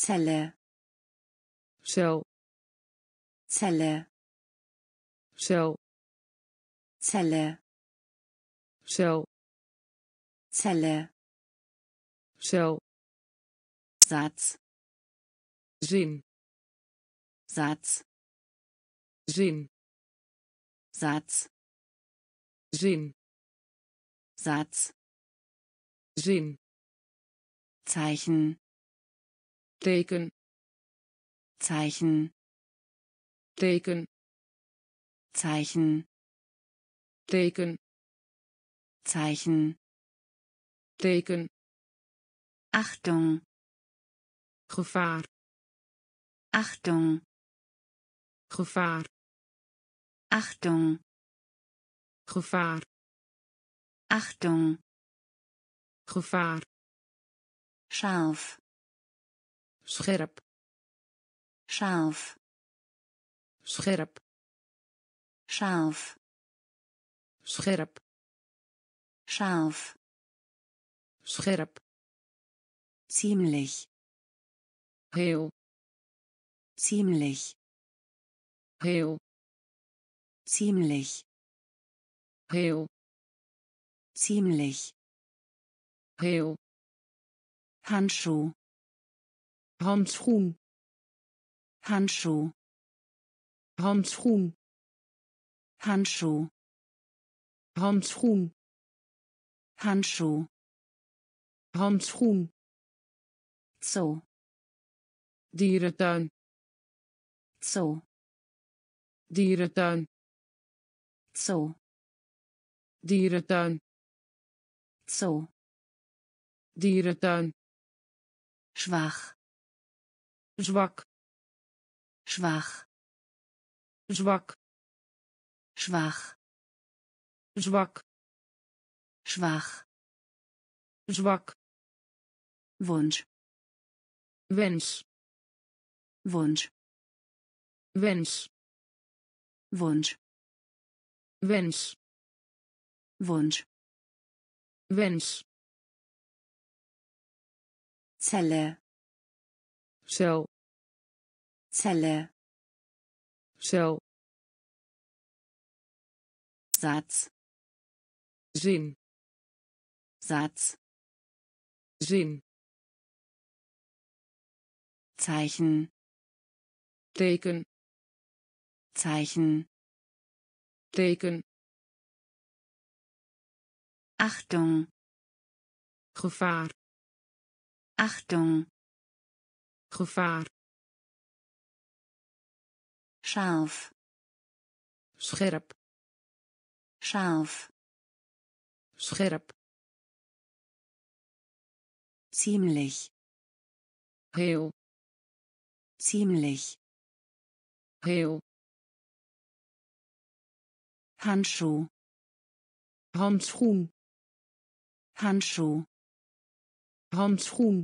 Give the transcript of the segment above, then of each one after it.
Zelle. cel, Zelle. cel, Zelle. cel, Zelle. cel, Satz. zin, Satz. zin, Satz. zin, Satz. zin, Zeichen. teken, Zeichen. teken, Zeichen. teken, Zeichen. teken, Achtung. gevaar, Achtung. gevaar, Achtung. gevaar, Achtung. gevaar, Scharf. scherp, Scharf. scherp, Scharf. scherp, Scharf. scherp, Ziemlich. heel, Ziemlich. heel, Ziemlich. heel, Ziemlich. heel, Handschuh. handschoen, Handschuh. handschoen, Handschuh. handschoen, Handschuh. handschoen, Zoo. dierentuin, Zoo. dierentuin, Zoo. dierentuin, Zoo. dierentuin, Schwach. zwak, Schwach. zwak, Schwach. zwak, Schwach. zwak, Wunsch. wens, Wunsch. wens, Wunsch. wens, Wunsch. wens, Zelle. cel, Zelle. cel, Satz. zin, Satz. zin, Zeichen. teken, Zeichen. teken, Achtung. gevaar, Achtung. gevaar, Scharf. scherp, Scharf. scherp, Ziemlich. heel, Ziemlich. heel, Handschuh. handschoen, Handschuh. handschoen,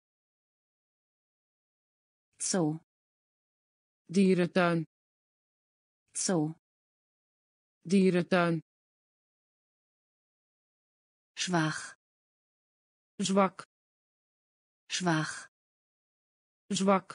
Zoo. dierentuin, Zoo. dierentuin, Schwach. zwak, Schwach. zwak,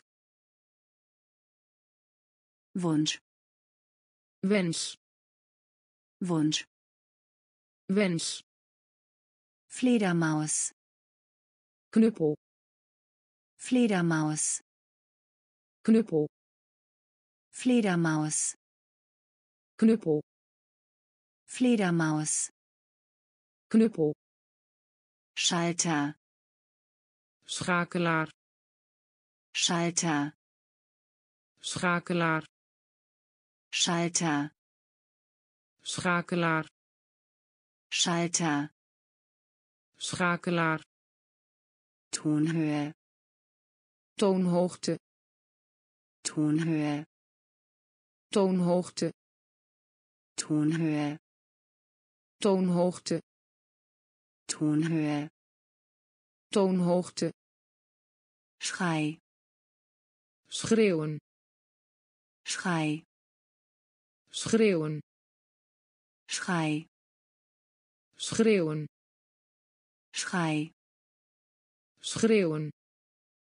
Wunsch. wens, Wunsch. wens, Fledermaus. knuppel, Fledermaus. knuppel, Fledermaus. knuppel, Fledermaus. knuppel, Schalter. schakelaar, Schalter. schakelaar, Schalter. schakelaar, Schalter. schakelaar, Tonhöhe. toonhoogte, Tonhöhe. toonhoogte, Tonhöhe. toonhoogte, Tonhöhe. toonhoogte, Schrei. schreeuwen, Schrei. schreeuwen, Schrei. schreeuwen, Schrei. schreeuwen,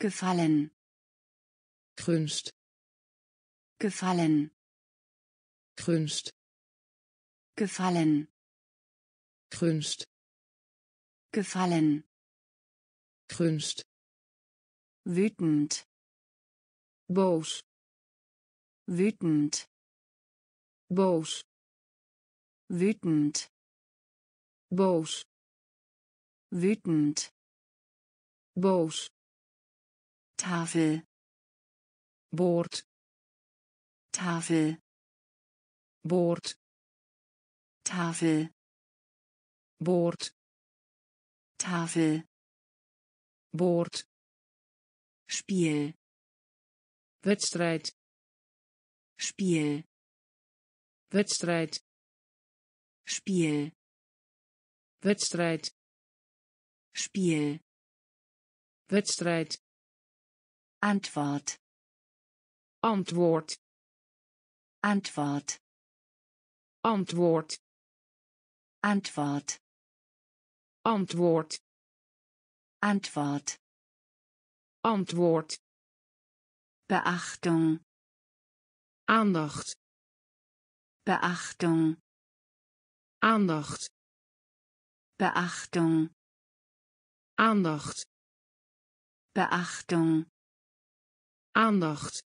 gefallen, gunst, gefallen, gunst, gefallen, gunst, gefallen, gunst, wütend, boos, wütend, boos, wütend, boos, wütend, boos, Tafel, boord, Tafel, boord, Tafel, boord, Tafel, boord, Spiel, wedstrijd, Spiel, wedstrijd, Spiel, wedstrijd, Spiel, wedstrijd, Antwort, antwoord, Antwort, antwoord, Antwort, antwoord, Antwort, antwoord, Beachtung, aandacht, Beachtung, aandacht, Beachtung, aandacht, Beachtung, aandacht,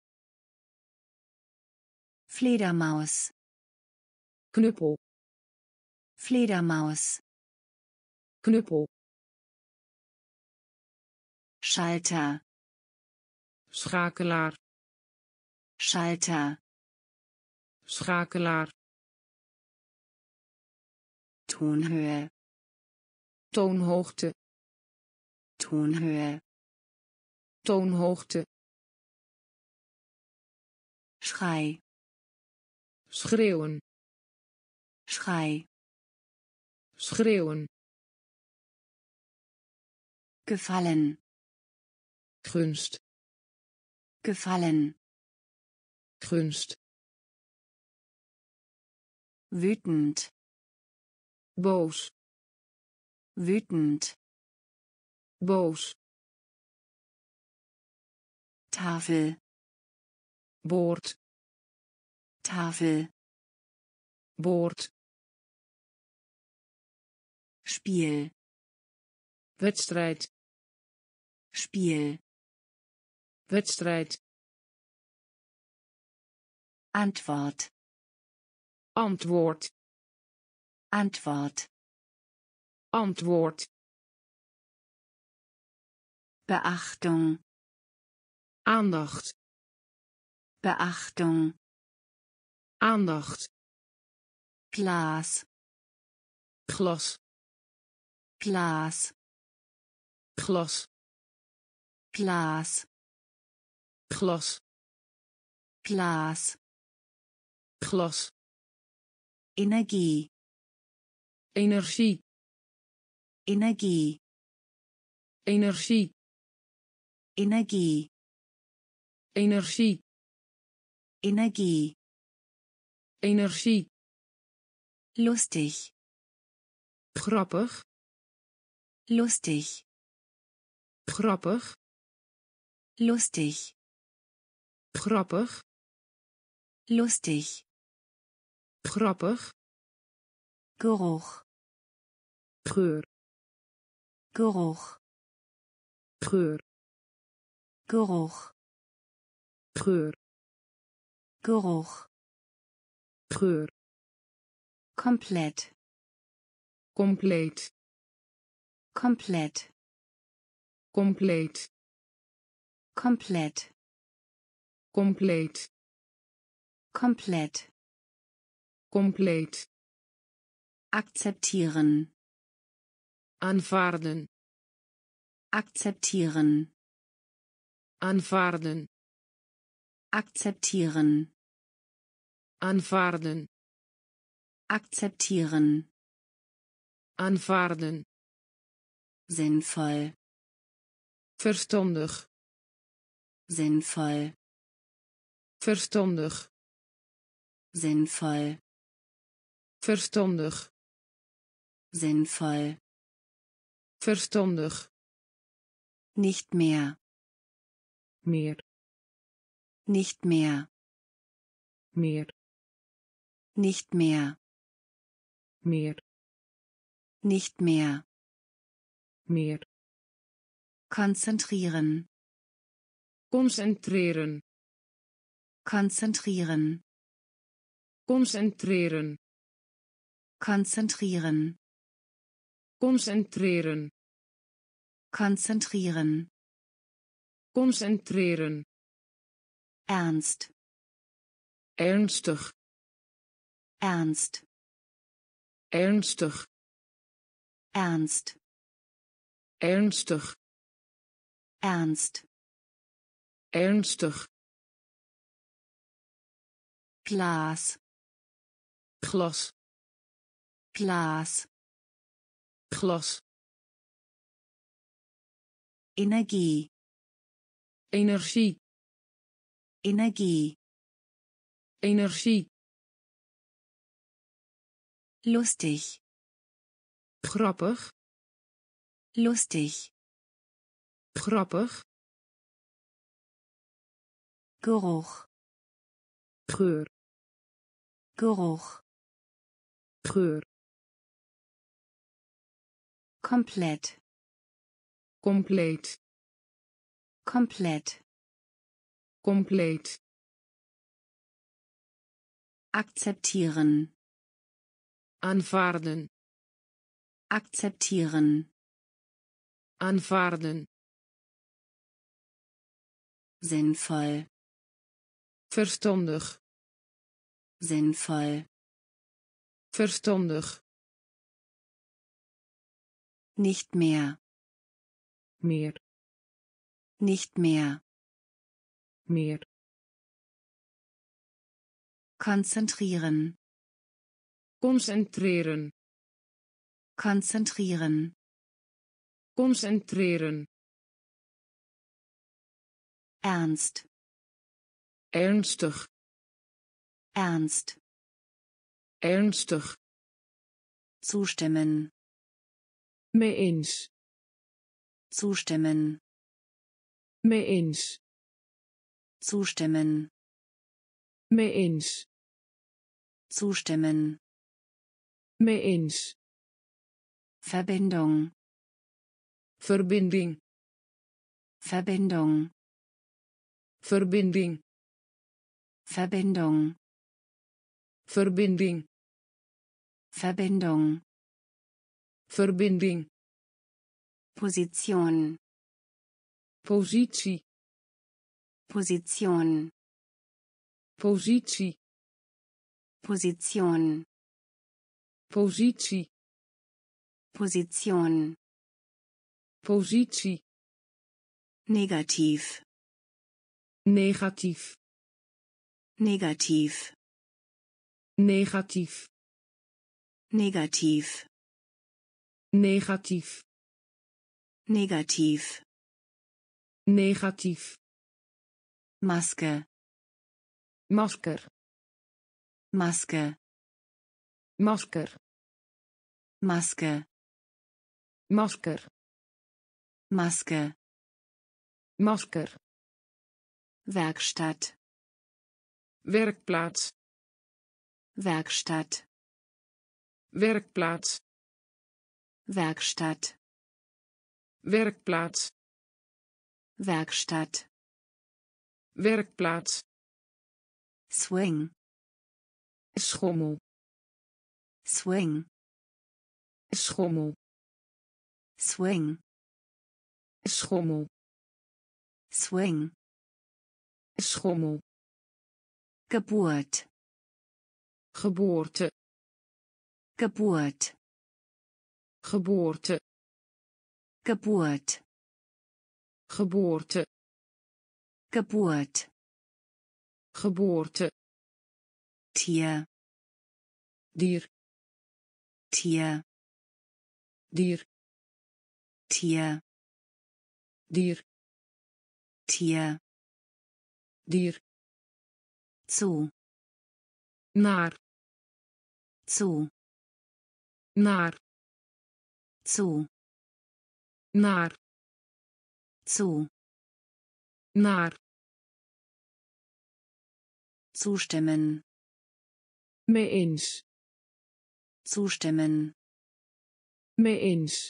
Fledermaus, knuppel, Fledermaus, knuppel, Schalter, schakelaar, Schalter, schakelaar, Tonhöhe, toonhoogte, Tonhöhe, toonhoogte, Schrei, schreeuwen, Schrei, schreeuwen, gefallen, gunst, gefallen, gunst, wütend, boos, wütend, boos, Tafel, boord, Tafel, boord, Spiel, wedstrijd, Spiel, wedstrijd, Antwort, antwoord, Antwort, antwoord, Beachtung, aandacht, Beachtung, aandacht, Glas, glas, Glas, glas, Glas, glas, Glas, glas, Energie, energie, Energie, energie, Energie, energie, Energie, energie, lustig, grappig, lustig, grappig, lustig, grappig, lustig, grappig, Geruch, geur, Geruch, geur, Geruch, geur, Geruch, geur, komplett, compleet, komplett, compleet, komplett, compleet, komplett, compleet, akzeptieren, aanvaarden, akzeptieren, aanvaarden, akzeptieren, aanvaarden, akzeptieren, aanvaarden, sinnvoll, verstandig, sinnvoll, verstandig, sinnvoll, verstandig, sinnvoll, verstandig, nicht mehr, meer, nicht mehr, meer, nicht mehr, meer, nicht mehr, meer, konzentrieren, concentreren, konzentrieren, concentreren, konzentrieren, concentreren, konzentrieren, concentreren, ernst, ernstig, ernst, ernstig, ernst, ernstig, ernst, ernstig, Glas, glas, Glas, glas, Energie, energie, Energie, energie, lustig, grappig, lustig, grappig, Geruch, geur, Geruch, geur, komplett, compleet, komplett, compleet, akzeptieren, aanvaarden, akzeptieren, aanvaarden, sinnvoll, verstandig, sinnvoll, verstandig, nicht mehr, meer, nicht mehr, meer, konzentrieren, concentreren, konzentrieren, concentreren, ernst, ernstig, ernst, ernstig, zustimmen, mee eens, zustimmen, mee eens, zustimmen, mee eens, zustimmen, mee eens, Verbindung, verbinding, Verbindung, verbinding, Verbindung, verbinding, Verbindung, verbinding, Position, positie, Position, positie, Position, positie, Position, positie, negativ, negatief, negativ, negatief, negativ, negatief, negativ, negatief, Maske, masker, Maske, masker, Maske, masker, Maske, masker, Werkstatt, werkplaats, Werkstatt, werkplaats, Werkstatt, werkplaats, Werkstatt, werkplaats, Swing, schommel, Swing, schommel, Swing, schommel, Swing, schommel, Geburt, geboorte, Geburt, geboorte, Geburt, geboorte, Geburt, geboorte, Tier, dier, Tier, dier, Tier, dier, Tier, dier, zu, naar, zu, naar, zu, naar, zu, naar, zustimmen, mee eens, zustimmen, mee eens,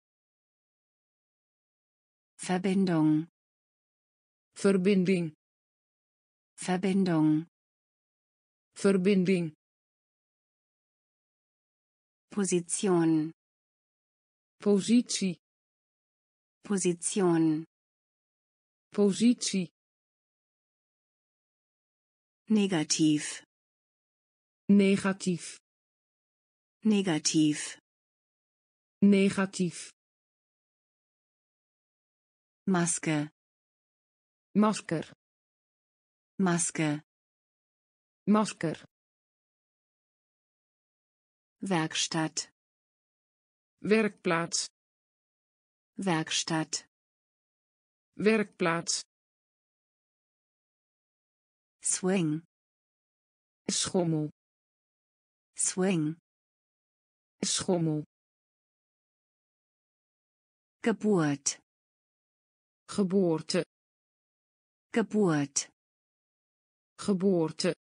Verbindung, verbinding, Verbindung, verbinding, Position, positie, Position, positie, negativ, negatief, negativ, negatief, Maske, masker, Maske, masker, Werkstatt, werkplaats, Werkstatt, werkplaats, Swing, schommel, Swing, schommel, Geburt, geboorte, Geburt, geboorte,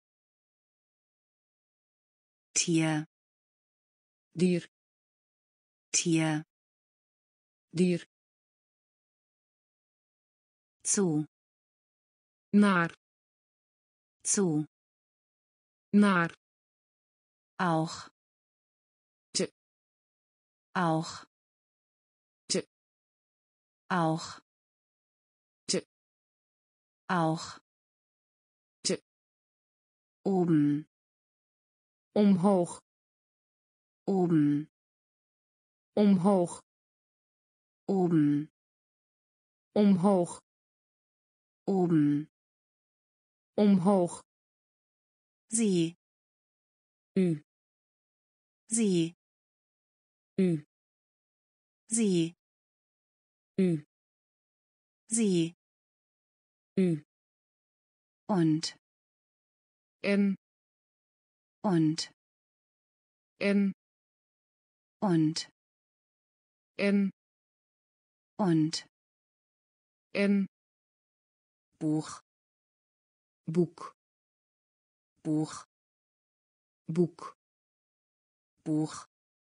Tier, dier, Tier, dier, zu, naar, zu, naar, auch, te, auch, te, auch, te, auch, te, oben, omhoog, oben, omhoog, oben, omhoog, oben, omhoog, sie, u, sie, u, sie, u, sie, u, und, en, und, en, und, en, und, en, Buch, boek, Buch, boek, Buch,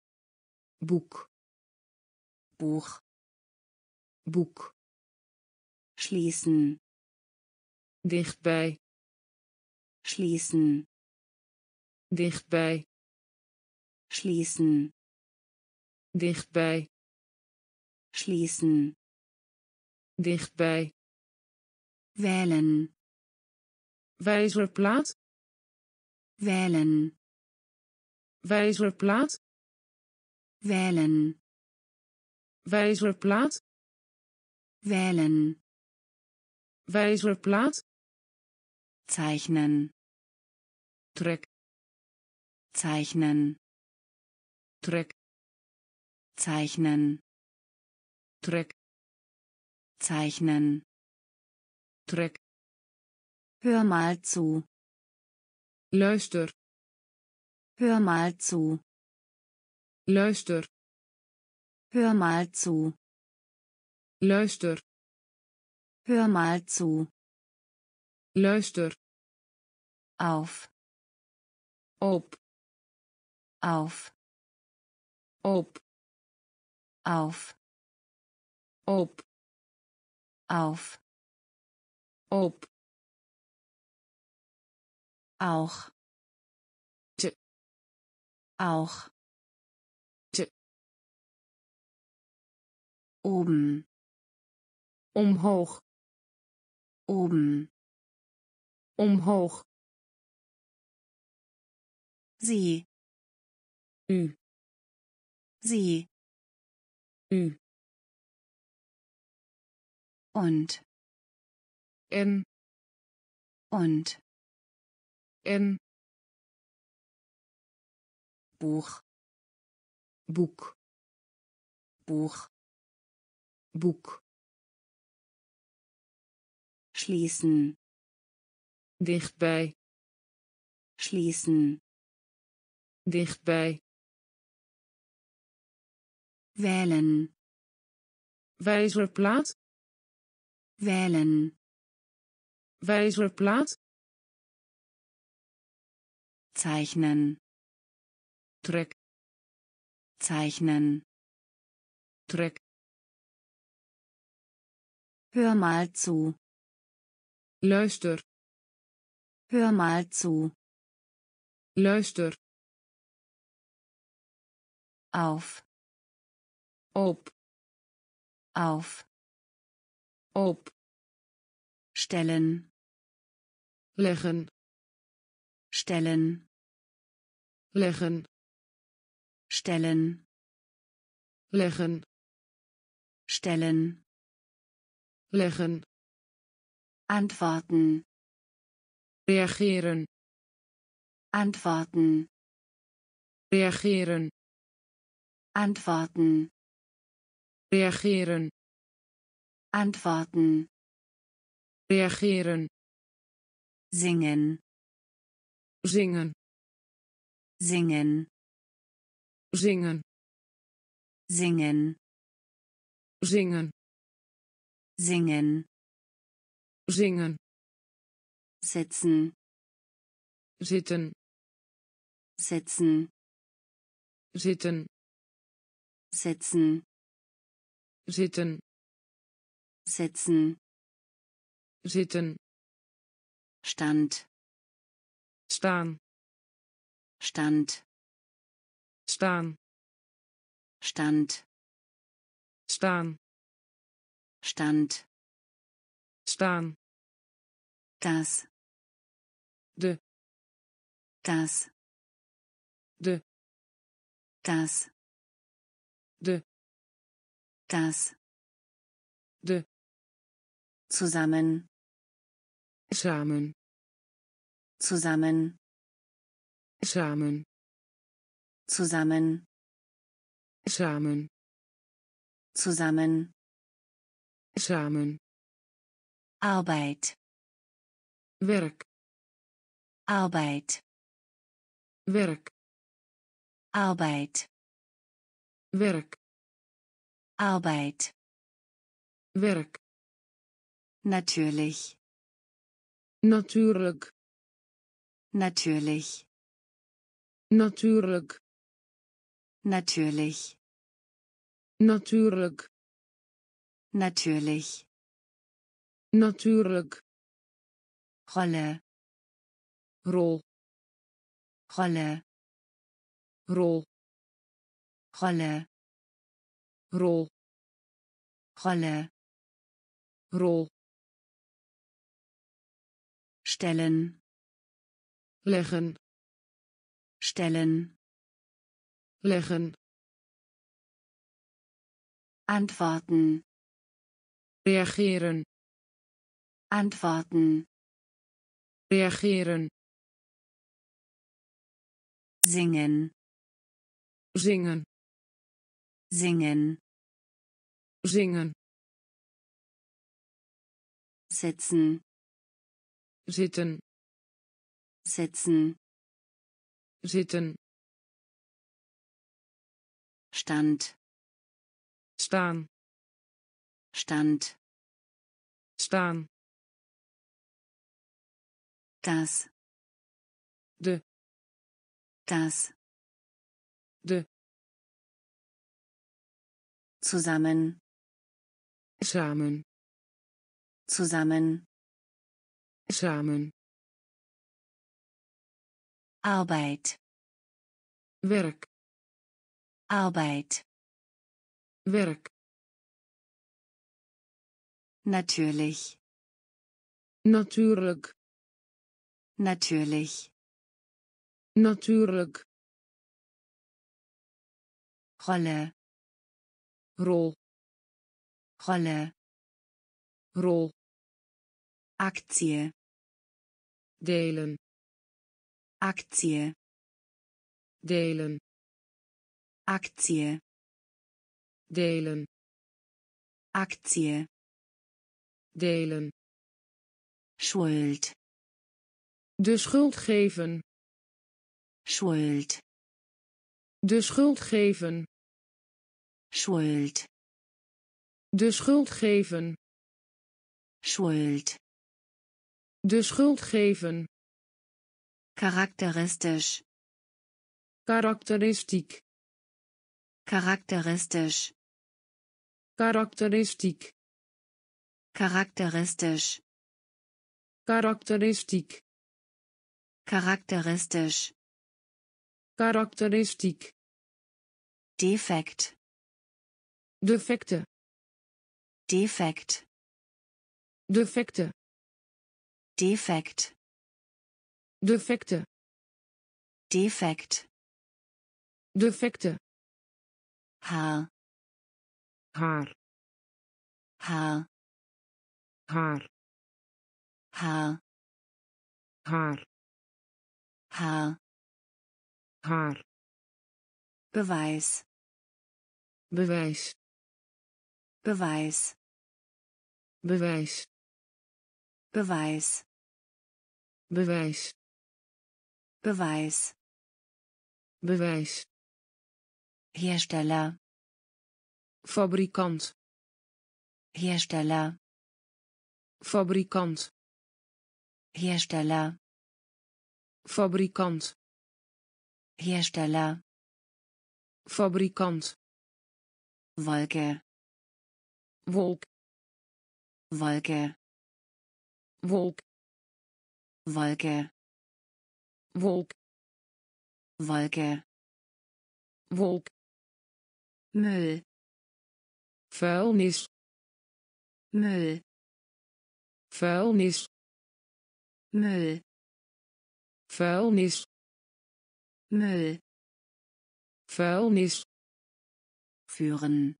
boek, Buch, boek, schließen, dichtbij, schließen, dichtbij, schließen, dichtbij, schließen, dichtbij, wählen, wijzerplaat, wählen, wijzerplaat, wählen, wijzerplaat, wählen, wijzerplaat, zeichnen, trek, zeichnen, trek, zeichnen, trek, zeichnen, trek, hör mal zu, luister, hör mal zu, luister, hör mal zu, luister, hör mal zu, luister, auf, op, auf, op, auf, op, auf, op, auch, te, auch, te, oben, omhoog, oben, omhoog, sie, u, sie, u, und, en, und, en, Buch, boek, Buch, boek, schließen, dichtbij, schließen, dichtbij, wählen, wijzerplaat, wählen, wijzerplaat, zeichnen, trek, zeichnen, trek, hör mal zu, luister, hör mal zu, luister, auf, op, auf, op, stellen, leggen, stellen, leggen, stellen, leggen, stellen, leggen, antworten, reageren, antworten, reageren, antworten, reageren, antworten, reageren, singen, zingen, singen, zingen, singen, zingen, singen, zingen, sitzen, zitten, sitzen, zitten, sitzen, zitten, sitzen, zitten, stand, staan, stand, staan, stand, staan, stand, staan, das, de, das, de, das, de, das, de, zusammen, samen, zusammen, samen, zusammen, samen, zusammen, samen, Arbeit, werk, Arbeit, werk, Arbeit, werk, Arbeit, werk, natürlich, natuurlijk, natürlich, natuurlijk, natürlich, natuurlijk, natürlich, natuurlijk, Rolle, rol, Rolle, rol, Rolle, rol, Rolle, rol, stellen, leggen, stellen, leggen, antworten, reageren, antworten, reageren, singen, zingen, singen, zingen, sitzen, zitten, sitzen, zitten, stand, staan, stand, staan, das, de, das, de, zusammen, samen, zusammen, samen, Arbeit, werk, Arbeit, werk, natürlich, natuurlijk, natürlich, natuurlijk, Rolle, rol, Rolle, rol, Aktie, delen, Aktie, delen, Aktie, delen, Aktie, delen, Schuld, de schuld geven, Schuld, de schuld geven, Schuld, de schuld geven, Schuld, De schuld geven. Charakteristisch. Karakteristiek. Charakteristisch. Karakteristiek. Charakteristisch. Karakteristiek. Charakteristisch. Karakteristiek. Defekt. Defecte. Defekt. Defecte. Defekt. Defecte. Defekt. Defecte. Haar. Haar. Haar. Haar. Haar. Haar. Haar. Haar. Beweis. Bewijs. Beweis. Bewijs. Beweis. Bewijs. Beweis. Bewijs. Hersteller. Fabrikant. Hersteller. Fabrikant. Hersteller. Fabrikant. Hersteller. Fabrikant. Wolke. Wolk. Wolke. Wolk. Wolke. Wolk. Wolke. Wolk. Müll. Vuilnis. Müll. Vuilnis. Müll. Vuilnis. Müll. Vuilnis. Führen.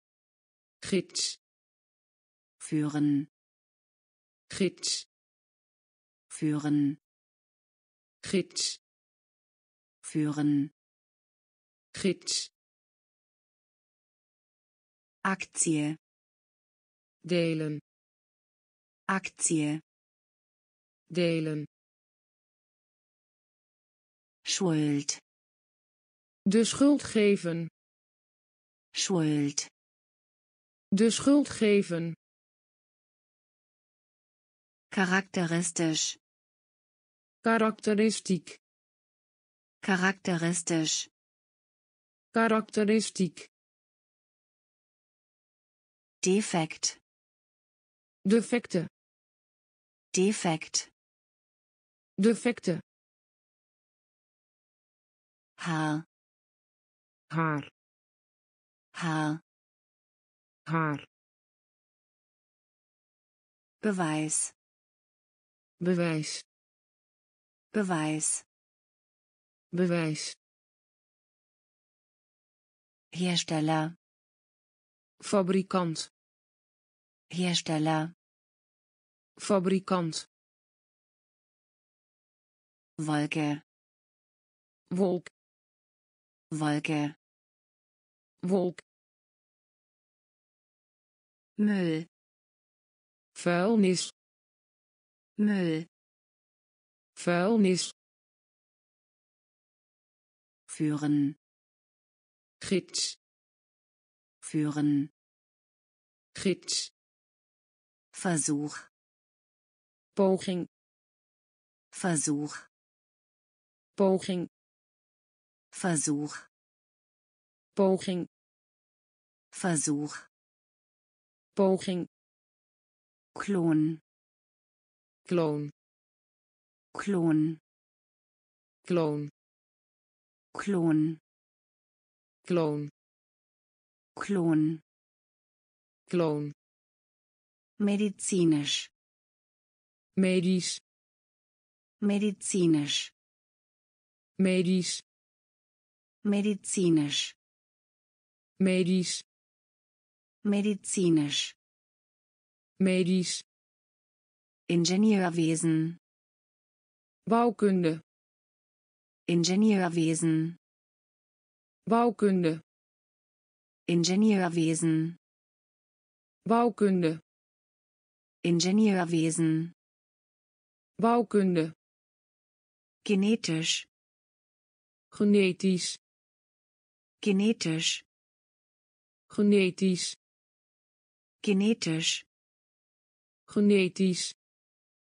Gids. Führen. Gids. Führen. Gids. Führen. Gids. Aktie. Delen. Aktie. Delen. Schuld. De schuld geven. Schuld. De schuld geven. Charakteristisch. Karakteristiek. Charakteristisch. Karakteristiek. Defekt. Defecte. Defekt. Defecte. Haar. Haar. Haar. Haar. Beweis. Bewijs. Beweis. Bewijs. Hersteller. Fabrikant. Hersteller. Fabrikant. Wolke. Wolk. Wolke. Wolk. Müll. Vuilnis. Müll. Vuilnis. Führen. Gids. Führen. Gids. Versuch. Poging. Versuch. Poging. Versuch. Poging. Versuch. Poging. Klon. Kloon. Klon. Kloon. Klon. Kloon. Klon. Kloon. Medizinisch. Medisch. Medizinisch. Medisch. Medizinisch. Medisch. Medizinisch. Medisch. Ingenieurwesen. Bouwkunde. Ingenieurwesen. Bouwkunde. Ingenieurwesen. Bouwkunde. Ingenieurwesen. Bouwkunde. Genetisch. Genetisch. Genetisch. Genetisch. Genetisch. Genetisch.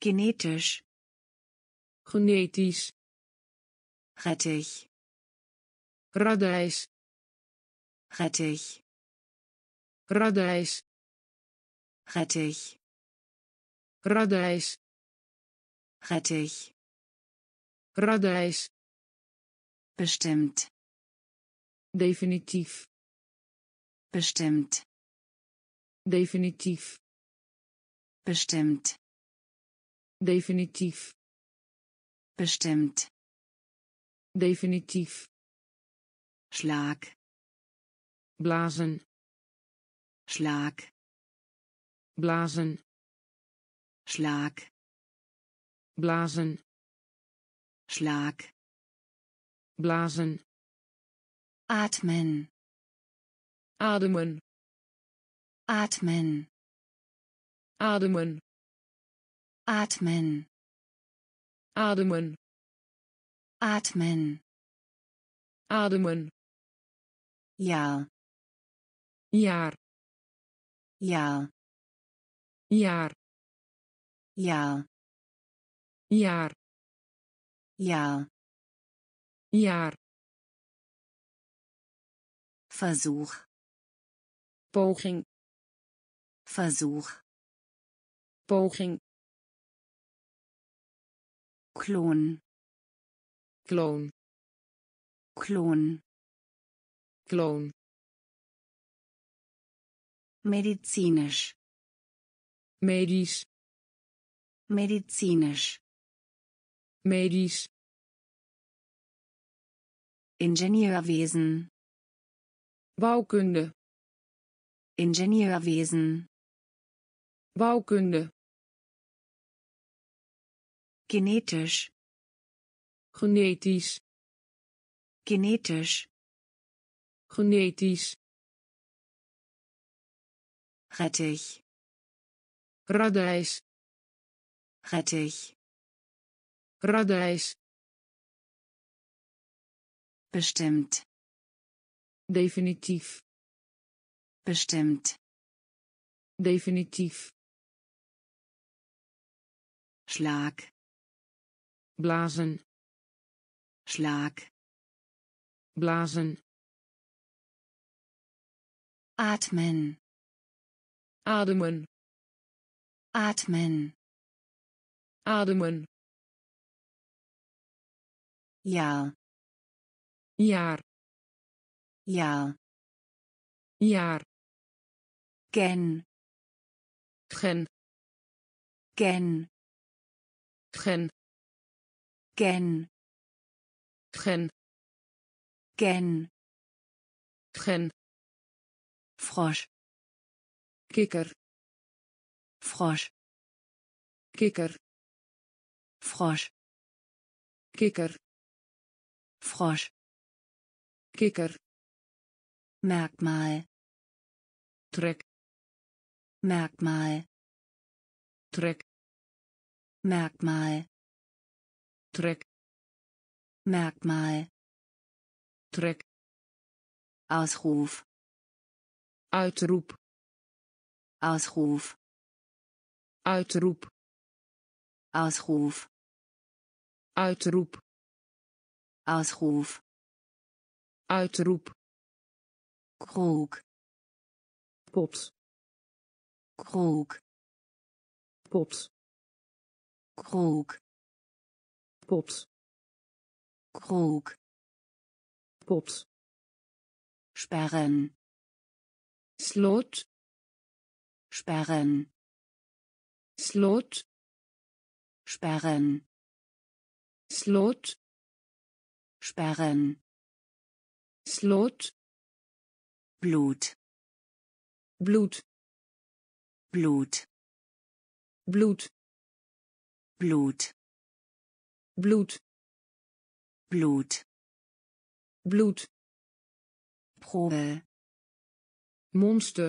genetisch, genetisch, Rettich, radijs, Rettich, radijs, Rettich, radijs, Rettich, radijs, bestimmt, definitief, bestimmt, definitief, bestimmt, definitief, bestimmt, definitief, Schlag, blazen, Schlag, blazen, Schlag, blazen, Schlag, blazen, atmen, ademen, atmen, ademen, atmen, ademen, atmen, ademen, ja, jaar, ja, jaar, ja, jaar, ja, jaar, Versuch, poging, Versuch, poging, Klon, kloon, Klon, kloon, medizinisch, medisch, medizinisch, medisch, Ingenieurwesen, bouwkunde, Ingenieurwesen, bouwkunde, genetisch, genetisch, genetisch, genetisch, Rettich, radijs, Rettich, radijs, bestimmt, definitief, bestimmt, definitief, Schlag, blazen, Schlag, blazen, atmen, ademen, atmen, ademen, ja, jaar, ja, jaar, gen, gen, gen, gen, gen, gen, gen, gen, Frosch, kikker, Frosch, kikker, Frosch, kikker, Frosch, kikker, Merkmal, trek, Merkmal, trek, Merkmal, trek, Merkmal, trek, Ausruf, uitroep, Ausruf, uitroep, Ausruf, uitroep, Ausruf, uitroep, Krug, pot, Krug, pot, Krug, pot, Krug, pot, sperren, slot, sperren, slot, sperren, slot, sperren, slot, Blut, bloed, Blut, bloed, Blut, bloed, Blut, bloed, Probe, monster,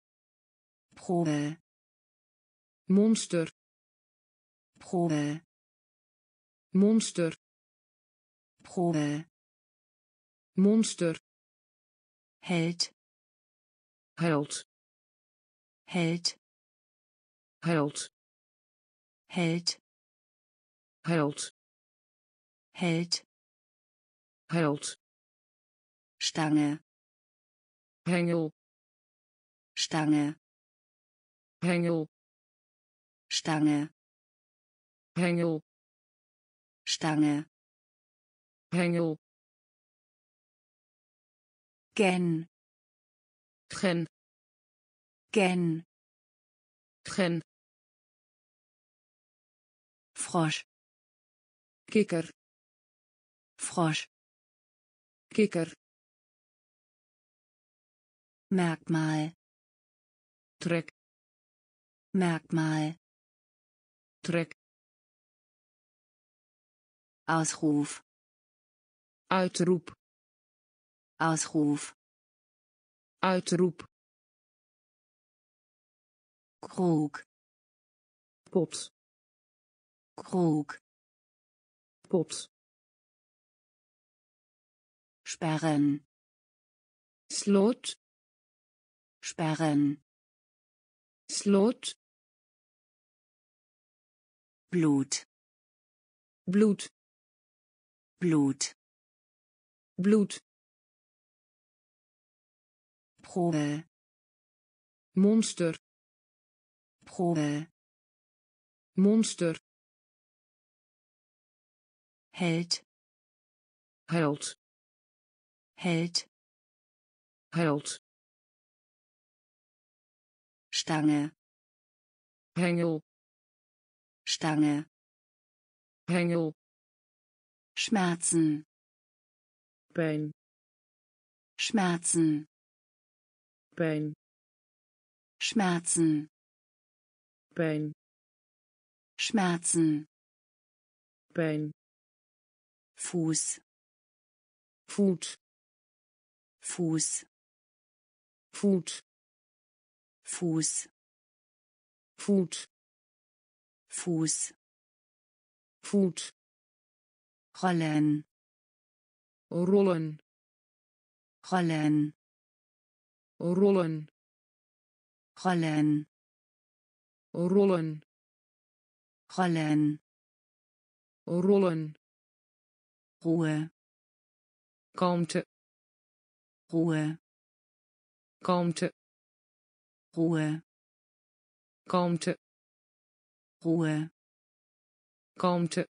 Probe, monster, Probe, monster, Probe, monster, Held, held, Held, held, Held, held, Held. held, Stange. hengel, Stange. hengel, Stange. hengel, Stange. hengel, Gen. gen, Gen. gen, Frosch. kikker, Frosch. kikker, Merkmal. trek, Merkmal. trek, Ausruf. uitroep, Ausruf. uitroep, Krug. pot, Krug. pot, Sperren. sloot, Sperren. sloot, Blut. bloed, Blut. bloed, Probe. monster, Probe. monster, Held. held, Held. held, Stange. hengel, Stange. hengel, Schmerzen. pijn, Schmerzen. pijn, Schmerzen. pijn, Schmerzen. pijn, Fuß. voet, Fuß. voet, Fuß. voet, Fuß. voet, Rollen. rollen, Rollen. rollen, Rollen. rollen, Rollen. rollen, Ruhe. kalmte, Ruhe. kalmte, Ruhe. kalmte, Ruhe. kalmte,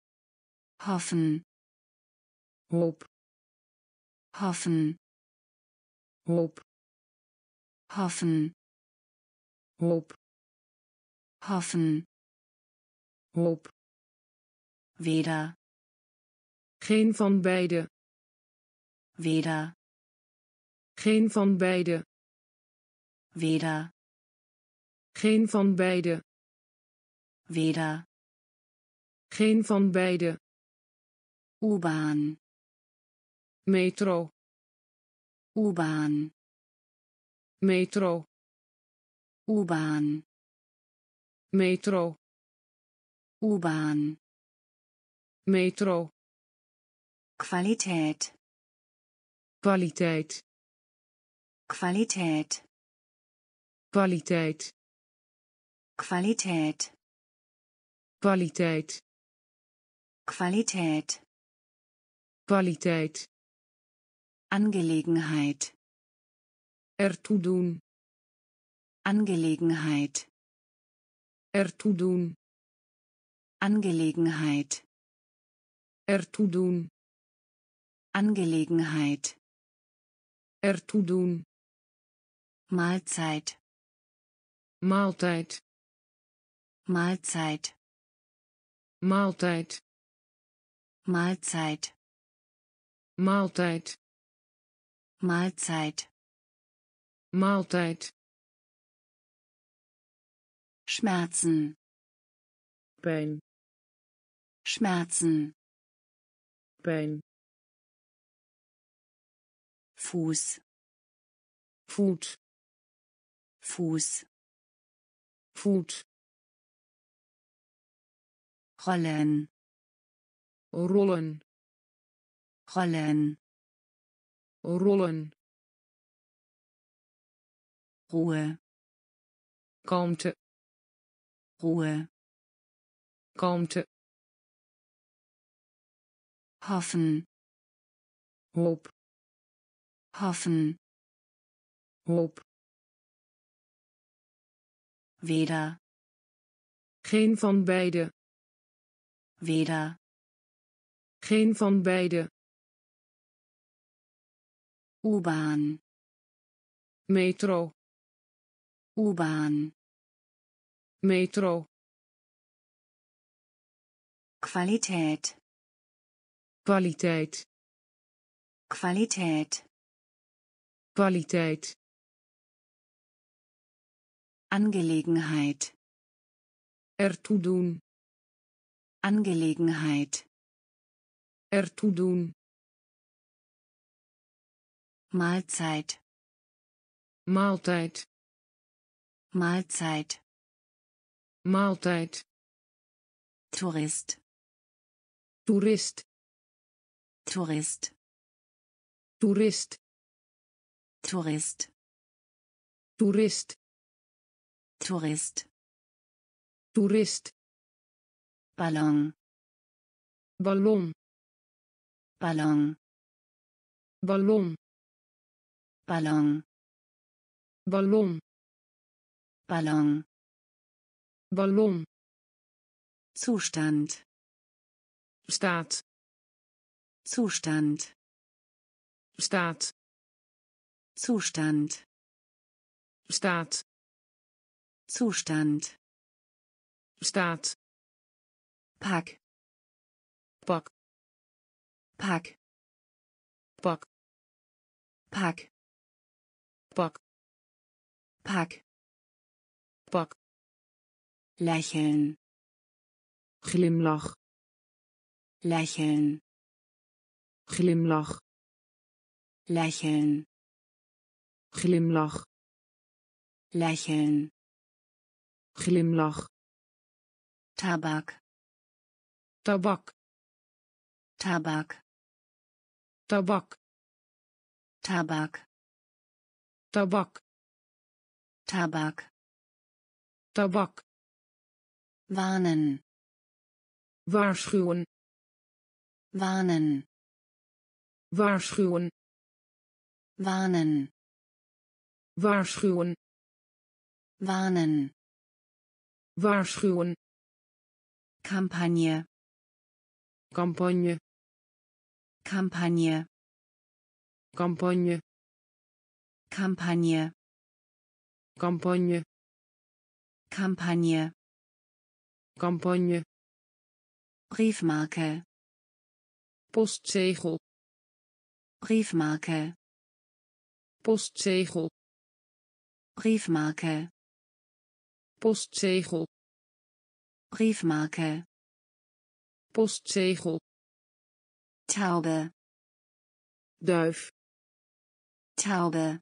Hoffen. hoop, Hoffen. hoop, Hoffen. hoop, Hoffen. hoop, Weder. geen van beide, Weder. geen van beide, Weder. geen van beide, Weder. geen van beide, U-Bahn. metro, U-Bahn. metro, U-Bahn. metro, U-Bahn. metro, Qualität. kwaliteit, Qualität. kwaliteit, Qualität. kwaliteit, Qualität. kwaliteit, Angelegenheit. ertoe doen, Angelegenheit. ertoe doen, Angelegenheit. ertoe doen, Angelegenheit. ertoe doen, Mahlzeit. maaltijd, Mahlzeit. maaltijd, Mahlzeit. maaltijd, Mahlzeit. maaltijd, Schmerzen. pijn, Schmerzen. pijn, Fuß. voet, Fuß. voet, Rollen. rollen, Rollen. rollen, Ruhe. kalmte, Ruhe. kalmte, hoffen, hoop, hoffen, hoop, weder, geen van beide, weder, geen van beide, U-Bahn, metro, U-Bahn, metro, Qualität, kwaliteit, Qualität, kwaliteit, Angelegenheit, ertoe doen, Angelegenheit, ertoe doen, Mahlzeit, maaltijd, Mahlzeit, maaltijd, Tourist, toerist, Tourist, toerist, Tourist, toerist, Tourist, toerist, Ballon, ballon, Ballon, ballon, Ballon, ballon, Ballon, ballon, Zustand, staat, Zustand, staat, Zustand, staat, Zustand, staat, Pack, pak, Pack, pak, Pack, pak, Pack, pak, lächeln, glimlach, lächeln, glimlach, lächeln, glimlach, lächeln, glimlach, Tabak, tabak, Tabak, tabak, Tabak, tabak, Tabak, tabak, warnen, waarschuwen, warnen, waarschuwen, warnen, waarschuwen, warnen, waarschuwen, Kampagne, campagne, Kampagne, campagne, Kampagne, campagne, Kampagne, campagne, Briefmarke, postzegel, Briefmarke, postzegel, Briefmarke, postzegel, Briefmarke, postzegel, Taube, duif, Taube,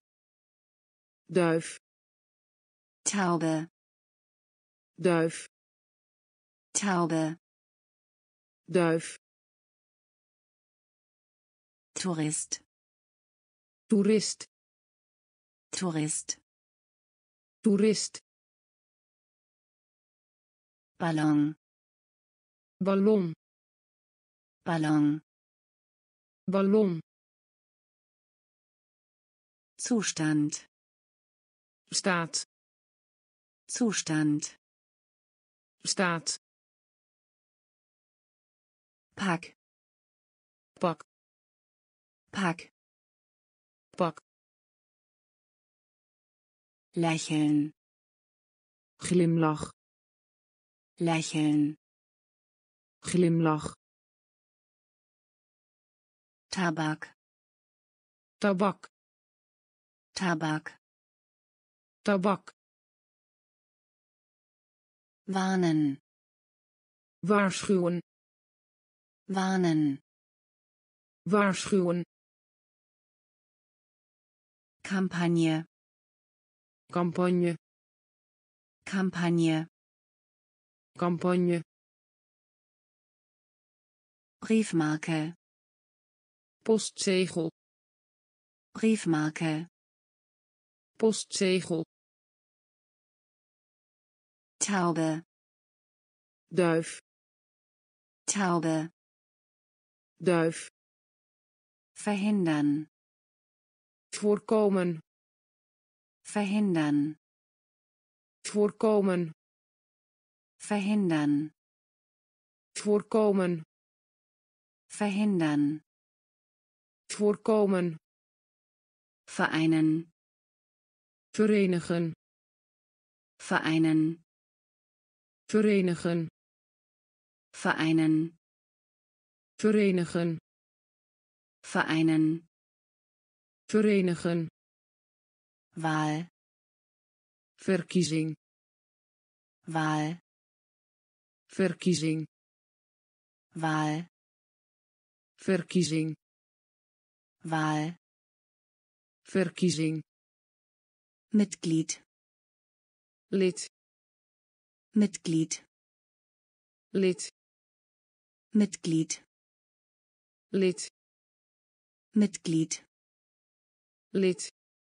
duif, Taube, duif, Taube, duif, Tourist, toerist, Tourist, toerist, Ballon, ballon, Ballon, ballon, Zustand, staat, Zustand, staat, Pack, pak, Pack, pak, lächeln, glimlach, lächeln, glimlach, Tabak, tabak, Tabak, tabak, warnen, waarschuwen, warnen, waarschuwen, Kampagne, campagne, Kampagne, campagne, Briefmarke, postzegel, Briefmarke, postzegel, Taube, duif, Taube, duif, verhindern, voorkomen, verhindern, voorkomen, verhindern, voorkomen, verhindern, voorkomen, vereinen, verenigen, vereinen, verenigen, vereinen, verenigen, vereinen, verenigen, Wahl, verkiezing, Wahl, verkiezing, Wahl, verkiezing, Wahl, verkiezing, Mitglied, lid, Mitglied, lid, Mitglied, lid, Mitglied, lid,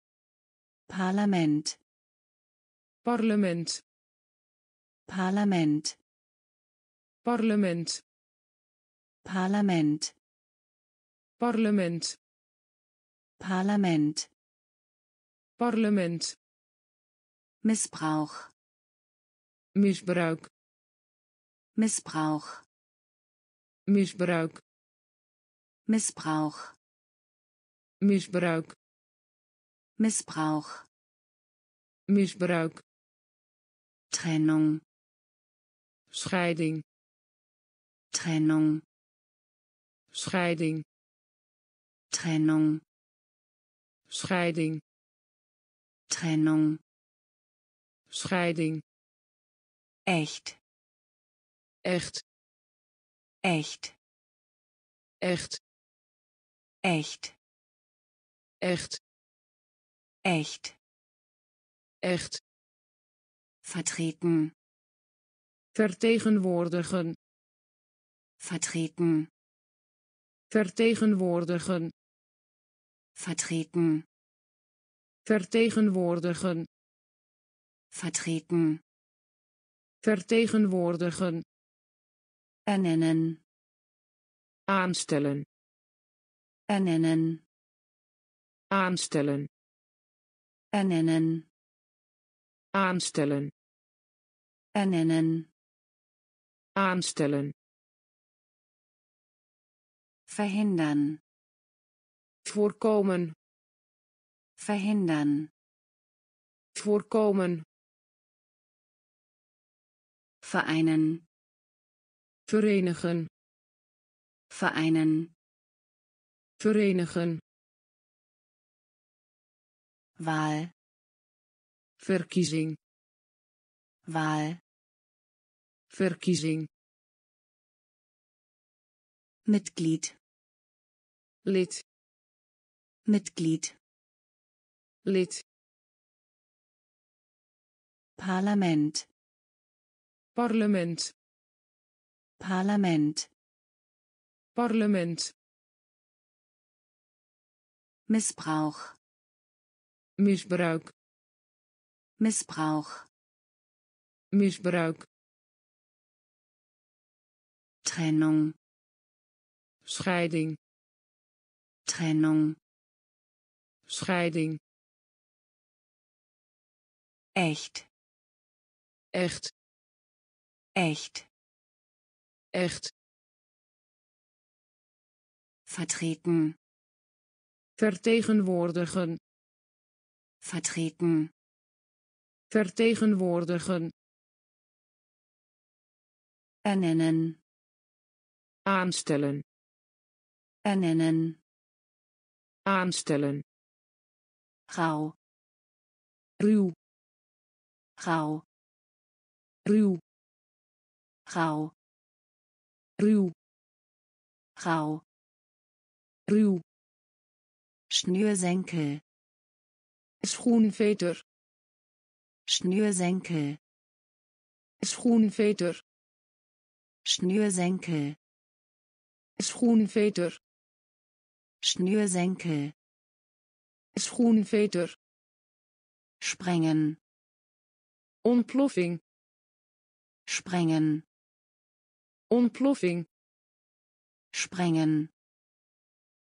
Parlament, parlement, Parlament, parlement, Parlament, parlement, Parlament, parlement, Missbrauch, misbruik, Missbrauch, misbruik, Missbrauch, misbruik, Missbrauch, misbruik, Trennung, scheiding, Trennung, scheiding, Trennung, scheiding, Trennung, scheiding, echt, echt, echt, echt, echt, echt, echt, echt, vertreten, vertegenwoordigen, vertreten, vertegenwoordigen, vertreten, vertegenwoordigen, vertreten, vertegenwoordigen, ernennen, aanstellen, ernennen, aanstellen, ernennen, aanstellen, ernennen, aanstellen, verhindern, voorkomen, verhindern, voorkomen, vereinen, verenigen, vereinen, verenigen, Wahl, verkiezing, Wahl, verkiezing, Mitglied, lid, Mitglied, lid, Parlament, parlement, Parlament, parlement, Missbrauch, misbruik, Missbrauch, misbruik, Trennung, scheiding, Trennung, scheiding, echt, echt, echt, echt, vertreten, vertegenwoordigen, vertreten, vertegenwoordigen, ernennen, aanstellen, ernennen, aanstellen, rauw, ruw, rauw, ruw, rauw, ruw, rauw, ruw, Schnürsenkel, schoenveter, Schnürsenkel, schoenveter, Schnürsenkel, schoenveter, Schnürsenkel, schoenveter, sprengen, ontploffing, sprengen, ontploffing, sprengen,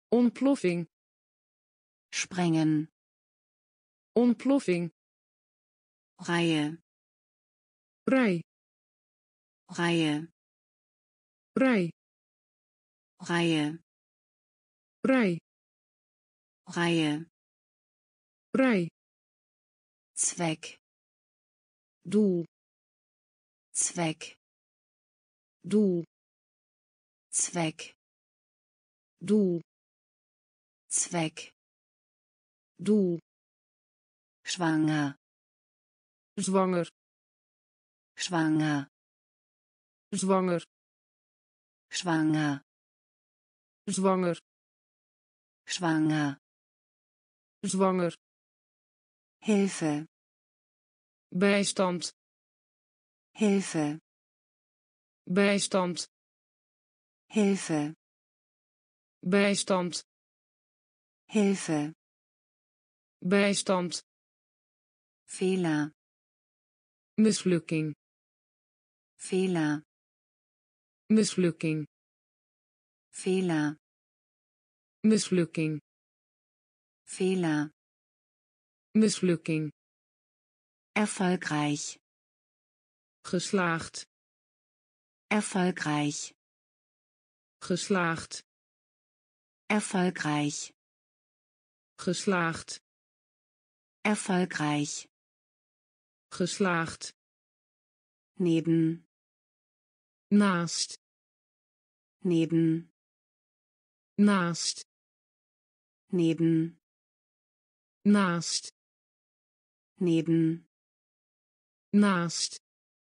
Ontploffing. sprengen, Ontploffing. Reihe, Rij. Reihe, Rij. Reihe, Rij. Reihe, Rij. Zweck, Doel. Zweck, Doel. Zweck, Doel. Zweck, Doel. schwanger, Zwanger. schwanger, Zwanger. schwanger, Zwanger. schwanger, Zwanger. Hilfe, Bijstand. Hilfe, Bijstand. Hilfe, Bijstand. Hilfe, Bijstand. Fehler, Mislukking. Fehler, Mislukking. Fehler, Mislukking. Fehler, Mislukking. erfolgreich, Geslaagd. erfolgreich, Geslaagd. erfolgreich, Geslaagd. erfolgreich, Geslaagd. neben, Naast. neben, Naast. neben, Naast. neben, Naast.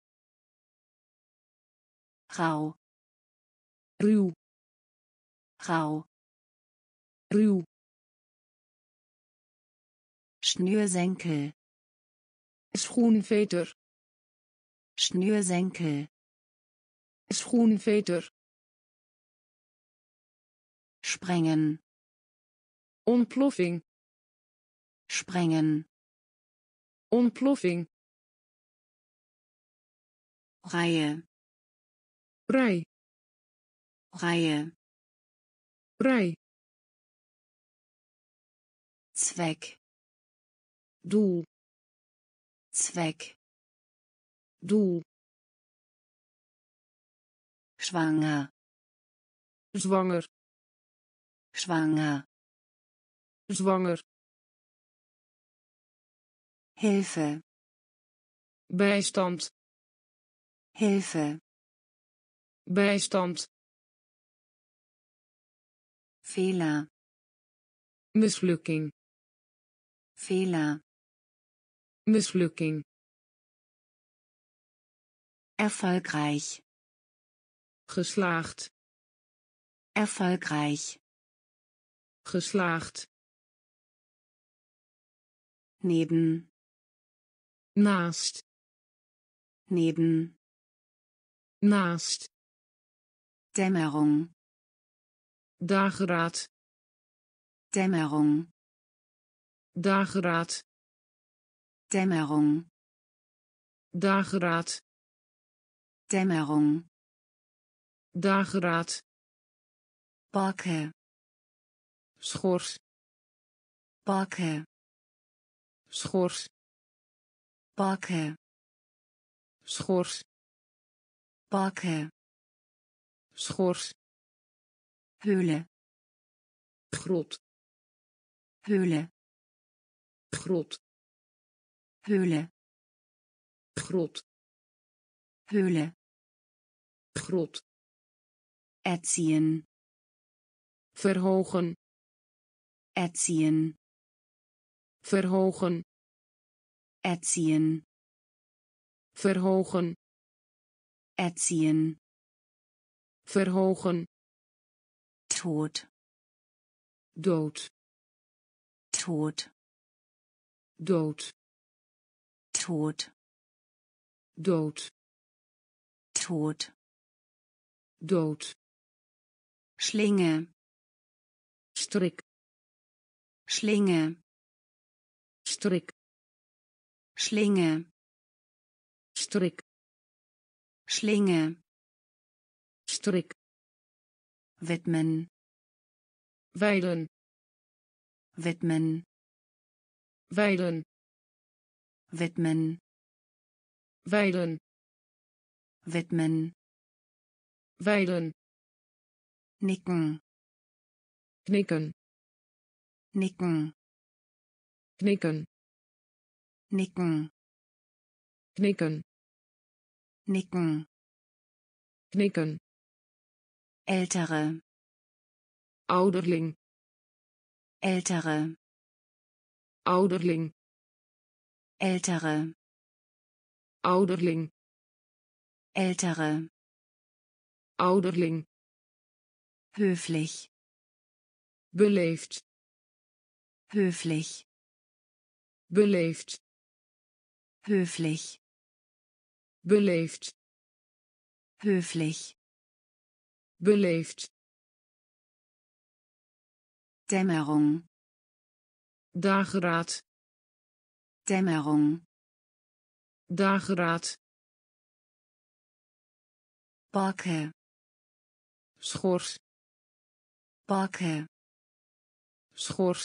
rauw, Ruw. rauw, Ruw. Schnürsenkel, Schoenveter. Schnürsenkel, Schoenveter. sprengen, Ontploffing. sprengen, Ontploffing. Reihe, Rij. Reihe, Rij. Zweck, Doel. Zweck, Doel. schwanger, Zwanger. schwanger, Zwanger. Hilfe, Bijstand. Hilfe, Bijstand. Fehler, Mislukking. Fehler, Mislukking. erfolgreich, Geslaagd. erfolgreich, Geslaagd. neben, Naast. neben, Naast. Dämmerung, Dageraad. Dämmerung, Dageraad. Dämmerung, Dageraad. Dämmerung, Dageraad. Backe, Schors. Backe, Schors. Backe, Schors. Backe, Schors. Höhle, Grot. Höhle, Grot. Höhle, Grot. Höhle, Grot. erziehen, Verhogen. erziehen, Verhogen. erziehen, Verhogen. erziehen, Verhogen. Tod, Dood. Tod, Dood. Tod, Dood. Tod, Dood. Schlinge, Strik. Schlinge, Strik. Schlinge, Strik. Schlinge, Strik. widmen, wijlen, widmen, wijlen, widmen, wijlen, widmen, wijlen, nicken, knikken, nicken, knikken, nicken, knikken, nicken, knikken, ältere, ouderling, ältere, ouderling, ältere, ouderling, ältere, ouderling, höflich, beleefd, höflich, beleefd, höflich, beleefd, höflich, beleefd, Dämmerung, dageraad, Dämmerung, dageraad, Borke, schors, Borke, schors,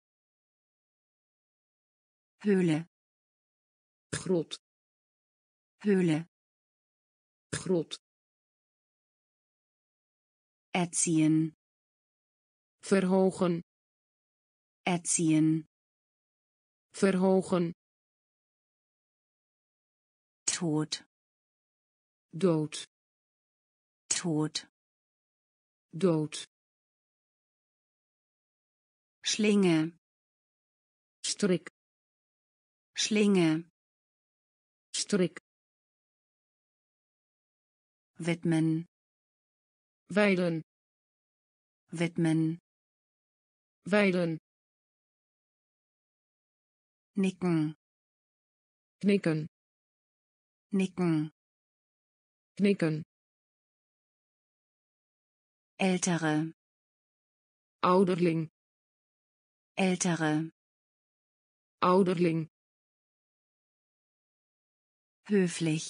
Höhle, grot, Höhle, grot, erziehen, verhogen, erziehen, verhogen, Tod, dood, Tod, dood, Schlinge, strik, Schlinge, strik, widmen, wijlen, widmen, wijlen, nicken, knikken, nicken, knikken, ältere, ouderling, ältere, ouderling, höflich,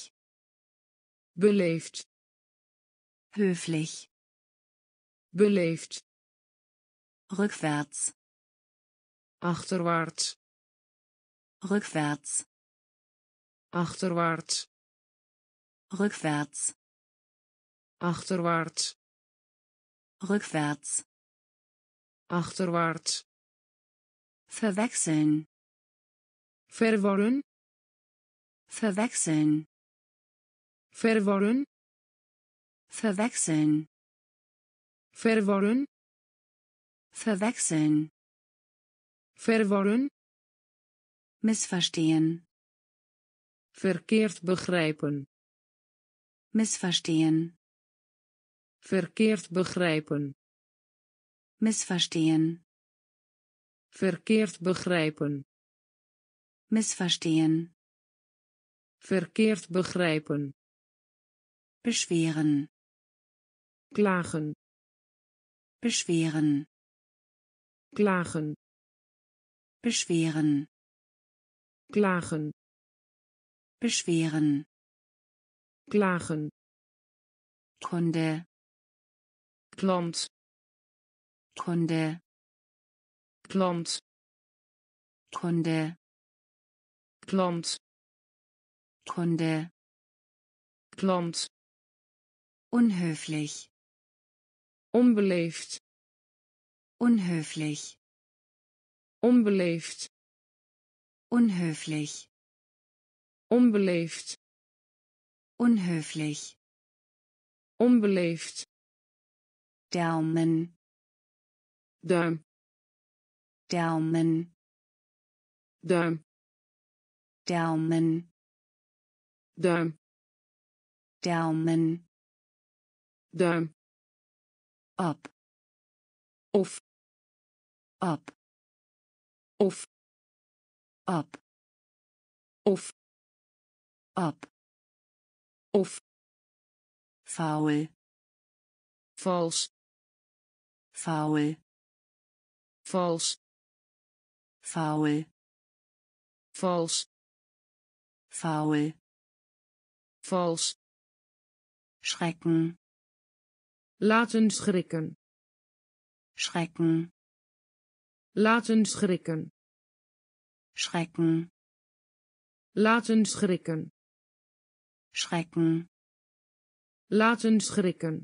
beleefd, höflich, beleefd, rückwärts, achterwaarts, rückwärts, achterwaarts, rückwärts, achterwaarts, rückwärts, achterwaarts, verwechseln, verwarren, verwechseln, verwarren, verwechseln, verwarren, verwechseln, verwarren, missverstehen, verkeerd begrijpen, missverstehen, verkeerd begrijpen, missverstehen, verkeerd begrijpen, missverstehen, verkeerd begrijpen, beschweren, klagen, beschweren, klagen, beschweren, klagen, beschweren, klagen, Kunde, klant, Kunde, klant, Kunde, klant, Kunde, klant, unhöflich, onbeleefd, unhöflich, onbeleefd, unhöflich, onbeleefd, unhöflich, onbeleefd, Daumen, duim, Daumen, duim, Daumen, duim, Daumen, duim, ob, of, ob, of, ob, of, ob, of, faul, vals, faul, vals, faul, vals, faul, vals, schrecken, laten schrikken, Schrecken. Laten schrikken. Schrecken. Laten schrikken. Schrecken. Laten schrikken.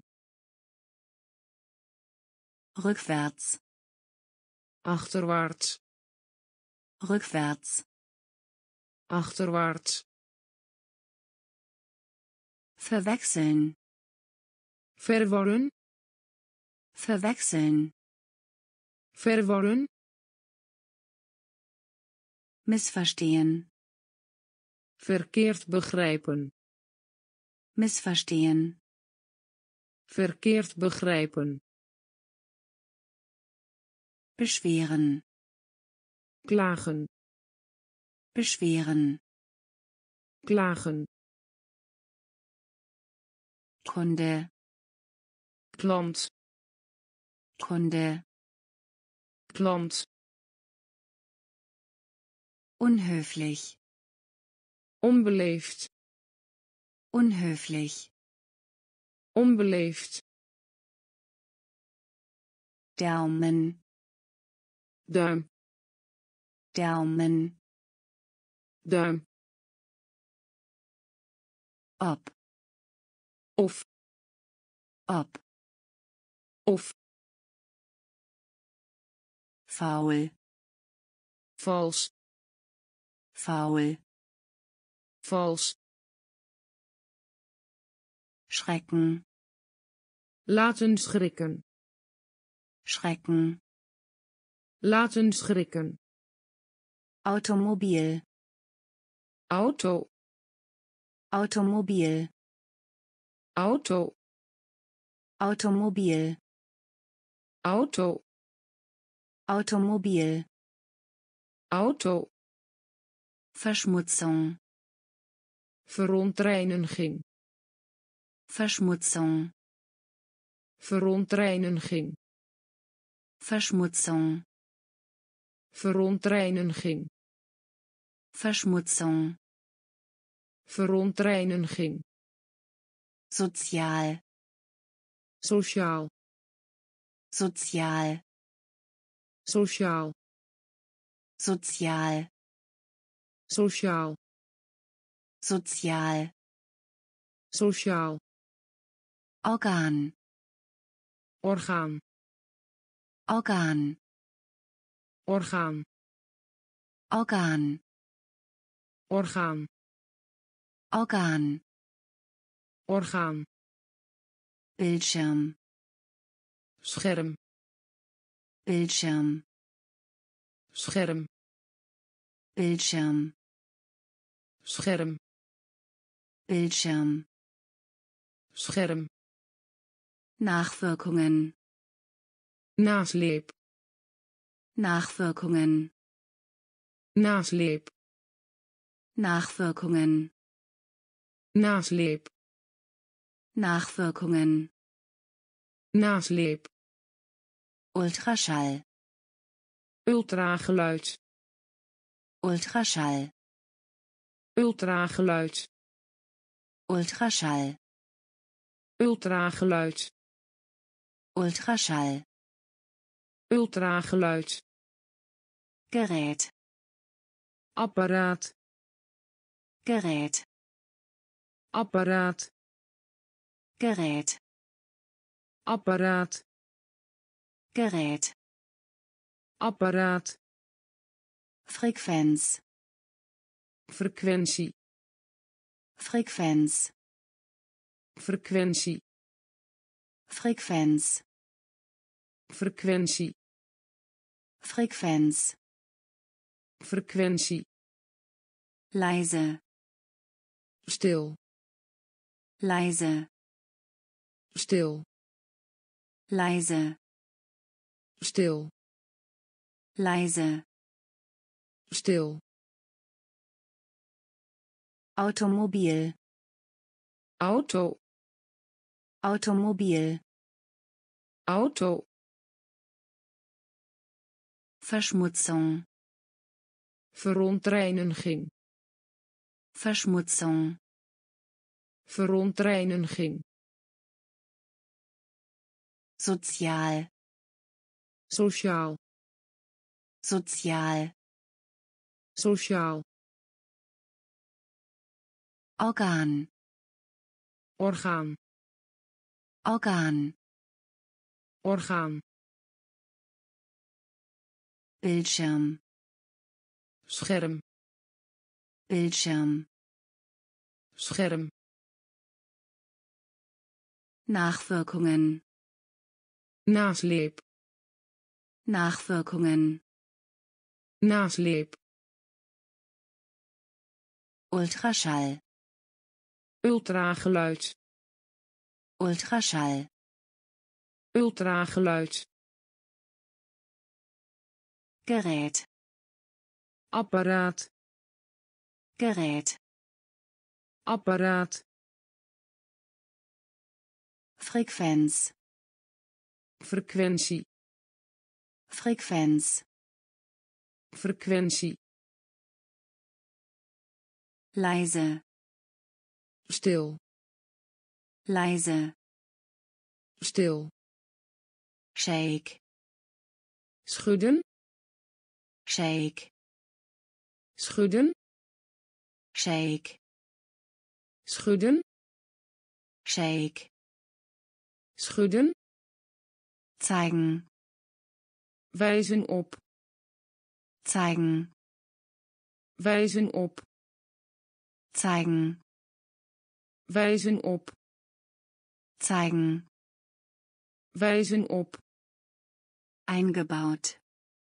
Rückwärts. Achterwaarts. Rückwärts. Achterwaarts. Verwechseln. Verwarren. Verwechseln. Verwarren. Missverstehen. Verkeerd begrijpen. Missverstehen. Verkeerd begrijpen. Beschweren. Klagen. Beschweren. Klagen. Kunde. Klant. Kunde. Klant. Unhöflich. Onbeleefd. Unhöflich. Onbeleefd. Daumen. Duim. Daumen. Duim. Ob. Of. Ob. Of. Faul. Vals. Faul. Vals. Schrecken. Laten schrikken. Schrecken. Laten schrikken. Automobil. Auto. Automobil. Auto. Automobil. Auto. Automobil. Auto. Verschmutzung. Verontreiniging. Verschmutzung. Verontreiniging. Verschmutzung. Verontreiniging. Verschmutzung. Verontreiniging. Sozial. Sociaal. Sozial. Sociaal. Sozial. Sociaal. Sozial. Sociaal. Organ. Orgaan. Organ. Orgaan. Organ. Orgaan. Organ. Orgaan. Bildschirm. Scherm. Bildschirm. Scherm. Bildschirm. Scherm. Bildschirm. Scherm. Nachwirkungen. Nasleep. Nachwirkungen. Nasleep. Nachwirkungen. Nasleep. Nachwirkungen. Nasleep. Ultraschall. Ultrageluid. Ultraschall. Ultrageluid. Ultraschall. Ultrageluid. Ultraschall. Ultrageluid. Gerät. Apparaat. Gerät. Apparaat. Gerät. Apparaat. Gerät. Apparaat. Frequenz. Frequentie. Frequenz. Frequentie. Frequenz. Frequentie. Frequenz. Frequentie. Leise. Stil. Leise. Stil. Leise. Stil. Leise. Stil. Automobil. Auto. Automobil. Auto. Verschmutzung. Verontreiniging. Verschmutzung. Verontreiniging. Sozial. Sociaal. Sozial. Sociaal. Organ. Orgaan. Organ. Orgaan. Bildschirm. Scherm. Bildschirm. Scherm. Nachwirkungen. Nasleep. Nachwirkungen. Nasleep. Ultraschall. Ultrageluid. Ultraschall. Ultrageluid. Gerät. Apparaat. Gerät. Apparaat. Frequenz. Frequentie. Frequenz. Frequentie. Leise. Stil. Leise. Stil. Shake. Schudden. Shake. Schudden. Shake. Schudden. Shake. Schudden. Zeigen. Wijzen op. Zeigen. Wijzen op. Zeigen. Wijzen op. Zeigen. Wijzen op. Eingebaut.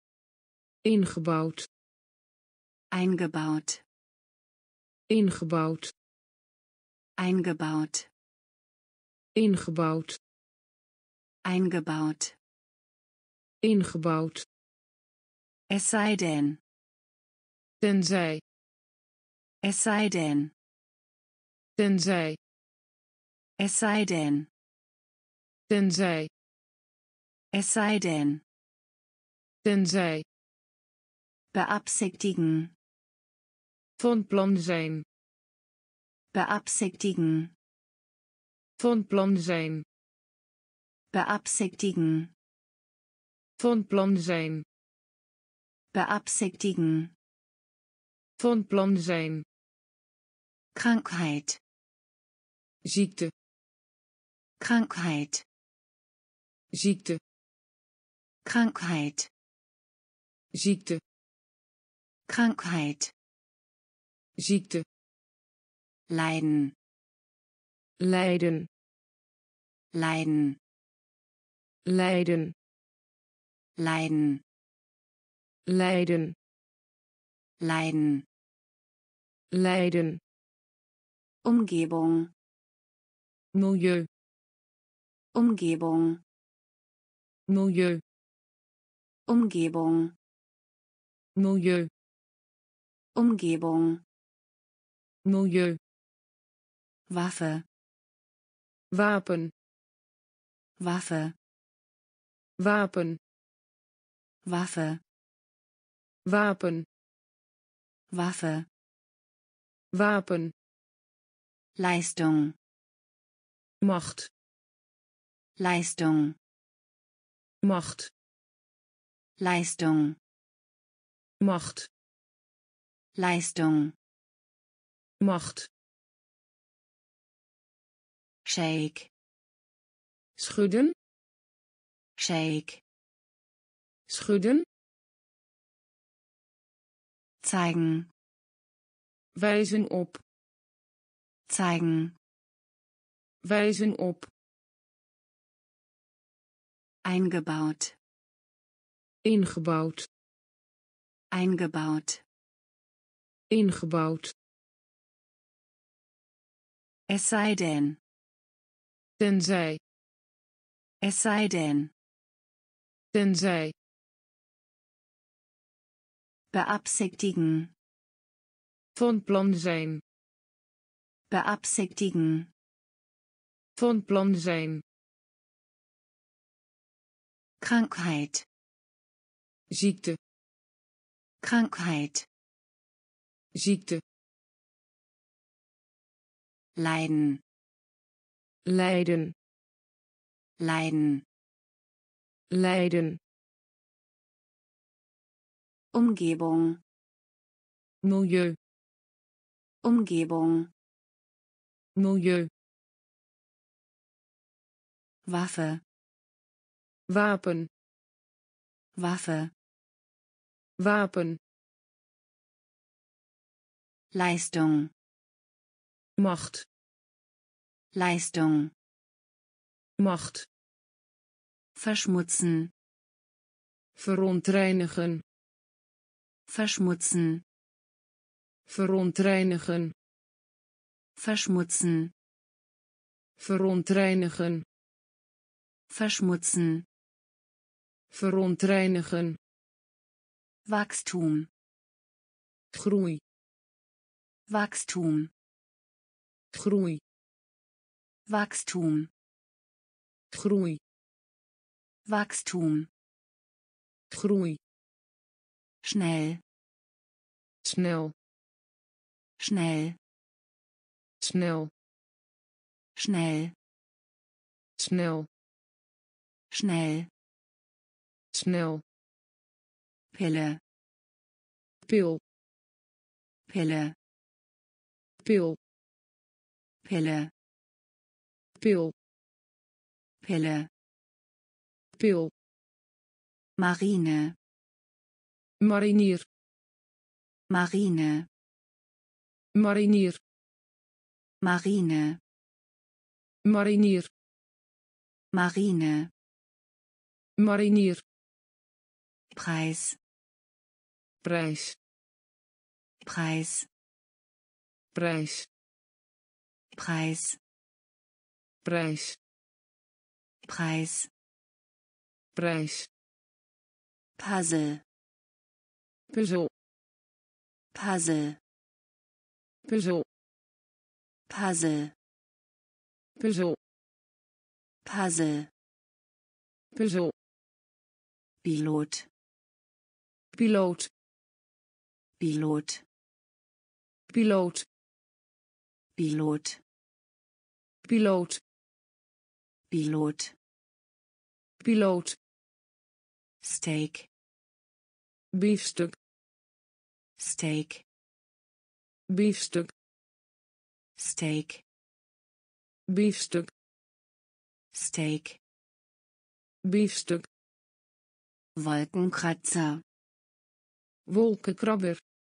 Ingebouwd. Eingebaut. Ingebouwd. Eingebaut. Ingebouwd. Eingebaut. Ingebouwd. Es sei denn. Tenzij. Es sei denn. Tenzij. Es sei denn. Tenzij. Es sei denn. Tenzij. Beabsichtigen. Van plan zijn. Beabsichtigen. Van plan zijn. Beabsichtigen. Van plan zijn. Beabsichtigen. Van plan zijn. Krankheit. Ziekte. Krankheit. Ziekte. Krankheit. Ziekte. Krankheit. Ziekte. Leiden. Lijden. Leiden. Lijden. Leiden. Lijden. Leiden. Lijden. Umgebung. Milieu. Umgebung. Milieu. Umgebung. Milieu. Umgebung. Milieu. Waffe. Wapen. Waffe. Wapen. Waffe. Wapen. Waffe. Wapen. Leistung. Macht. Leistung. Macht. Leistung. Macht. Leistung. Macht. Shake. Schudden. Shake. Schudden. Zeigen. Wijzen op. Zeigen. Wijzen op. Eingebaut. Ingebouwd. Eingebaut. Ingebouwd. Es sei denn. Tenzij. Es sei denn. Tenzij. Beabsichtigen. Van plan zijn. Beabsichtigen. Van plan zijn. Krankheit. Ziekte. Krankheit. Ziekte. Leiden. Lijden. Leiden. Lijden. Umgebung. Milieu. Umgebung. Milieu. Waffe. Wapen. Waffe. Wapen. Leistung. Macht. Leistung. Macht. Verschmutzen. Verontreinigen. Verschmutzen. Verontreinigen. Verschmutzen. Verontreinigen. Verschmutzen. Verontreinigen. Wachstum. Groei. Wachstum. Groei. Wachstum. Groei. Wachstum. Groei. Schnell. Snel. Schnell. Snel. Schnell. Snel. Schnell. Snel. Pille. Pil. Pille. Pil. Pille. Pil. Pille. Pil. Marine. Marinier. Marine. Marinier. Marine. Marinier. Marine. Marinier. Preis. Prijs. Preis. Prijs. Preis. Prijs. Preis. Prijs. Puzzle. Puzzel. Puzzle. Puzzel. Puzzle. Puzzel. Puzzle. Puzzel. Pilot. Piloot. Pilot. Piloot. Pilot. Piloot. Pilot. Piloot. Steak. Biefstuk. Steak. Biefstuk. Steak. Biefstuk. Steak. Biefstuk. Wolkenkratzer. Wolkenkrabber.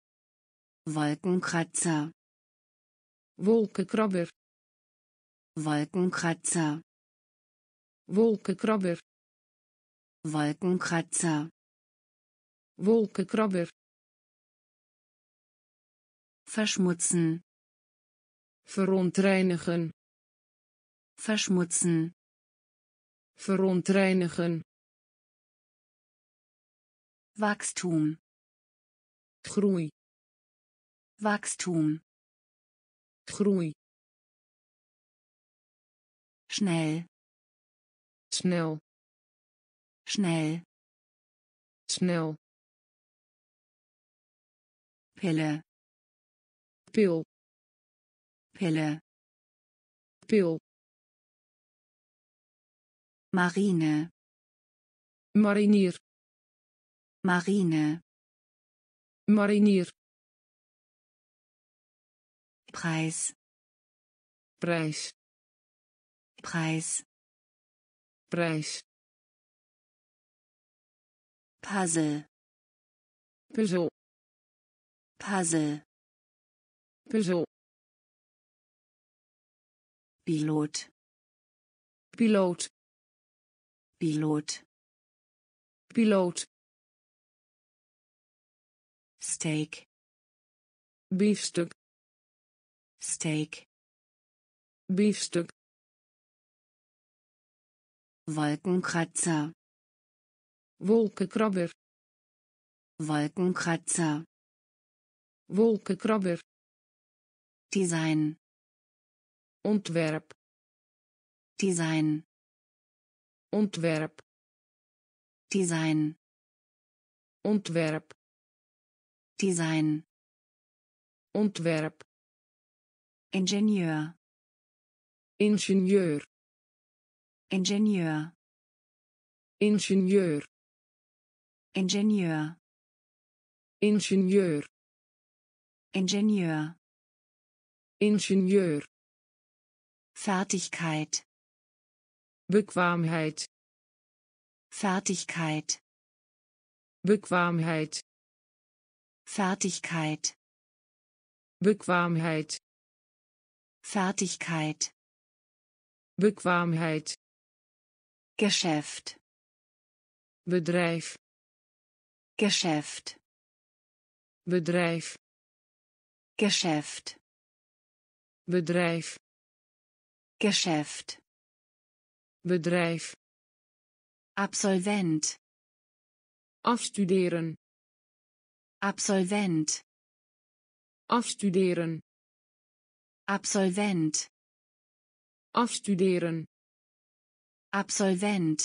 Wolkenkratzer. Wolkenkrabber. Wolkenkratzer. Wolkenkrabber. Wolkenkratzer. Wolkenkrabber. Verschmutzen. Verontreinigen. Verschmutzen. Verontreinigen. Wachstum. Groei. Wachstum. Groei. Schnell. Snel. Schnell. Snel. Pille. Pil. Pille. Pil. Marine. Marinier. Marine. Marinier. Preis. Prijs. Preis. Prijs. Puzzle. Puzzel. Puzzle. Puzzel. Pilot. Piloot. Pilot. Piloot. Steak. Biefstuk. Steak. Biefstuk. Wolkenkratzer. Wolkenkrabber. Wolkenkratzer. Wolkenkrabber. Design. Ontwerp. Design. Ontwerp. Design. Ontwerp. Design. Ontwerp. Ingenieur. Ingenieur. Ingenieur. Ingenieur. Ingenieur. ingenieur, Ingenieur, ingenieur, Fertigkeit, bekwaamheid, Fertigkeit, bekwaamheid, Fertigkeit, bekwaamheid, Fertigkeit, bekwaamheid, Geschäft, bedrijf, Geschäft, bedrijf, Geschäft, bedrijf, Geschäft, bedrijf, Absolvent, afstuderen, Absolvent, afstuderen, Absolvent, afstuderen, Absolvent,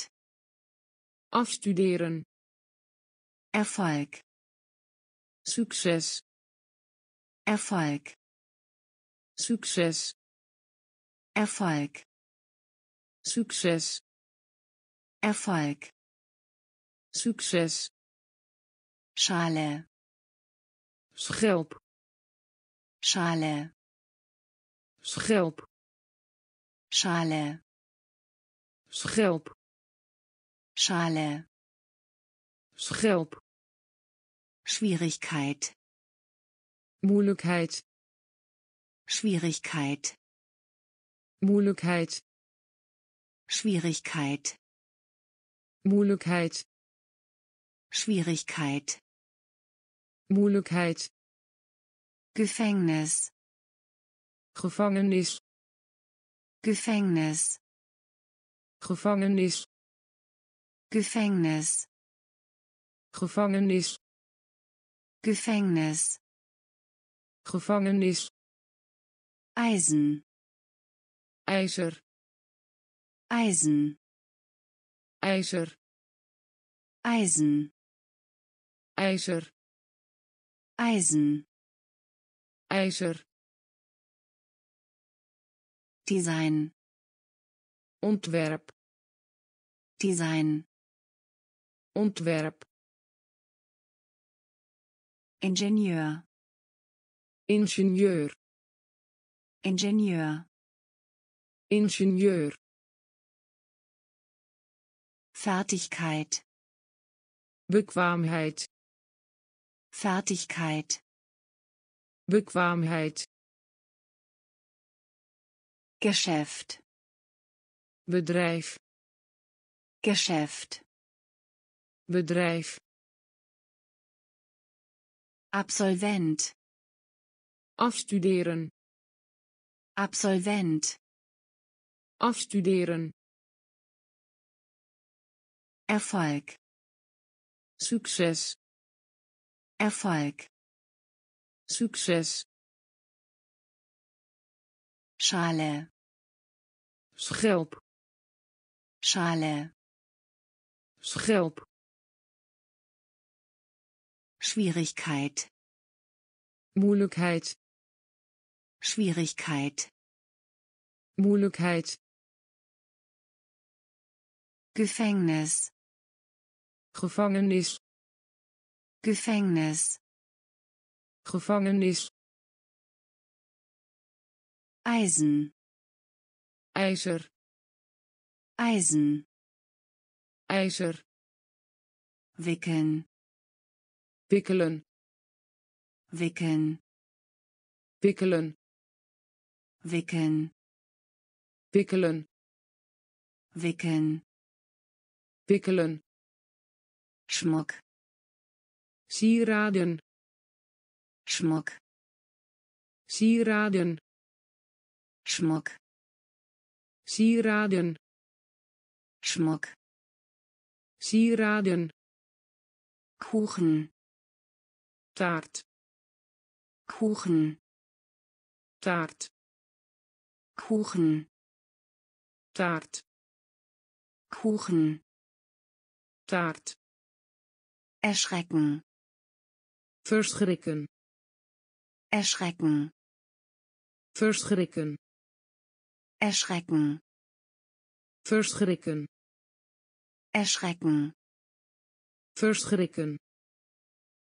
afstuderen, Erfolg, succes, Erfolg, succes, Erfolg, succes, Erfolg, succes, Schale, schelp, Schale, schelp, Schale, schelp, Schale, schelp, Schwierigkeit, moeilijkheid, Schwierigkeit, moeilijkheid, Schwierigkeit, moeilijkheid, Schwierigkeit, moeilijkheid, Gefängnis, gevangenis, Gefängnis, gevangenis, Gefängnis, gevangenis, Gefängnis, gevangenis, Eisen, ijzer, Eisen, ijzer, Eisen, ijzer, Eisen, ijzer, Design, ontwerp, Design, ontwerp, Ingenieur, ingenieur, Ingenieur, ingenieur, Fertigkeit, bekwaamheid, Fertigkeit, bekwaamheid, Geschäft, bedrijf, Geschäft, bedrijf, Absolvent, afstuderen, Absolvent, afstuderen, Erfolg, succes, Erfolg, succes, Schale, schelp, Schale, schelp, Schwierigkeit, moeilijkheid, Schwierigkeit, moeilijkheid, Gefängnis, gevangenis, Gefängnis, gevangenis, Eisen, ijzer, Eisen, ijzer, wickeln, wikkelen, wickeln, wikkelen, wickeln, wikkelen, wickeln, wikkelen, Schmuck, sieraden, Schmuck, sieraden, Schmuck, sieraden, Schmuck, sieraden, Kuchen, taart, Kuchen, taart, Kuchen, taart, Kuchen, taart, erschrecken, verschrikken, erschrecken, verschrikken, erschrecken, verschrikken, erschrecken, verschrikken,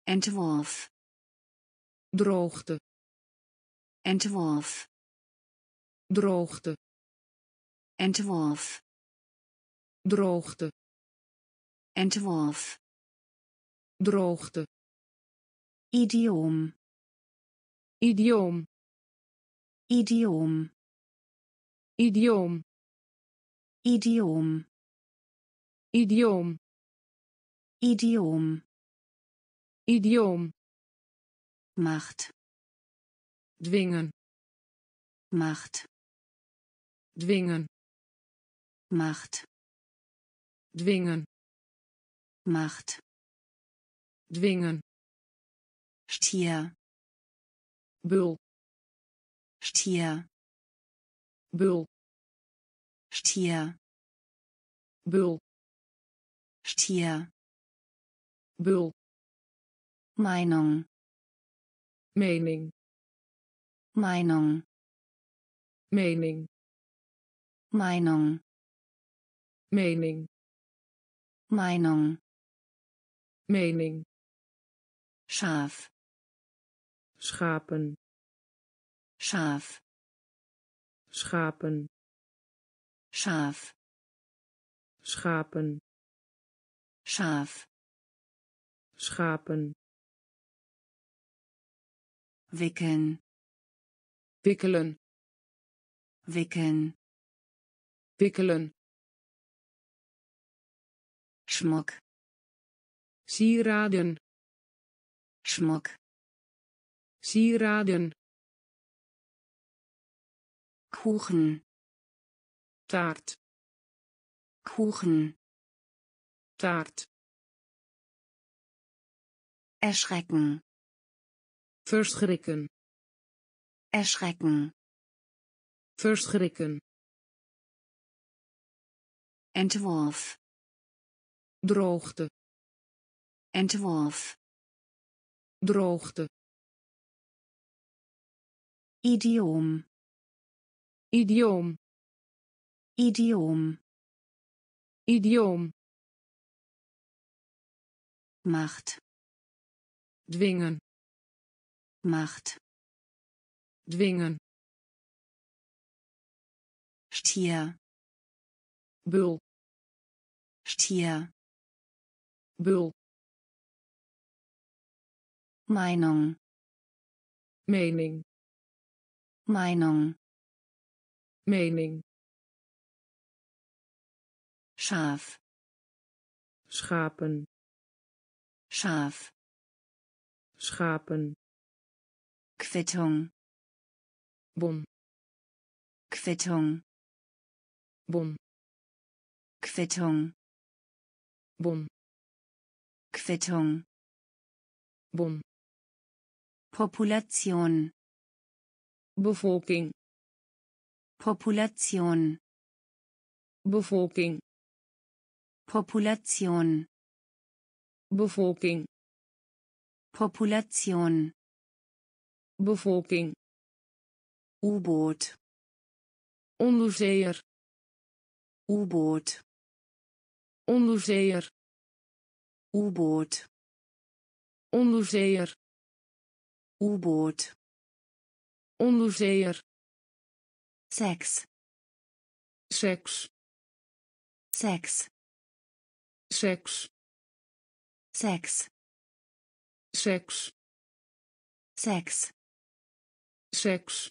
Entwurf. droogte, Entwurf. droogte, Entwurf. droogte, Entwurf. droogte, Idiom. idioom, Idiom. idioom, Idiom. idioom, Idiom. idioom, Macht. dwingen, Macht. dwingen, Macht. dwingen, Macht. dwingen, Stier. bul, Stier. bul, Stier. bul, Stier. bul, Meinung. mening, Meinung. mening, Meinung. mening, Meinung. mening, Schaf. schapen, Schaf. schapen, Schaf. schapen, Schaf. schapen, Wickeln. wikkelen, Wickeln. wikkelen, Schmuck. sieraden, Schmuck. sieraden, Kuchen. taart, Kuchen. taart, Erschrecken. verschrikken, Erschrecken. verschrikken, Entwurf. droogte, Entwurf. droogte, Idiom. idioom, Idiom. idioom, Macht. dwingen, Macht. dwingen, Stier. bul, Stier. bul, Meinung. mening, Meinung. mening, Schaf. schapen, Schaf. schapen, Quittung. bon, Quittung. bon, Quittung. bon, Quittung. bon, Population. bevolking, Population. bevolking, Population. bevolking, Population. bevolking, U-Boot. onderzeeër, U-Boot. onderzeeër, U-Boot. onderzeeër, U-Boot. onderzeeër, Sex. seks, Sex. seks, Sex. seks, Sex. seks,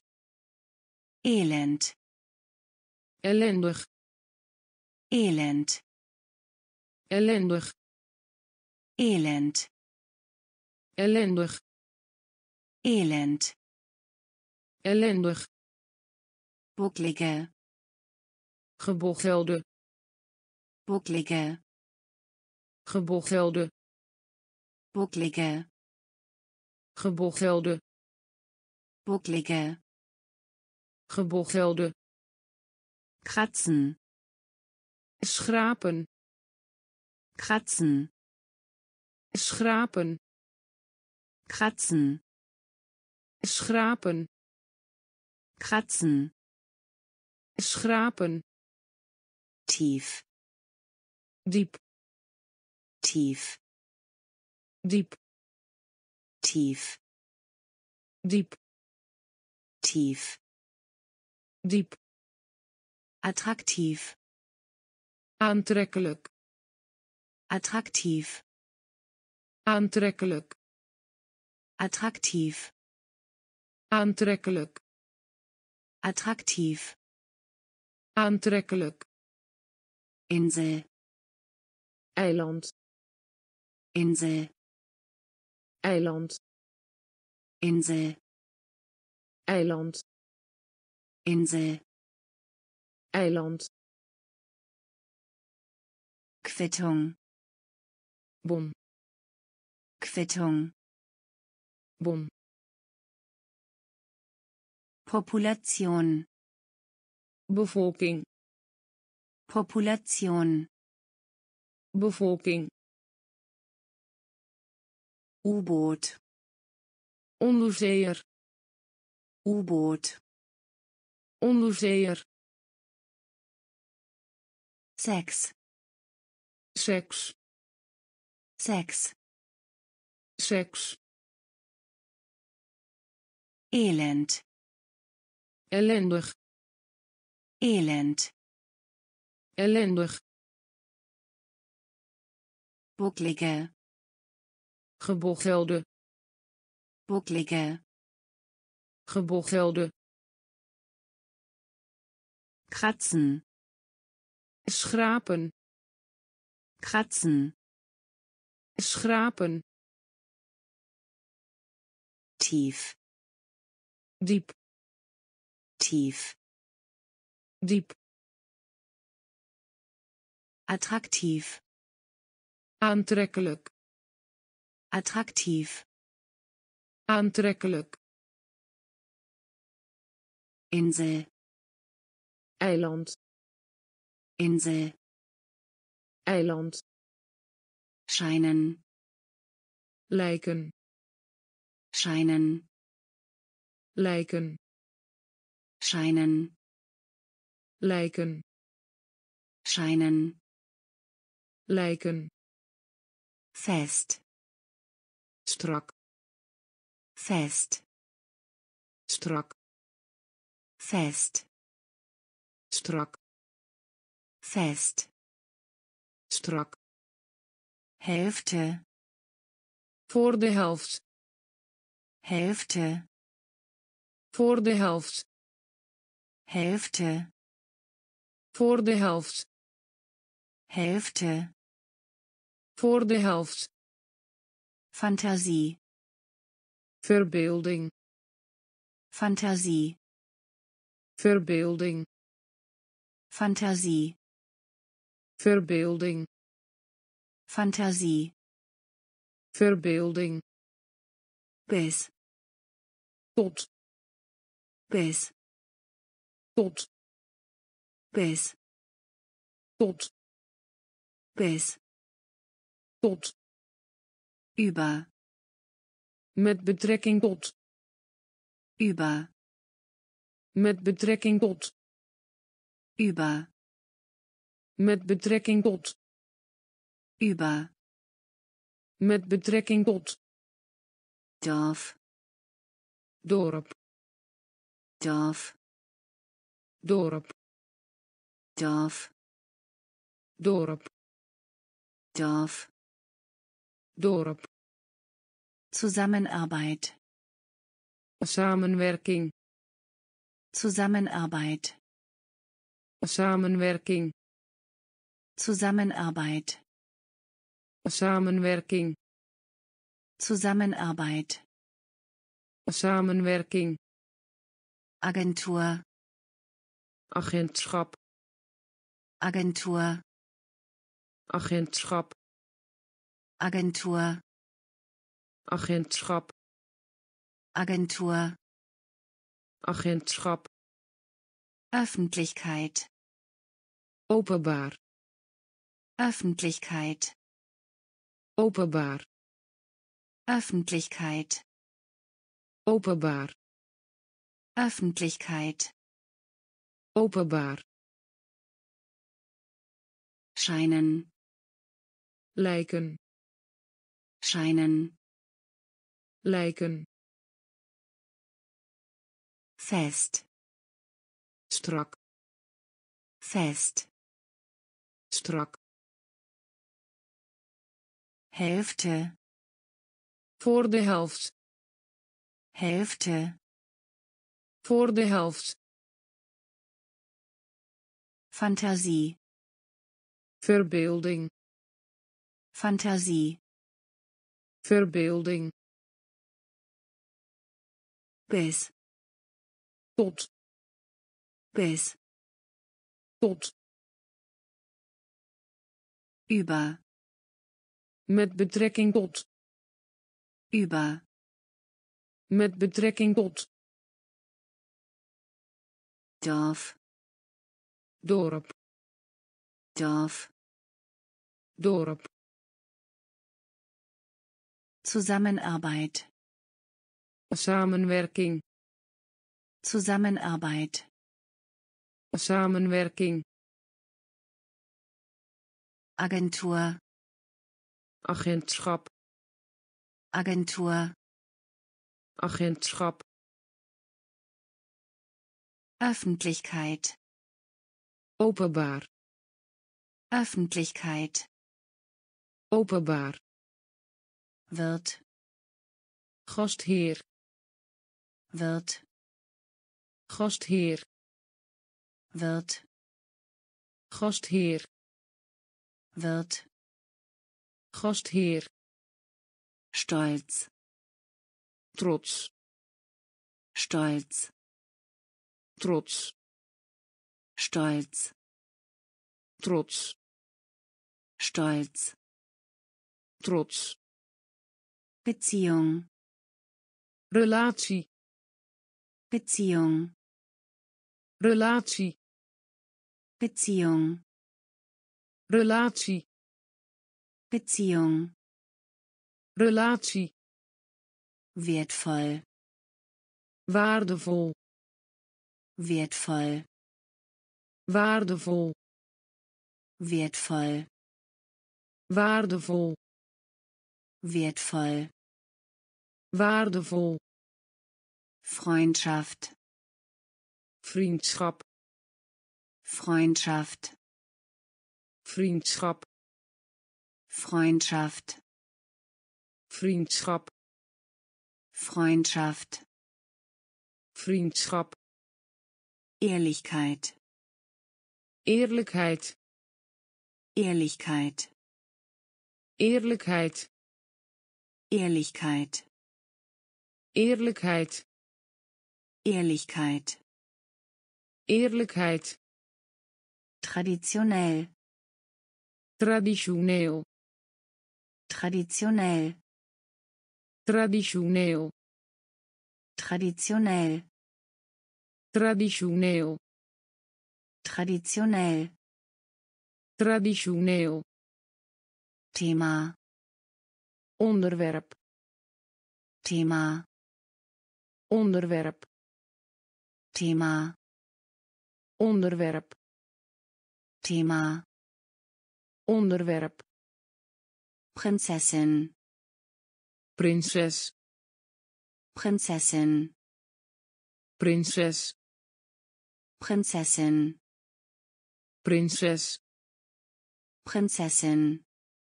Elend. ellendig, Elend. ellendig, Elend. ellendig, Elend. ellendig, Bucklige. gebochelde, Bucklige. gebochelde, Bucklige. gebochelde, Bucklige. gebochelde, Kratzen. schrapen, Kratzen. schrapen, Kratzen. schrapen, Kratzen. schrapen, Tief. diep, Tief. diep, tief, diep, tief, diep, attraktiv, aantrekkelijk, attraktiv, aantrekkelijk, attraktiv, aantrekkelijk, attraktiv, aantrekkelijk, Insel, eiland, Insel, eiland, Insel, eiland, Insel, eiland, Quittung, bon, Quittung, bon, Population, bevolking, Population, bevolking, U-Boot, onderzeeër, U-Boot, onderzeeër, Sex, seks, Sex, seks, Elend, ellendig, Elend, ellendig, bucklige, gebochelde, bucklige, gebochelde, kratzen, schrapen, kratzen, schrapen, tief, diep, tief, diep, attraktiv, aantrekkelijk, attraktiv, aantrekkelijk, Insel, eiland, Insel, eiland, scheinen, lijken, scheinen, lijken, scheinen, lijken, scheinen, lijken, fest, strak, fest, strak, fest, strak, fest, strak, Hälfte, voor de helft, Hälfte, voor de helft, Hälfte, voor de helft, Hälfte, voor de helft, Fantasie, verbeelding, Fantasie, verbeelding, Fantasie, verbeelding, Fantasie, verbeelding, bis, tot, bis, tot, bis, tot, bis, tot, über, met betrekking tot, über, met betrekking tot, über, met betrekking tot, über, met betrekking tot, Dorf, dorp, Dorf, dorp, Dorf, dorp, Dorf, dorp, Zusammenarbeit, samenwerking, Zusammenarbeit, samenwerking, Zusammenarbeit, samenwerking, Zusammenarbeit, samenwerking, Agentur, agentschap, Agentur, agentschap, Agentur, agentschap, Agentur, agentschap, Öffentlichkeit, openbaar, Öffentlichkeit, openbaar, Öffentlichkeit, openbaar, Öffentlichkeit, openbaar, scheinen, lijken, scheinen, lijken, fest, strak, fest, strak, Hälfte, voor de helft, Hälfte, voor de helft, Fantasie, verbeelding, Fantasie, verbeelding, bis, tot, bis, tot, über, met betrekking tot, über, met betrekking tot, Dorf, dorp, Dorf, dorp, Zusammenarbeit, samenwerking, Zusammenarbeit, samenwerking, Agentur, agentschap, Agentur, agentschap, Öffentlichkeit, openbaar, Öffentlichkeit, openbaar, Wirt, gastheer, Wirt, gastheer, Wirt, gastheer, Wirt, gastheer, Stolz, trots, Stolz, trots, Stolz, trots, Stolz, trots, Beziehung, relatie, Beziehung, relatie, Beziehung, relatie, Beziehung, relatie, wertvoll, waardevol, wertvoll, waardevol, wertvoll, waardevol, wertvoll, waardevol, Freundschaft, vriendschap, Freundschaft, vriendschap, Freundschaft, vriendschap, Freundschaft, vriendschap, Ehrlichkeit, eerlijkheid, Ehrlichkeit, eerlijkheid, Ehrlichkeit, eerlijkheid, Ehrlichkeit, eerlijkheid, traditionell, traditioneel, traditionell, traditioneel, traditionell, traditioneel, traditionell, traditioneel, Thema, onderwerp, Thema, onderwerp, Thema, onderwerp, Thema, onderwerp, Prinzessin, prinses, Prinzessin, prinses, Prinzessin, prinses, Prinzessin,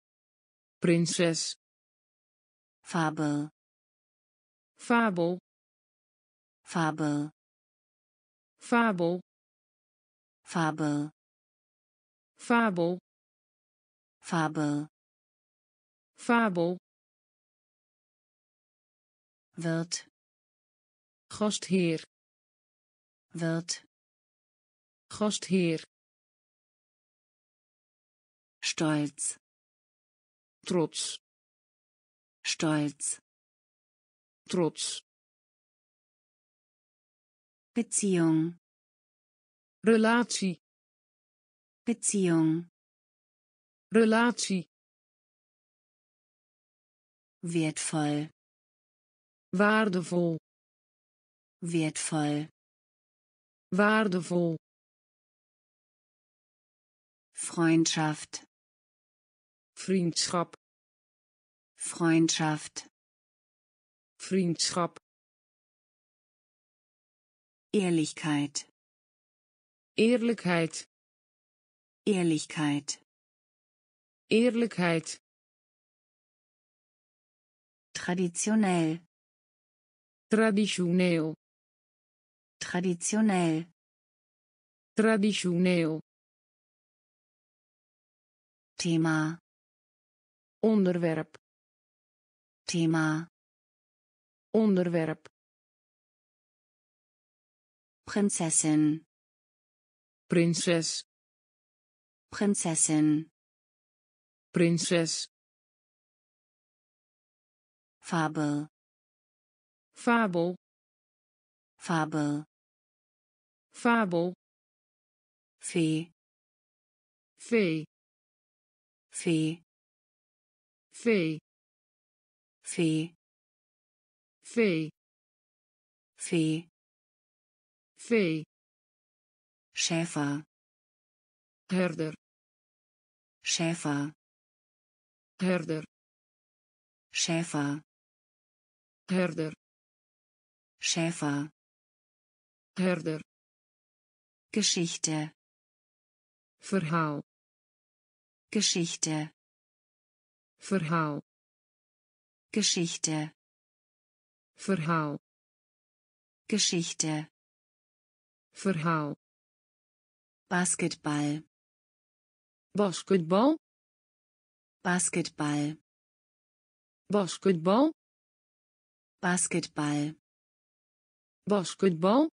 prinses, Fabel, fabel, Fabel, fabel, Fabel, fabel, Fabel, fabel, Wirt, gastheer, Wirt, gastheer, Stolz, trots, Stolz, trots, Beziehung, relatie, Beziehung, relatie, wertvoll, waardevol, wertvoll, waardevol, Freundschaft, vriendschap, Freundschaft, Vriendschap. Ehrlichkeit. Eerlijkheid. Ehrlichkeit. Eerlijkheid. Traditionell. Traditioneel. Traditionell. Traditioneel. Thema. Onderwerp. Thema. Onderwerp. Prinzessin. Prinses. Prinzessin. Prinses. Fabel. Fabel. Fabel. Fabel. Fee. Vee. Fee. Vee. Fee. Vee. Fee. Vee. Schäfer. Herder. Schäfer. Herder. Schäfer. Herder. Schäfer. Herder. Geschichte. Verhaal. Geschichte. Verhaal. Geschichte. Verhaal. Geschichte. Verhaal. Basketball. Basketbal. Basketball. Basketbal. Basketball. Basketbal.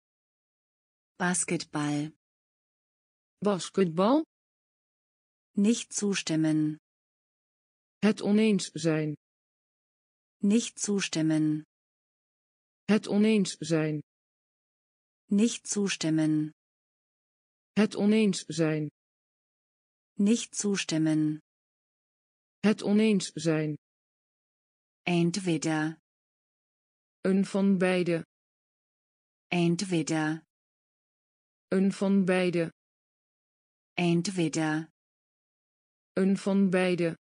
Basketball. Basketbal. Nicht zustimmen. Het oneens zijn. Nicht zustimmen. Het oneens zijn. Nicht zustimmen. Het oneens zijn. Nicht zustimmen. Het oneens zijn. Entweder. Een van beide. Entweder. Een van beide. Entweder. Een van beide.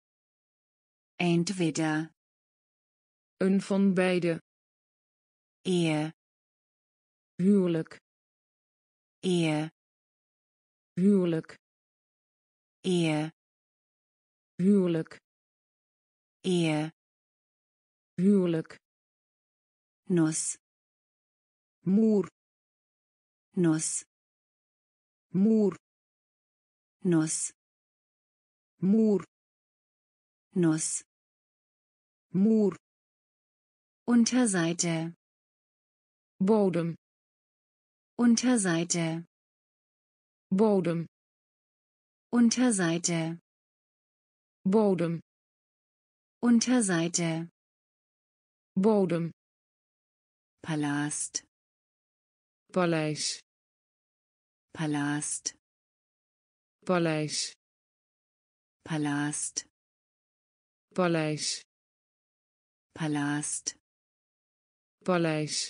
Entweder. Een van beide. Ehe. Huwelijk. Ehe. Huwelijk. Ehe. Huwelijk. Ehe. Huwelijk. Nuss. Moer. Nuss. Moer. Nuss. Moer. Nuss. Moer. Unterseite. Bodem. Unterseite. Bodem. Unterseite. Bodem. Unterseite. Bodem. Palast. Paleis. Palast. Paleis. Palast. Paleis. Palast. Paleis.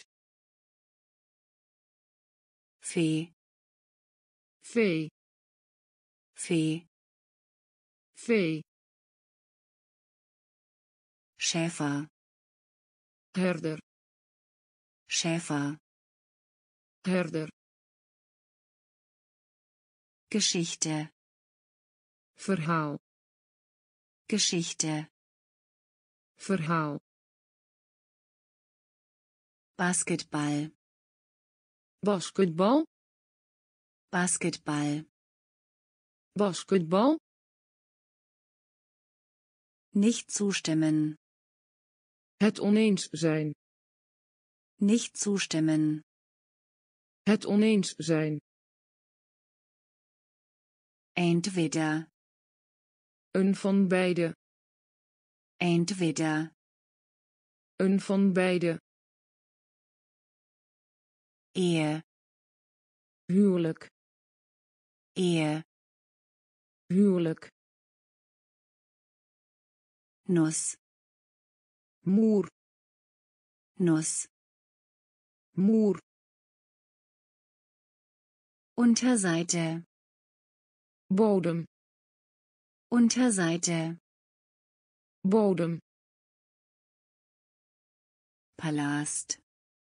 Fee. Vee. Fee. Vee. Schäfer. Herder. Schäfer. Herder. Geschichte. Verhaal. Geschichte. Verhaal. Basketball. Basketbal. Basketball. Basketbal. Nicht zustimmen. Het oneens zijn. Nicht zustimmen. Het oneens zijn. Entweder. Een van beide. Entweder. Een van beide. Ehe. Huwelijk. Ehe. Huwelijk. Nuss. Moer. Nuss. Moer. Unterseite. Bodem. Unterseite. Bodem. Palast,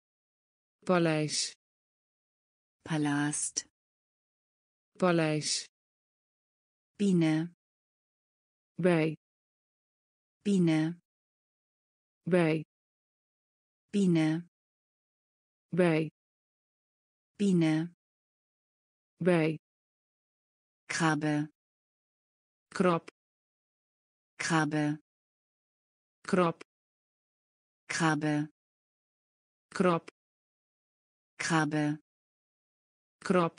paleis, Palast, paleis, Biene, bij, Biene, bij, Biene, bij, Biene, bij, Krabbe, krab, Krabbe, krab, Krabbe, krab, Krabbe, krab,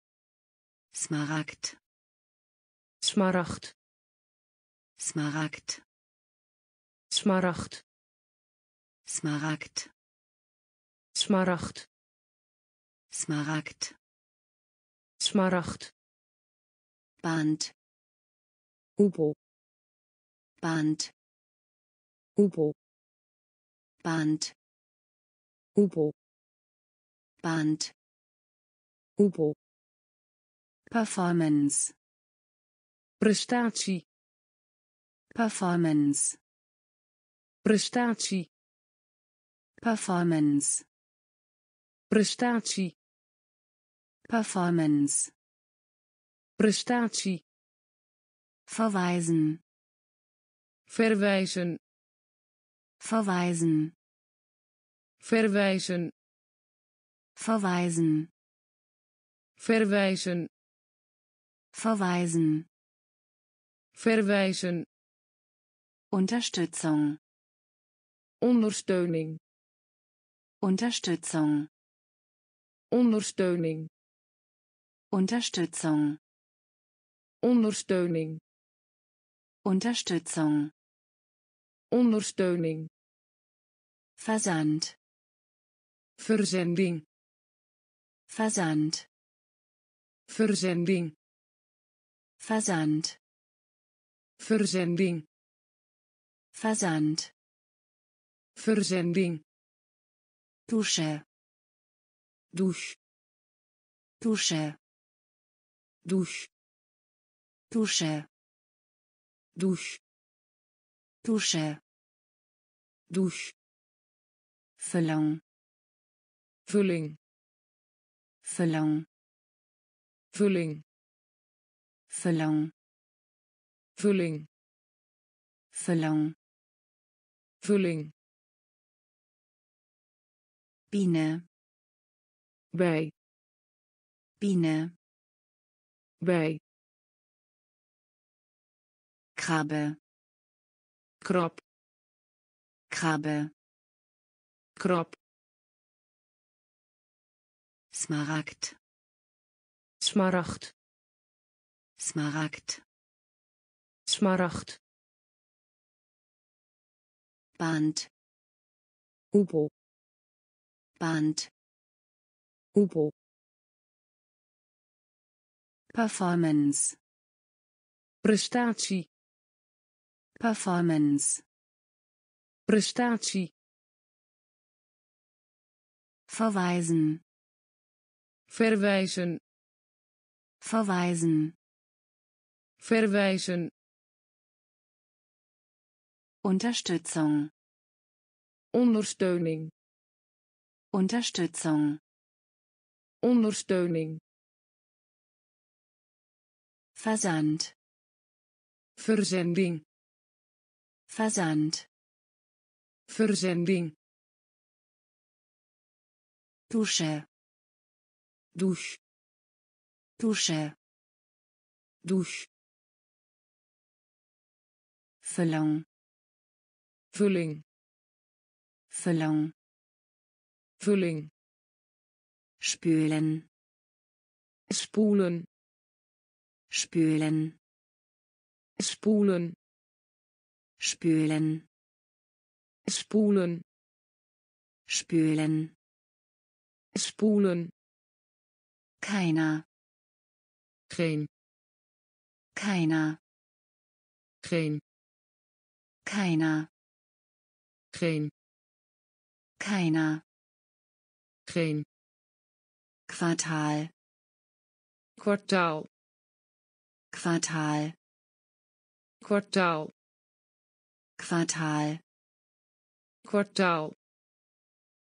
Smaragd, smaragd, Smaragd, smaragd, Smaragd, smaragd, Smaragd, smaragd, Band, hoepel, Band, hoepel, Band, hoepel, Band, hoepel, Performance, prestatie, Performance, prestatie, Performance, prestatie, Performance, prestatie, verweisen, verwijzen, verweisen, verwijzen, verweisen, verwijzen, verweisen, verwijzen, Unterstützung, ondersteuning, Unterstützung, ondersteuning, Unterstützung, ondersteuning, Unterstützung, ondersteuning, Versand, verzending, Versand, verzending, Versand, verzending, Versand, verzending, Dusche, douche, Dusche, douche, Dusche, douche, Dusche, douche, Füllung, vulling, Füllung, vulling, Füllung, vulling, Füllung, vulling, Biene, bij, Biene, bij, Krabbe, krab, Krabbe, krab, Smaragd, smaragd, Smaragd, smaragd, Band, hoepel, Band, hoepel, Performance, prestatie, Performance, prestatie, verweisen, verwijzen, verweisen, verwijzen, Unterstützung, ondersteuning, Unterstützung, ondersteuning, Versand, verzending, Versand, verzending, Dusche, douche, Dusche, douche, Füllung, vulling, Füllung, vulling, spülen, spoelen, spülen, spoelen, spülen, spoelen, spülen, spoelen, keiner, geen, keiner, geen, keiner, geen, keiner, geen, Quartal, kwartaal, Quartal, kwartaal, Quartal, kwartaal,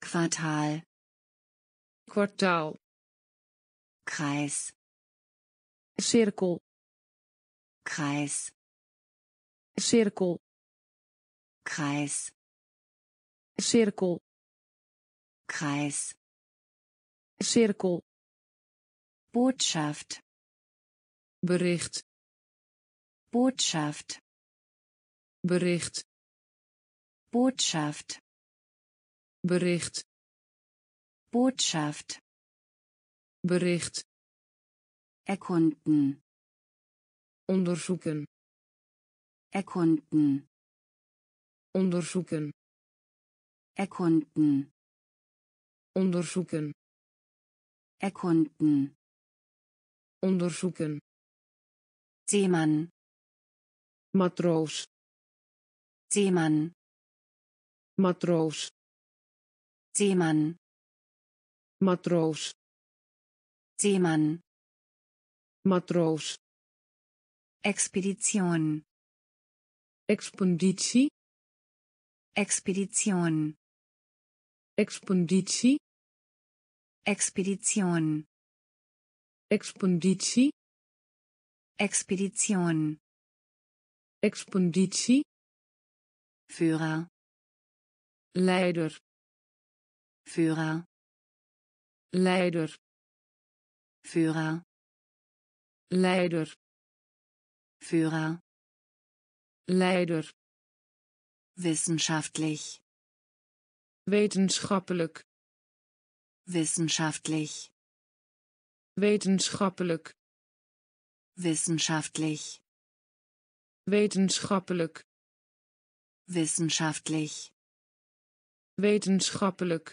Quartal, kwartaal, Kreis, cirkel, Kreis, cirkel, Kreis, cirkel, Kreis, cirkel, Botschaft, bericht, Botschaft, bericht, Botschaft, bericht, Botschaft, bericht, erkunden, onderzoeken, erkunden, onderzoeken, erkunden, onderzoeken, erkunden, onderzoeken, Seemann, matroos, Seemann, matroos, Seemann, matroos, Seemann, matroos, Expedition, expeditie, Expedition, expeditie, Expedition, expeditie, Expedition, expeditie, Führer, leider, Führer, leider, Führer, leider, Führer, leider, wissenschaftlich, wetenschappelijk, wissenschaftlich, wetenschappelijk, wissenschaftlich, wetenschappelijk, wissenschaftlich, wetenschappelijk,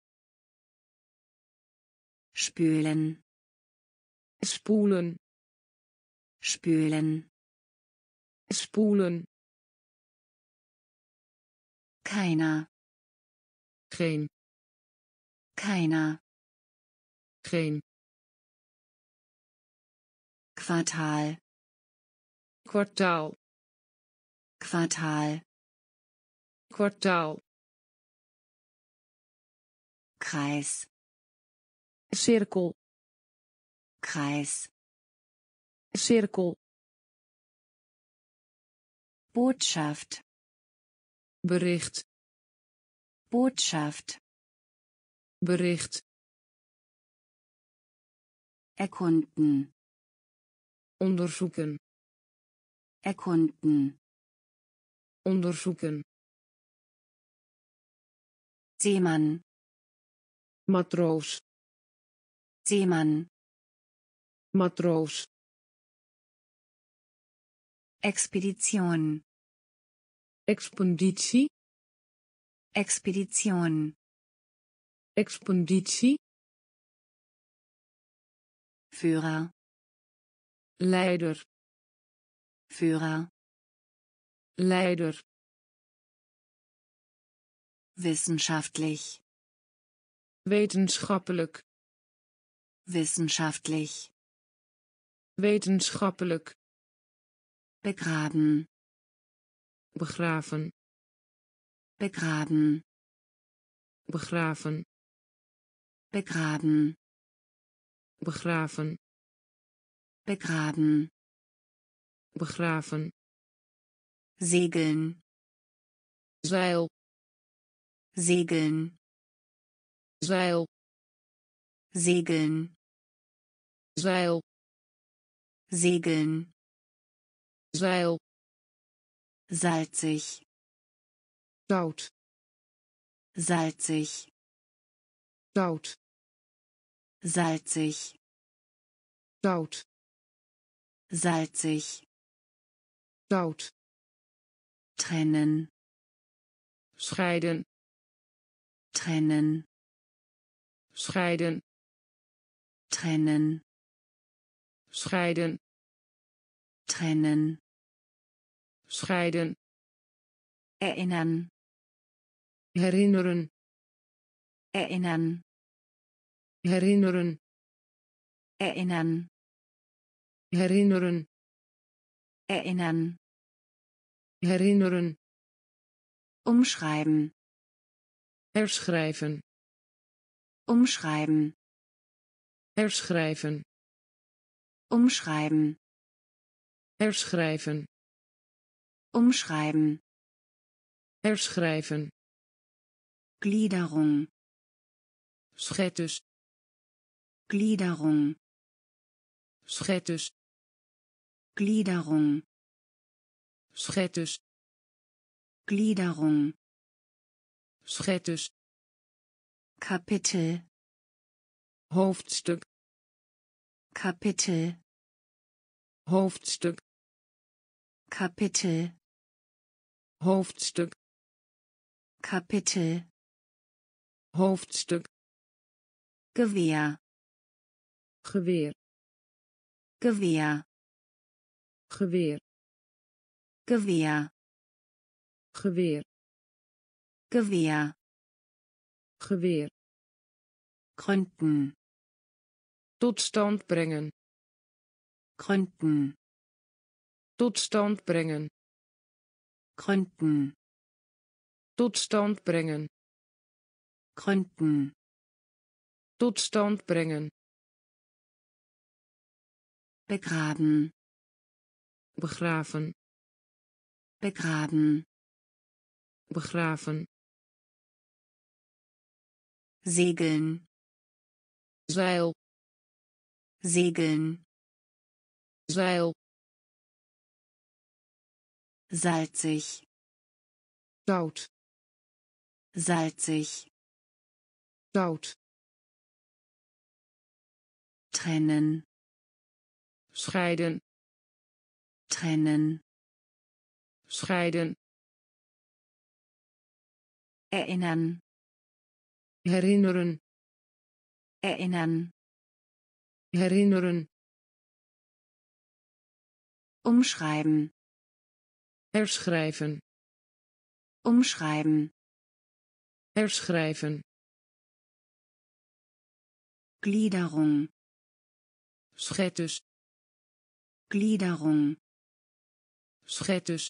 spülen, spoelen, spülen, spoelen, keiner, geen, keiner, geen, Quartal, kwartaal, Quartal, kwartaal, Kreis, cirkel, Kreis, cirkel, Botschaft, bericht, Botschaft, bericht, erkunden, onderzoeken, erkunden, onderzoeken, Seemann, matroos, Seemann, matroos, Expedition, expeditie, Expedition, expeditie, Führer, leider, Führer, leider, wissenschaftlich, wetenschappelijk, wissenschaftlich, wetenschappelijk, begraben, begraven, begraben, begraven, begraben, begraven, begraben, begraven, segeln, zeil, segeln, zeil, segeln, zeil, segeln, zeil, salzig, zout, salzig, zout, salzig, zout, salzig, zout, trennen, scheiden, trennen, scheiden, trennen, scheiden, trennen, scheiden, erinnern, herinneren, erinnern, herinneren, erinnern, herinneren, erinnern, herinneren, umschreiben, herschrijven, Umschreiben. herschrijven, Umschreiben. herschrijven, Umschreiben. herschrijven, Gliederung. schetus, Gliederung. schetus, Gliederung. schetus, Gliederung. schetus, Kapitel. hoofdstuk, Kapitel. hoofdstuk, Kapitel. hoofdstuk, Kapitel. hoofdstuk, Gewehr. geweer, Gewehr. geweer, Gewehr. geweer, Gewehr. geweer, Gründen. tot stand brengen, Gründen. tot stand brengen, Gründen. tot stand brengen, Gründen. tot stand brengen, Begraben. begraven, Begraben. begraven, Segeln. zeil, Segeln. zeil, Salzig. zout, Salzig. zout, Trennen. scheiden, Trennen. scheiden, Erinnern. herinneren, Erinnern. herinneren, Umschreiben. herschrijven, Umschreiben. herschrijven, Gliederung. schetus, Gliederung. schetus,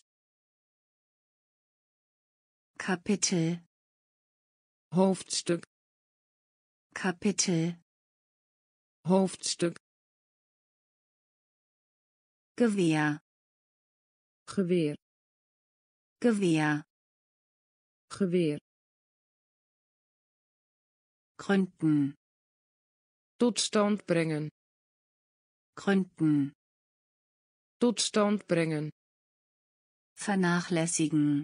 Kapitel. hoofdstuk, Kapitel. hoofdstuk, Gewehr. geweer, Gewehr. geweer, Gründen. tot stand brengen, Gründen. tot stand brengen, Vernachlässigen.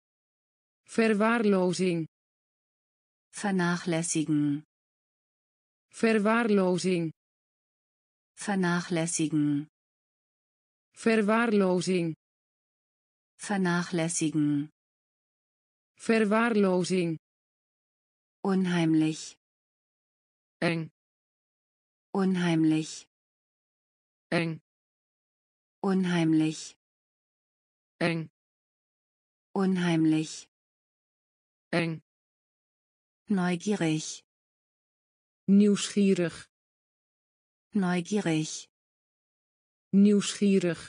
verwaarlozing, Vernachlässigen. verwaarlozing, Vernachlässigen. verwaarlozing, Vernachlässigen. verwaarlozing, Unheimlich. eng, Unheimlich. eng, Unheimlich. eng, Unheimlich. eng, Neugierig. nieuwsgierig, Neugierig. nieuwsgierig,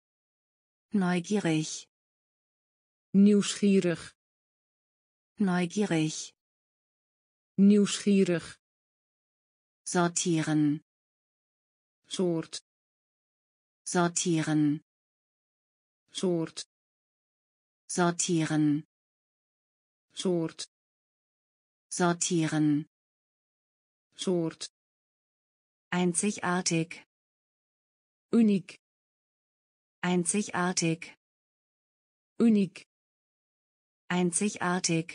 Neugierig. nieuwsgierig, Neugierig. nieuwsgierig, Sortieren. soort, Sortieren. soort, Sortieren. soort, Sortieren. soort, Einzigartig. uniek, Einzigartig. uniek, Einzigartig.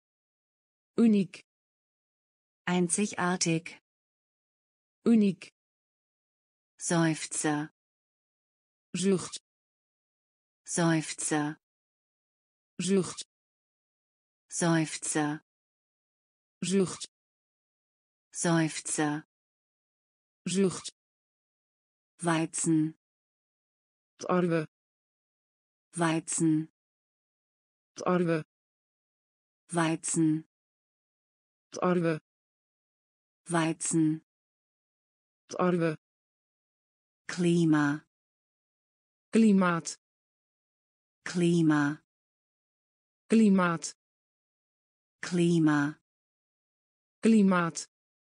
uniek, Einzigartig. uniek, Seufzer. zucht, Seufzer. zucht, Seufzer. zucht, Seufzer. zucht, Weizen. tarwe, Weizen. tarwe, Weizen. tarwe, Weizen. tarwe, Klima. klimaat, Klima. klimaat, Klima. klimaat,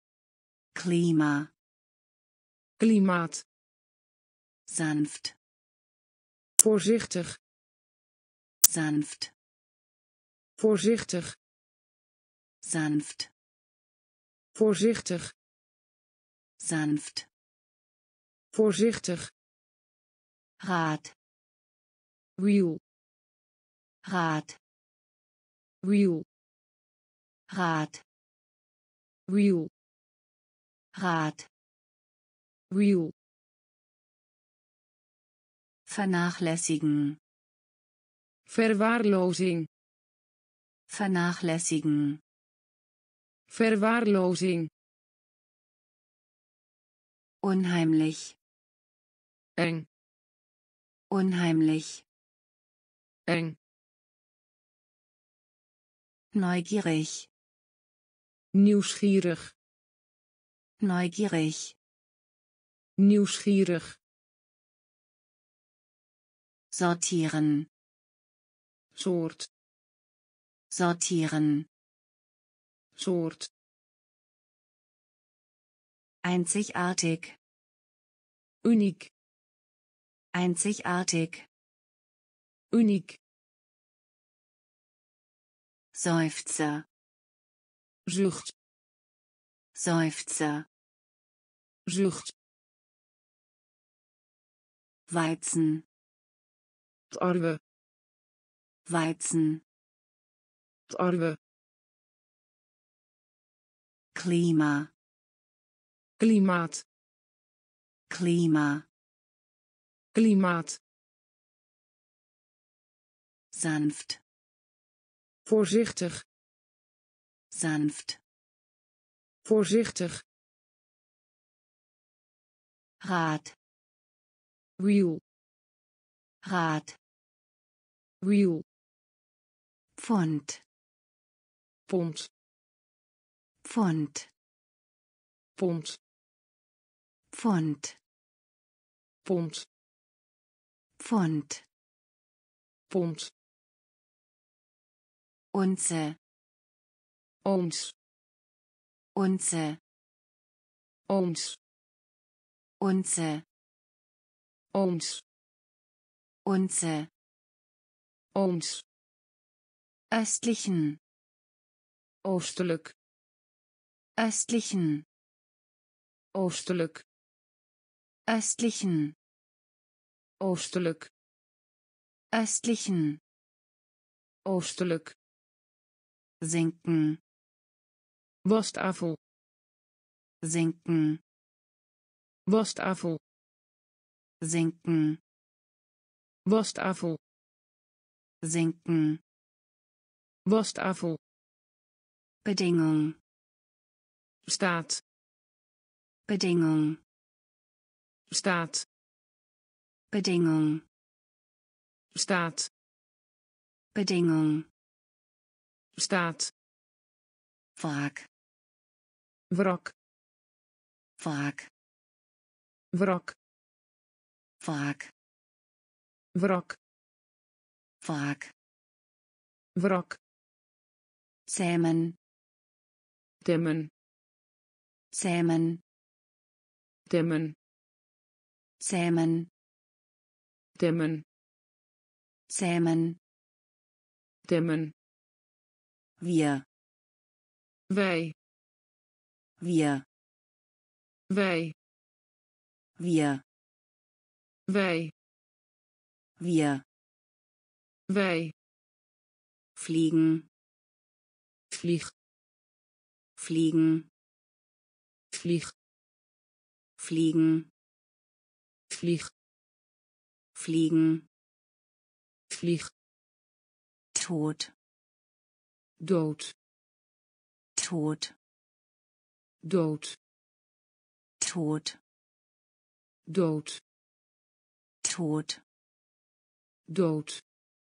Klima, klimaat, sanft, voorzichtig, sanft, voorzichtig, sanft, voorzichtig, sanft, voorzichtig, Rad, wiel, Rad, wiel, Rad, wiel, Rad, wiel, vernachlässigen, verwaarlozing, vernachlässigen, verwaarlozing, unheimlich, eng, unheimlich, eng, neugierig, nieuwsgierig, neugierig, nieuwsgierig, sortieren, soort, sortieren, soort, einzigartig, uniek, einzigartig, uniek, Seufzer, zucht, Seufzer, zucht, Weizen, tarwe, Weizen, tarwe, Klima, klimaat, Klima, klimaat, sanft, voorzichtig, sanft, voorzichtig, Rad, wiel, Rad, wiel, Pfund, pond, Pfund, pond, Pfund, pond, Pfund, pond, Unze, ons, Unze, ons, Unze, ons, Unze, ons, östlichen, oostelijk, östlichen, oostelijk, östlichen, oostelijk, östlichen, oostelijk, sinken, wastafel, sinken, wastafel, sinken, wastafel, sinken, wastafel, Bedingung, staat, Bedingung, staat, Bedingung, staat, Bedingung, staat, Wrack, wrak, Wrack, wrak, Wrack, wrak, Wrack, wrak, zähmen, temmen, zähmen, temmen, zähmen, temmen, zähmen, temmen, wir, wij, wir, wij, wir, wij, wir, wij, fliegen, vlieg, fliegen, vlieg, fliegen, vlieg, fliegen, vlieg, tot, dood, tot, dood, tot, dood, tot, dood,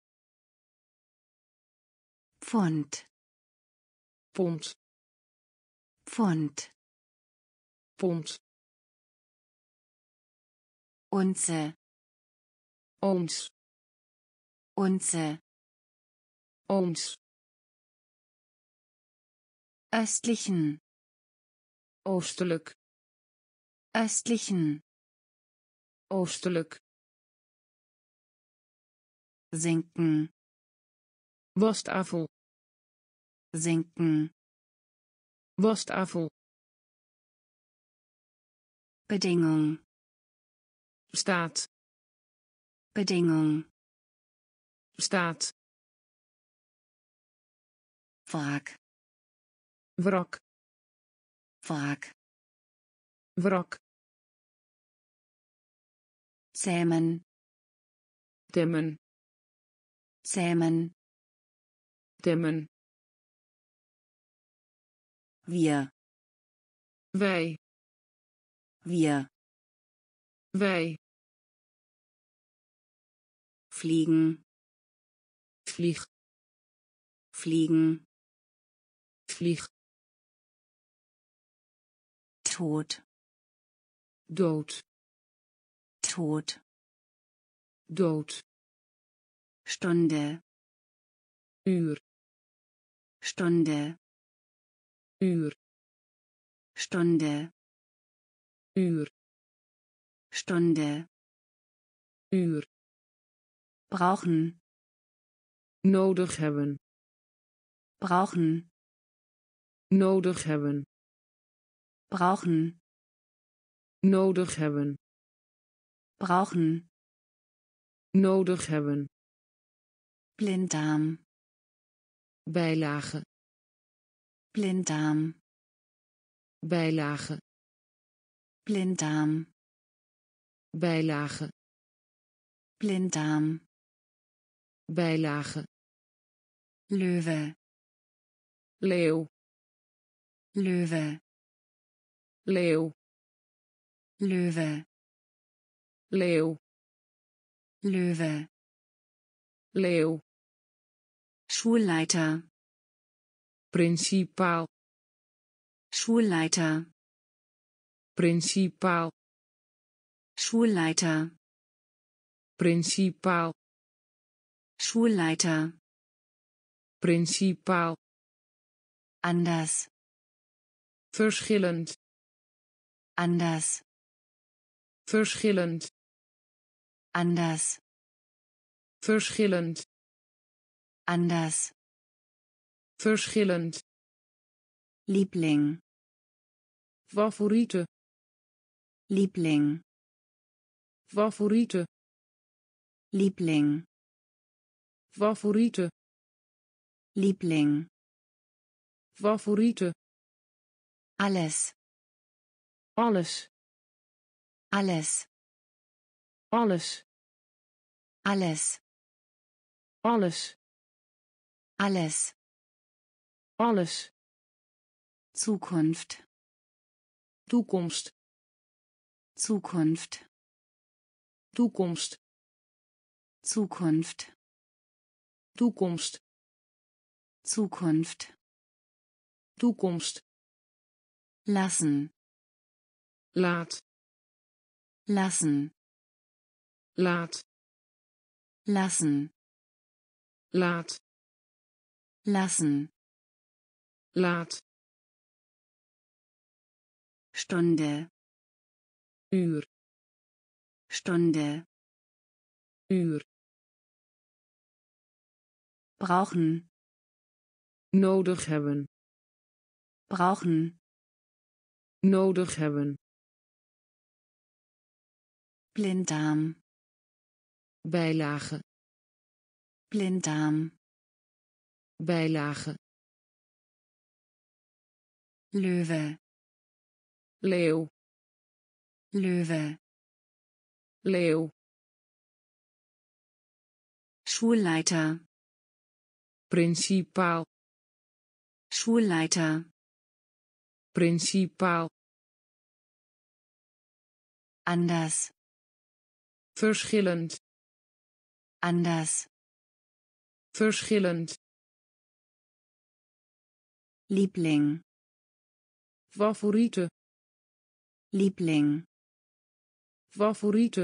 Pfund, pond, Pfund, pond, Unze, ons, Unze, ons, östlichen, oostelijk, östlichen, oostelijk, sinken, wastafel, sinken, wastafel, Bedingung, staat, Bedingung, staat, Wrack, wrak, Wrack, wrak, zähmen, temmen, zähmen, temmen, wir, wij, wir, wij, fliegen, vlieg, fliegen, vlieg, tot, dood, tot, dood, Stunde, uur, Stunde, uur, Stunde, uur, Stunde, uur, brauchen, nodig hebben, brauchen, nodig hebben, brauchen, nodig hebben, brauchen, nodig hebben, Blinddarm, bijlage, Blinddarm, bijlage, Blinddarm, bijlage, Blinddarm, bijlage, Löwe, leeuw, Löwe, leeuw, Löwe, leeuw, Löwe, leeuw, Schulleiter, principaal, Schulleiter, principaal, Schulleiter, principaal, Schulleiter, principaal, anders, verschillend, anders, verschillend, anders, verschillend, anders, verschillend, Liebling, favoriete, Liebling, favoriete, Liebling, favoriete, Liebling, favoriete, alles, alles, alles, alles, alles, alles, alles, alles, Zukunft, toekomst, Zukunft, toekomst, Zukunft, toekomst, Zukunft, toekomst, lassen, laat, lassen, laat, lassen, laat, lassen, laat, Stunde, uur, Stunde, uur, brauchen, nodig hebben, brauchen, nodig hebben, Blinddarm, bijlage, Blinddarm, bijlage, Löwe, leeuw, Löwe, leeuw, Schulleiter, principaal, Schulleiter, principaal, anders, verschillend, anders, verschillend, Liebling, favoriete, Liebling, favoriete,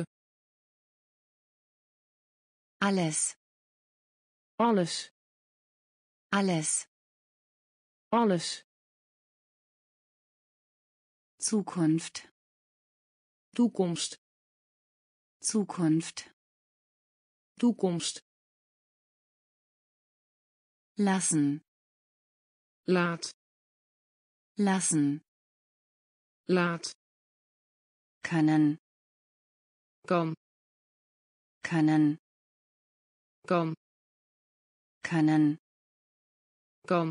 alles, alles, alles, alles, Zukunft, toekomst, Zukunft, toekomst, lassen, laat, lassen, laat, können, kan, können, kan, können, kan,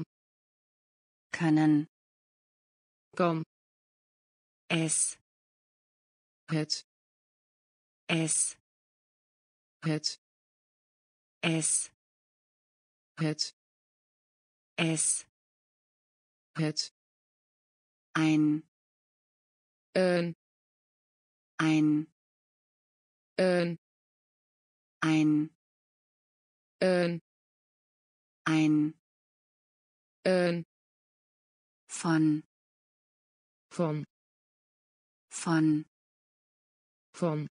können, kan, es, het, es, het, es, het, es, het, ein, een, ein, een, ein, een, ein, een, von, van, von, van,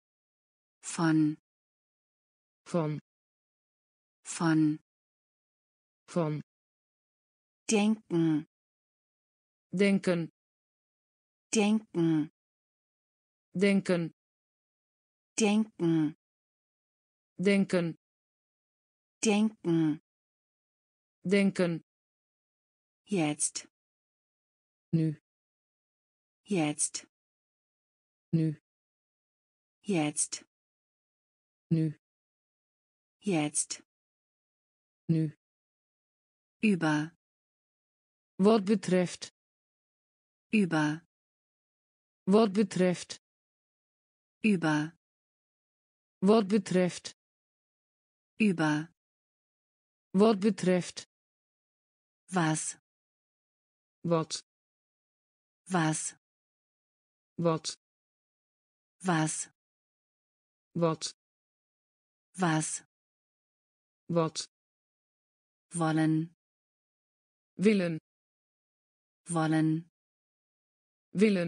von, van, von, van, denken, denken, denken, denken, denken, denken, denken, denken, jetzt, nu, jetzt, nu, jetzt, nu, jetzt, nu. über, Wat betreft, über, wat betreft, über, wat betreft, über, wat betreft, was, wat, was, wat, was, wat, was, wat, wollen, willen, wollen, willen,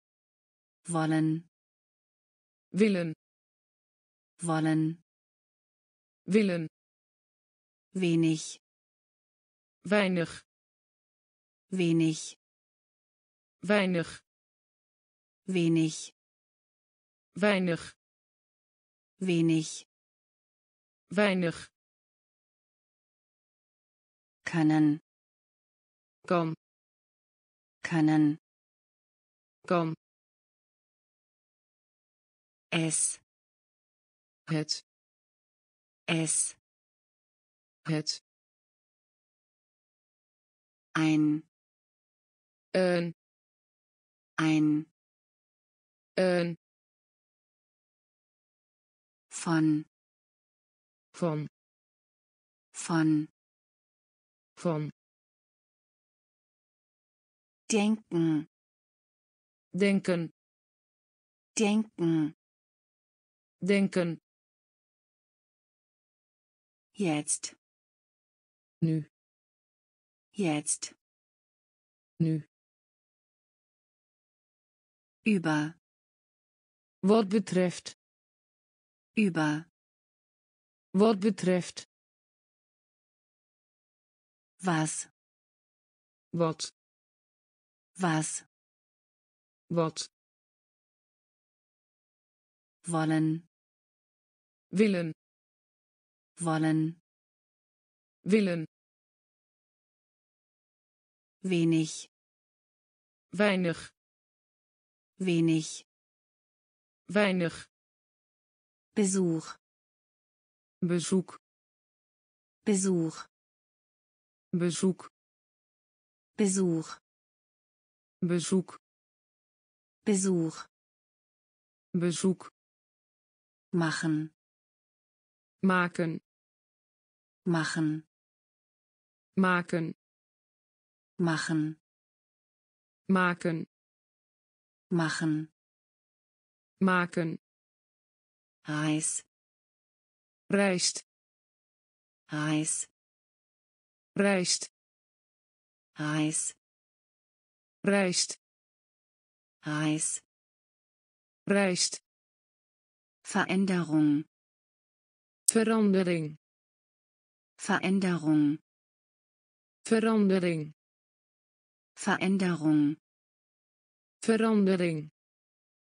wollen, willen, wollen, willen, wenig, weinig, wenig, weinig, wenig, weinig, wenig, weinig, können, kan, können, kan, es, het, es, het, ein, een, ein, een, von, van, von, van, denken, denken, denken, denken, jetzt, nu, jetzt, nu. über, Wat betreft, über, wat betreft, was, wat, was, wat, wollen, willen, wollen, willen, wenig, weinig, wenig, weinig, Besuch, bezoek, Besuch, bezoek, Besuch, bezoek, Besuch, bezoek, machen, maken, machen, maken, machen, maken, machen, maken, Reis, rijst, Reis, rijst, Reis, rijst, Reis, rijst, Veränderung, verandering, Veränderung, verandering, Veränderung, verandering,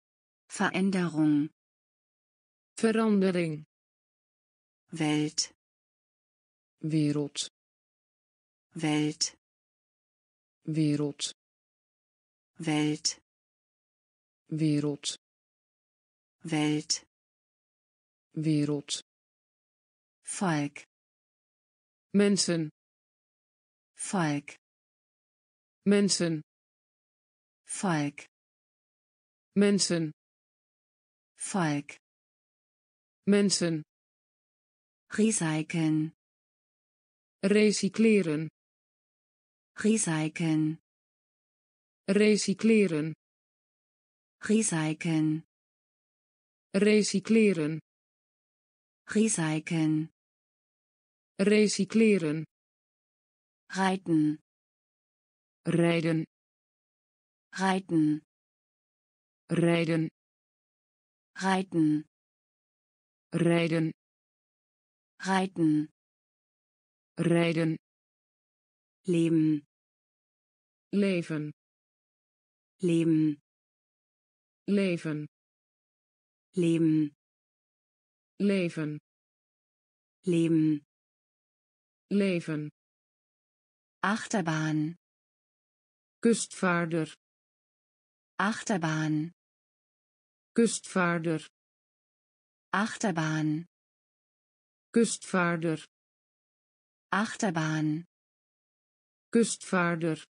Veränderung. verandering, Welt. wereld, Welt. wereld, Welt. wereld, Welt. wereld, Volk. mensen, Volk. mensen, Volk. mensen, Volk. mensen, Recyceln. recycleren, Recyceln. recycleren, Recyceln. recycleren, Recyceln. recycleren, Reiten. rijden, Reiten. rijden, Reiten. rijden, Reiten. rijden, Leben. leven, Leben. leven, Leben. leven, Leben. leven, Achterbahn. kustvaarder, Achterbahn. kustvaarder, Achterbahn. kustvaarder, Achterbahn. kustvaarder,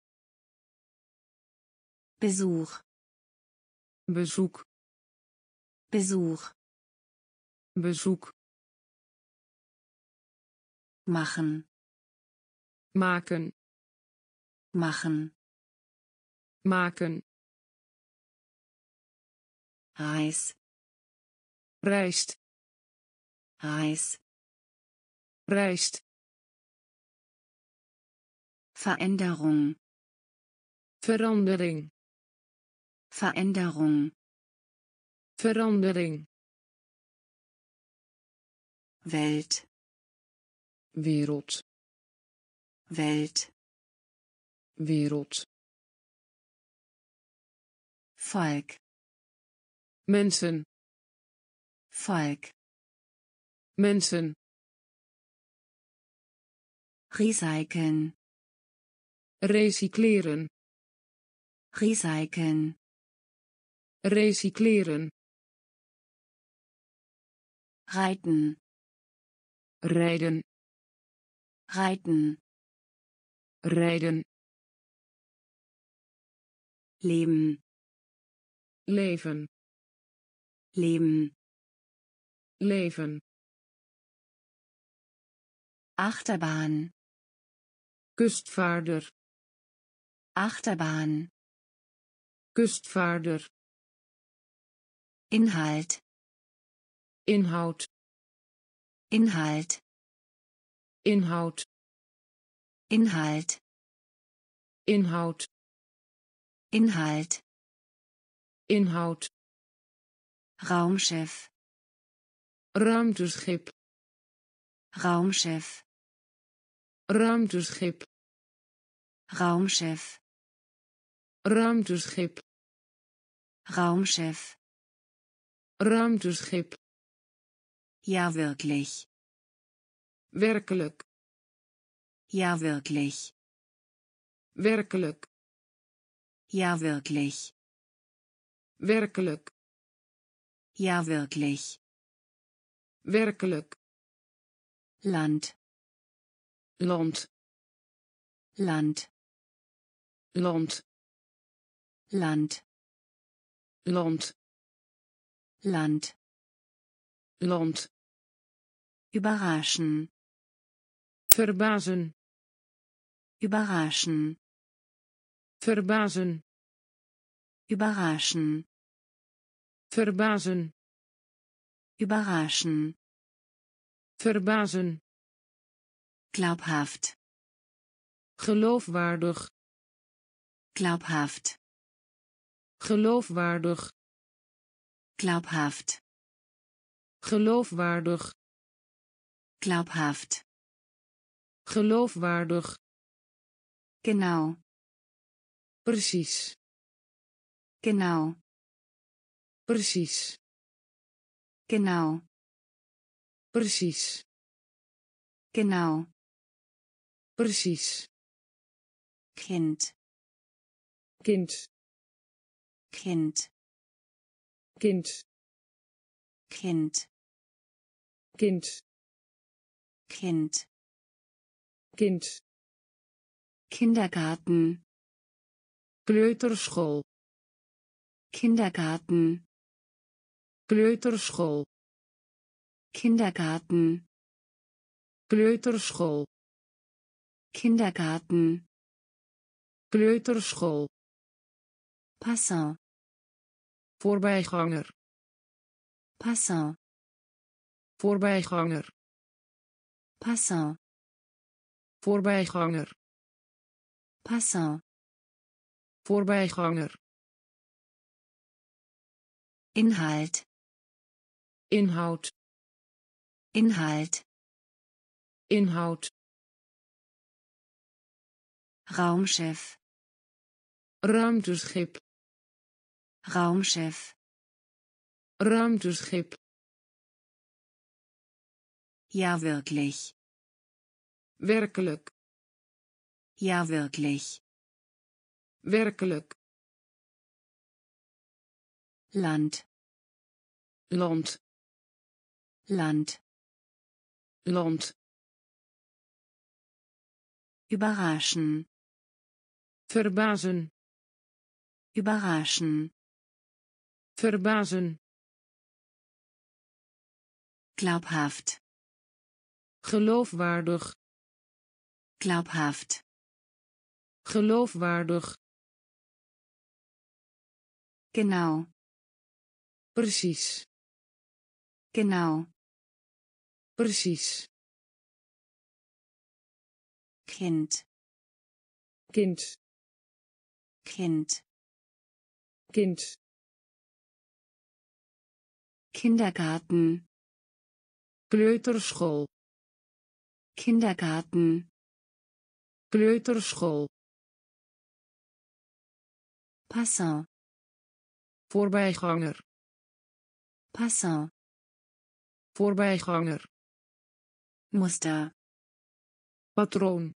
Besuch. bezoek, Besuch. bezoek, Machen. maken, Machen. maken, Reis. rijst, Reis. rijst, Veränderung. verandering, Veränderung. verandering, Welt. wereld, Welt. wereld, Volk. mensen, Volk. mensen, Recyceln. recycleren, Recyceln. recycleren, Reiten. rijden, Reiten. rijden, Leben. leven, Leben. leven, Achterbahn. kustvaarder, Achterbahn. kustvaarder, Inhalt. inhoud, Inhalt. inhoud, Inhalt. inhoud, Inhalt. inhoud, Raumschiff. ruimteschip, Raumschiff. ruimteschip, Raumschiff. ruimteschip, Raumschiff. ruimteschip, Ja, wirklich. werkelijk, Ja, wirklich. werkelijk, Ja, wirklich. werkelijk, Ja, wirklich. werkelijk, Land. land, Land. land, Land. land, Land. land, Überraschen. verbazen, Überraschen. verbazen, Überraschen. verbazen, Überraschen. verbazen, Glaubhaft. geloofwaardig, Glaubhaft. geloofwaardig, Glaubhaft. geloofwaardig, Glaubhaft. geloofwaardig, Genau. precies, Genau. Precies. Genau. Precies. Genau. Precies. Kind. Kind. Kind. Kind. Kind. Kind. Kind. Kind. Kindergarten. Kleuterschool. Kindergarten. Kleuterschool. Kindergarten. Kleuterschool. Kindergarten. Kleuterschool. Passant. Voorbijganger. Passant. Voorbijganger. Passant. Voorbijganger. Passant. Voorbijganger. Inhalt. Inhoud. Inhalt. Inhoud. Raumschiff. Ruimteschip. Raumschiff. Ruimteschip. Ja, wirklich. Werkelijk. Ja, wirklich. Werkelijk. Land. Land. Land. Land. Überraschen. Verbazen. Überraschen. Verbazen. Glaubhaft. Geloofwaardig. Glaubhaft. Geloofwaardig. Genau. Precies. Genau. Precies. Kind. Kind. Kind. Kind. Kindergarten. Kleuterschool. Kindergarten. Kleuterschool. Passant. Voorbijganger. Passant. Voorbijganger. Muster. Patroon.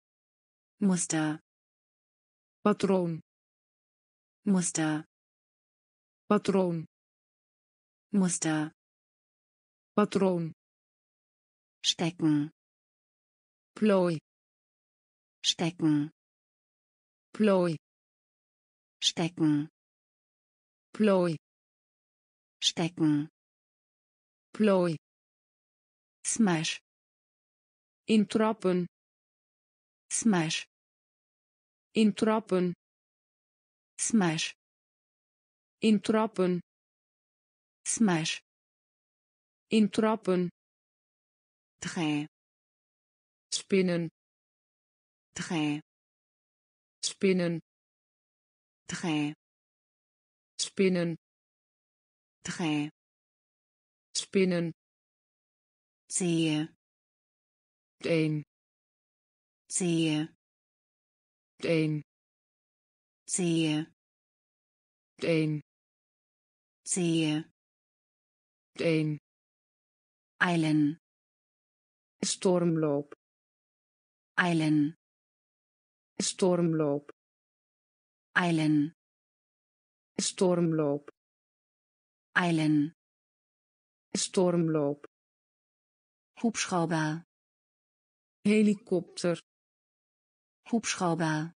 Muster. Patroon. Muster. Patroon. Muster. Patroon. Stecken. Plooi. Stecken. Plooi. Stecken. Plooi. Stecken. Plooi. Smash. Intrappen. Smash. Intrappen. Smash. Intrappen. Smash. Intrappen. Dreh. Spinnen. Dreh. Spinnen. Dreh. Spinnen. Dreh. Spinnen. Sehe. Een. Sehe. Een. Sehe. Een. Sehe. Een. Eilen. Stormloop. Eilen. Stormloop. Eilen. Stormloop. Eilen. Stormloop. Hubschrauber. Helikopter. Hubschrauber.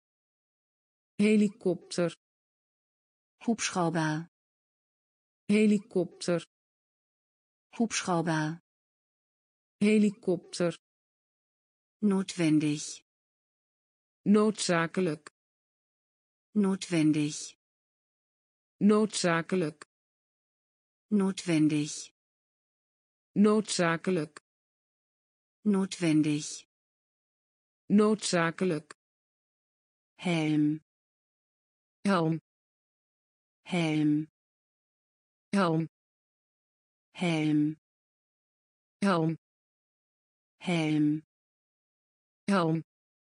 Helikopter. Hubschrauber. Helikopter. Hubschrauber. Helikopter. Notwendig. Noodzakelijk. Notwendig. Noodzakelijk. Notwendig. Noodzakelijk. Notwendig. Noodzakelijk. Helm. Helm. Helm. Helm. Helm. Helm. Helm. Helm.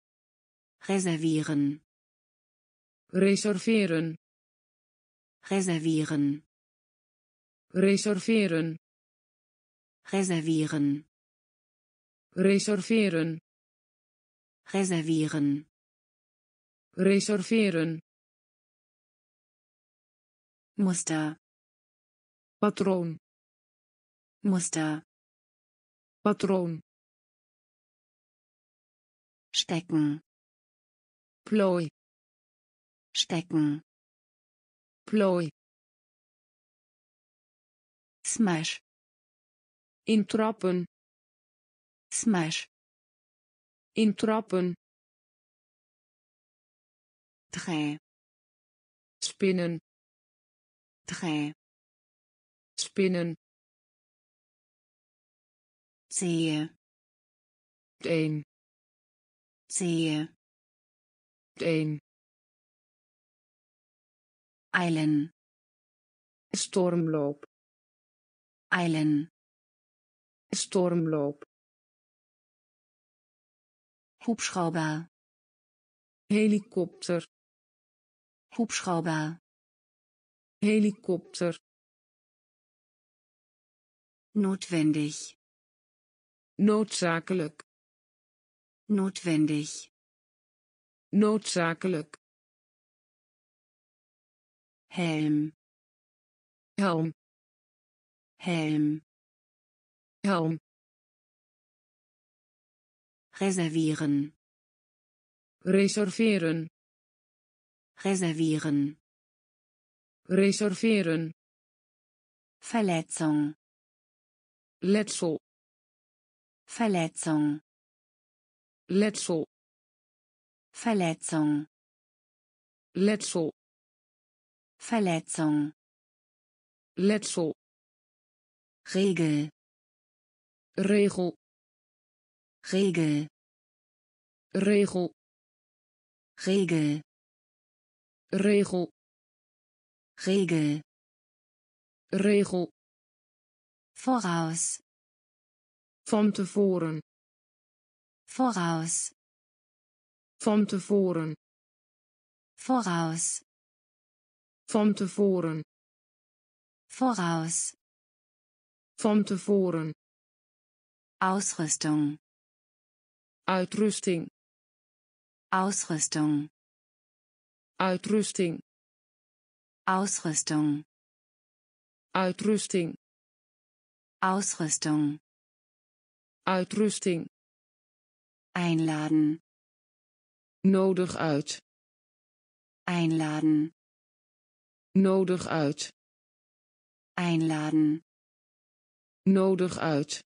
Reservieren. Reserveren. Reservieren. reserveren, reservieren, reserveren, reservieren, reserveren, Muster, patroon, Muster, patroon, stecken, plooi, stecken, plooi, smash, intrappen, smash, intrappen, dreh, spinnen, dreh, spinnen, sehe, een, sehe, een, eilen, stormloop, eilen, stormloop, Hubschrauber, helikopter, Hubschrauber, helikopter, notwendig, noodzakelijk, notwendig, noodzakelijk, Helm, helm, Helm, helm, reservieren, reserveren, reservieren, reserveren, Verletzung, letsel, Verletzung, letsel, Verletzung, letsel, Verletzung, letsel, Regel, regel, Regel, regel, Regel, regel, Regel, regel, voraus, van tevoren, voraus, van tevoren, voraus, van tevoren, voraus, van tevoren, Ausrüstung, uitrusting, Ausrüstung, uitrusting, Ausrüstung, uitrusting, Ausrüstung, uitrusting, einladen, nodig uit, einladen, nodig uit, einladen, nodig uit,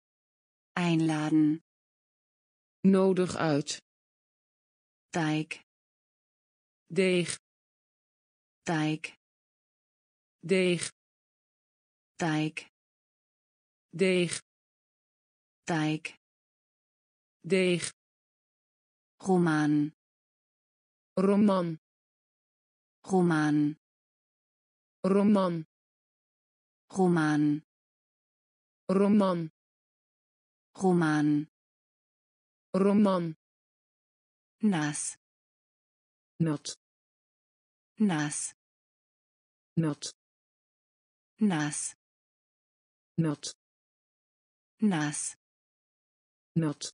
einladen, nodig uit, Teig, deeg, Teig, deeg, Teig, deeg, Teig, deeg, Roman, roman, Roman, roman, Roman, roman, Roman, roman, nass, nat, nass, nat, nass, nat, nass, nat,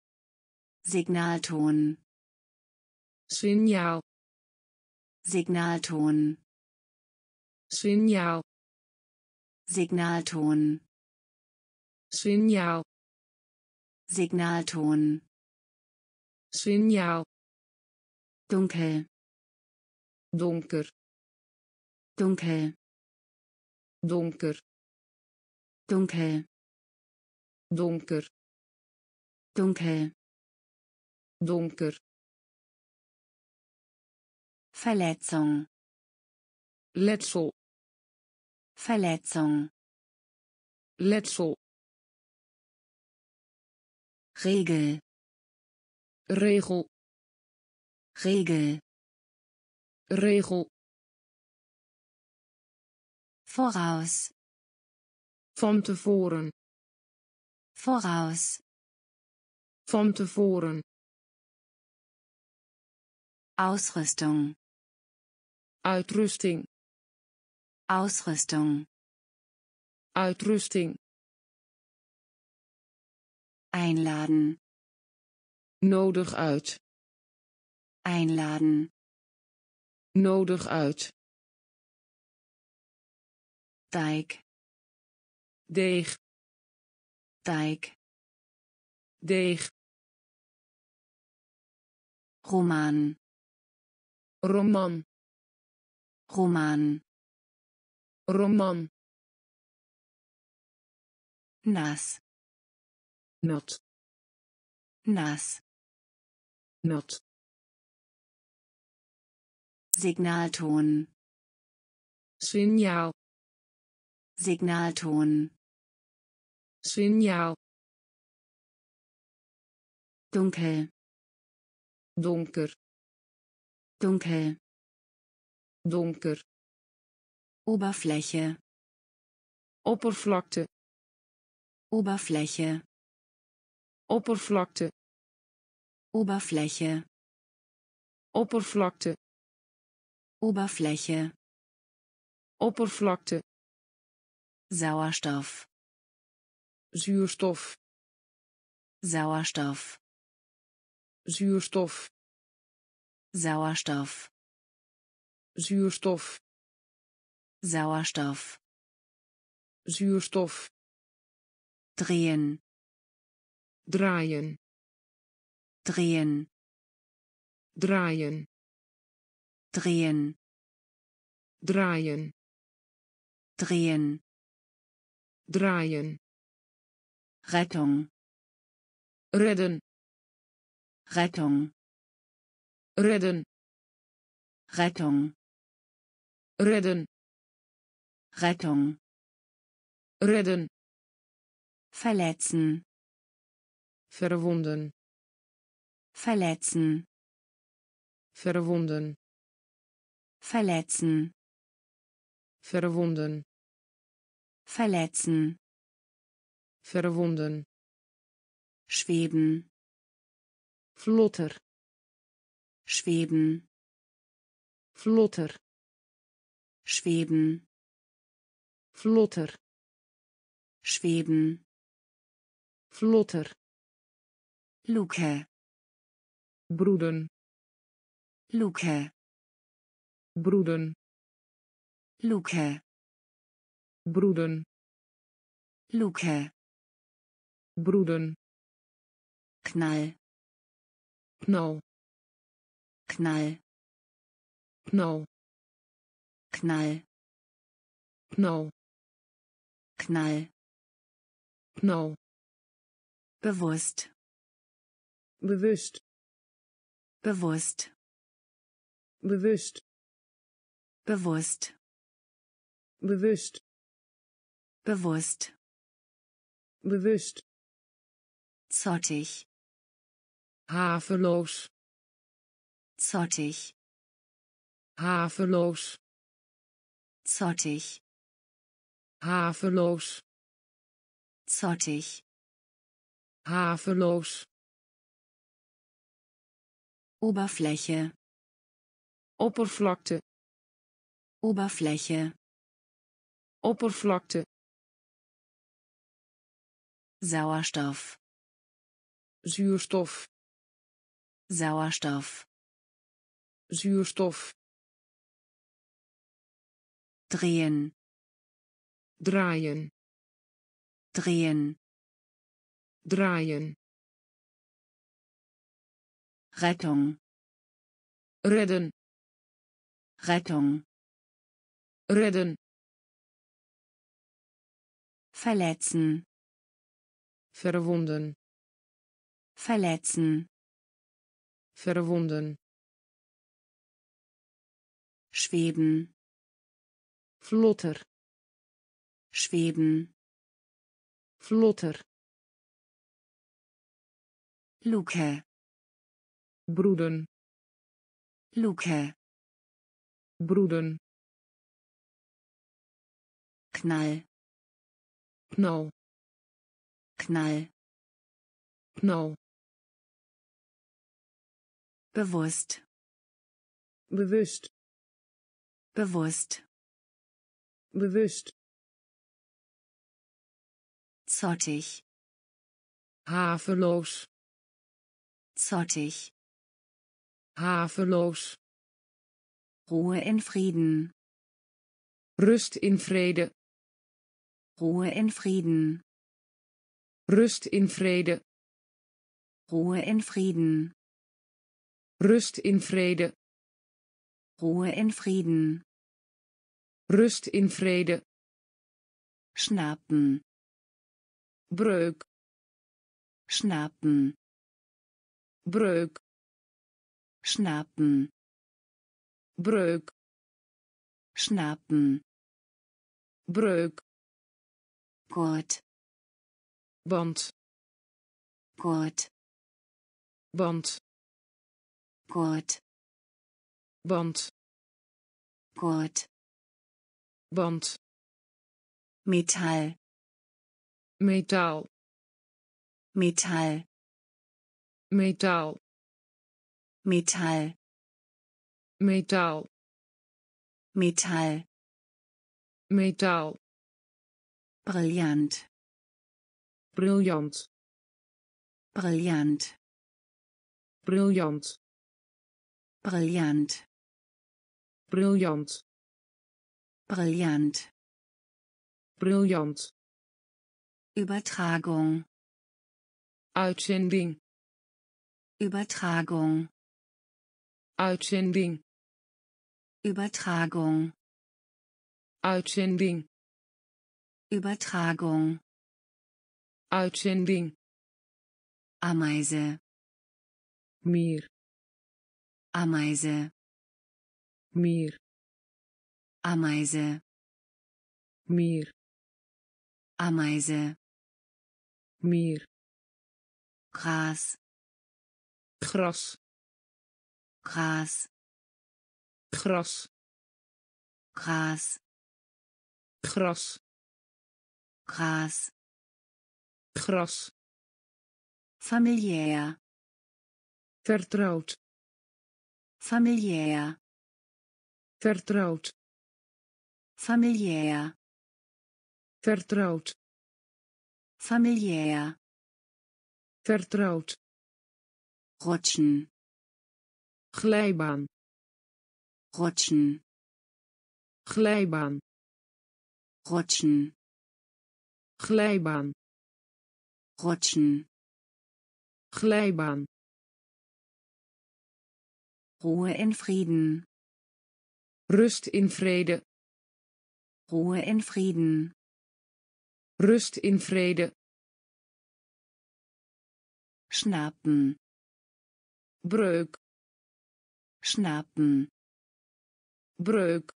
Signalton, signaal, Signalton, signaal, Signalton, signaal, Signalton, signaal, dunkel, donker, dunkel, donker, dunkel, donker, dunkel, donker, Verletzung, letsel, Verletzung, letsel, Regel, regel, Regel, regel, voraus, van tevoren, voraus, van tevoren, Ausrüstung, uitrusting, Ausrüstung, Uitrusting. Einladen. Nodig uit. Einladen. Nodig uit. Teig. Deeg. Teig. Deeg. Roman. Roman. Roman. Roman. Nass. Nat. Nass. Nat. Signalton. Signaal. Signalton. Signaal. Dunkel. Donker. Dunkel. Donker. Oberfläche. Oppervlakte. Oberfläche. Oppervlakte. Oberfläche. Oppervlakte. Oberfläche. Oppervlakte. Sauerstoff. Zuurstof. Sauerstoff. Zuurstof. Sauerstoff. Zuurstof. Sauerstoff. Zuurstof. Drehen. Draaien. Drehen. Draaien. Drehen. Draaien. Drehen. Draaien. Rettung. Redden. Rettung. Redden. Rettung. Redden. Rettung. Redden. Verletzen. Verwonden. Verletzen. Verwonden. Verletzen. Verwonden. Verletzen. Verwonden. Schweben. Vlotter. Schweben. Vlotter. Schweben. Vlotter. Schweben. Vlotter. Luke. Broeden. Luke. Broeden. Luke. Broeden. Luke. Broeden. Knall. Knal. Knall. Knal. Knall. Knal. Knall. Knal. Bewusst. Bewust. Bewusst. Bewust. Bewusst. Bewust. Bewusst. Bewust. Zottig. Haveloos. Zottig. Haveloos. Zottig. Haveloos. Zottig. Haveloos. Oberfläche. Oppervlakte. Oberfläche. Oppervlakte. Sauerstoff. Zuurstof. Sauerstoff. Zuurstof. Drehen. Draaien. Drehen. Draaien. Rettung. Redden. Rettung. Redden. Verletzen. Verwonden. Verletzen. Verwonden. Schweben. Vlotter. Schweben. Vlotter. Luke. Broeden. Luke. Broeden. Knall. Knal. Knall. Knal. Bewusst. Bewust. Bewusst. Bewust. zottig, haveloos, zottig, haveloos, Ruhe in Frieden, rust in vrede, Ruhe in Frieden, rust in vrede, Ruhe in Frieden, rust in vrede, Ruhe in Frieden, rust in vrede, schnappen, breuk, schnappen, breuk, schnappen, breuk, schnappen, breuk, Gurt, band, Gurt, band, Gurt, band, Gurt, band, Metall, metaal, Metall, metaal, Metall, metaal, Metall, metaal, brillant, briljant, brillant, briljant, brillant, briljant, brillant, briljant, Übertragung, uitzending, Übertragung, uitzending, Übertragung, uitzending, Übertragung, uitzending, Ameise, mier, Ameise, mier, Ameise, mier, Ameise, mier, Gras, gras, Gras, gras, Gras, gras, Gras, gras, familiär, vertrouwd, familiär, vertrouwd, familiär, vertrouwd, familiär, vertrouwd, rutschen, glijbaan, rutschen, glijbaan, rutschen, glijbaan, rutschen, glijbaan, Ruhe in Frieden, rust in vrede, Ruhe in Frieden, rust in vrede, schnappen, breuk, schnappen, breuk,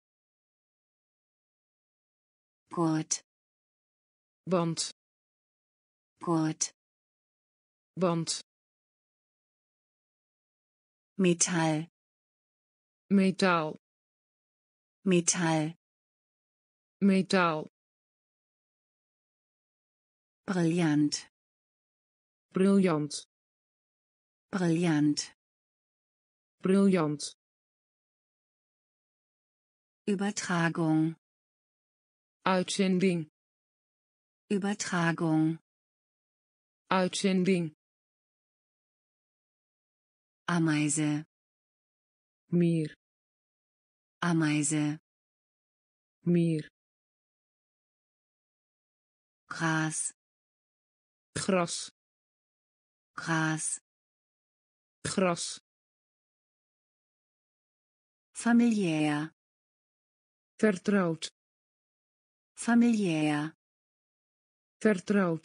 Gurt, band, Gurt, band, Metall, metaal, Metall, metaal, brillant, briljant, brillant, briljant, Übertragung, uitzending, Übertragung, uitzending, Ameise, mier, Ameise, mier, Gras, gras, Gras, gras, familiär, vertrouwd, familiär, vertrouwd,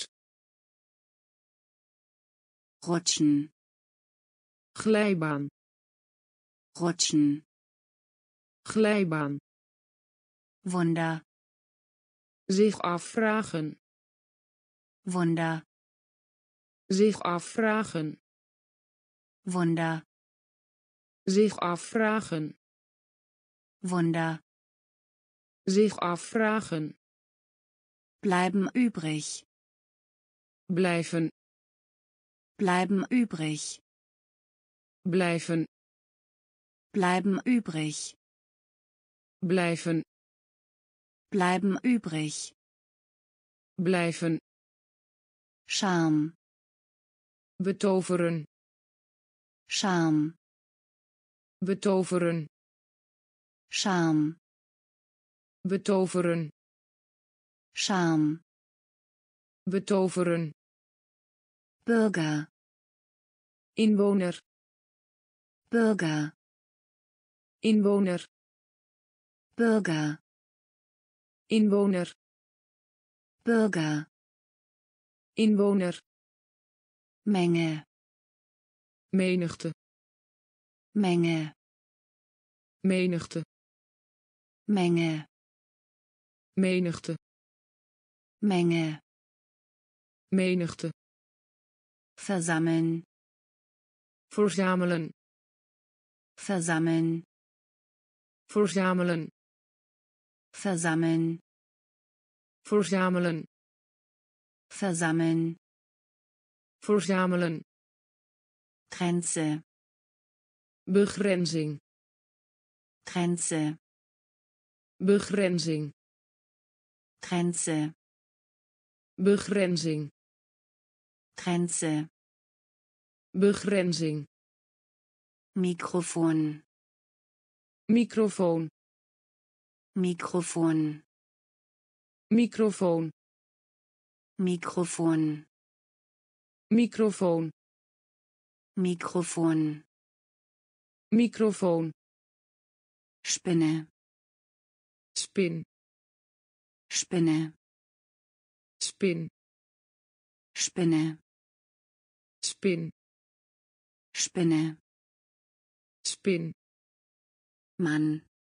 rutschen, glijbaan, rutschen, glijbaan, Wunder, zich afvragen, Wunder, zich afvragen, Wunder, zich afvragen, Wunder, zich afvragen, bleiben übrig, blijven, bleiben übrig, blijven, bleiben übrig, blijven, bleiben übrig, blijven, Charme. betoveren, Charme. betoveren, Charme. betoveren, Charme. betoveren, Bürger. inwoner, Bürger. inwoner, Bürger. inwoner, Bürger. inwoner, Menge. menigte, Menge. menigte, Menge. menigte, Menge. menigte, Versammeln. verzamelen, Versammeln. verzamelen, Versammeln. verzamelen, Versammeln. verzamelen, Grenze. begrenzing, Grenze. begrenzing, Grenze. begrenzing, Grenze. begrenzing, Mikrofon. microfoon, Mikrofon. microfoon, Mikrofon. microfoon, Mikrofon. microfoon, Spinne. spin, Spinne. spin, Spinne. spin, Spinne. spin, Mann.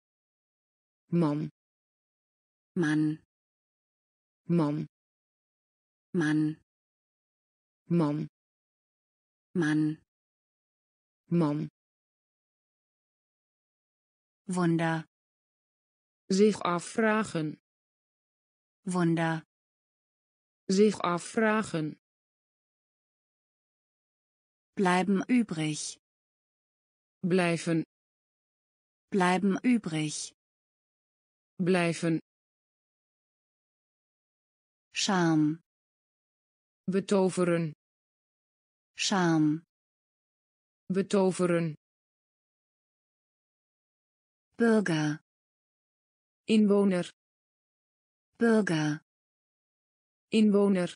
man, Mann. man, Mann. man, Mann. man, Wunder. zich afvragen, Wunder. zich afvragen, Bleiben übrig. blijven, Bleiben übrig. blijven, Charme. betoveren, Charme. betoveren, Bürger. inwoner, Bürger. inwoner,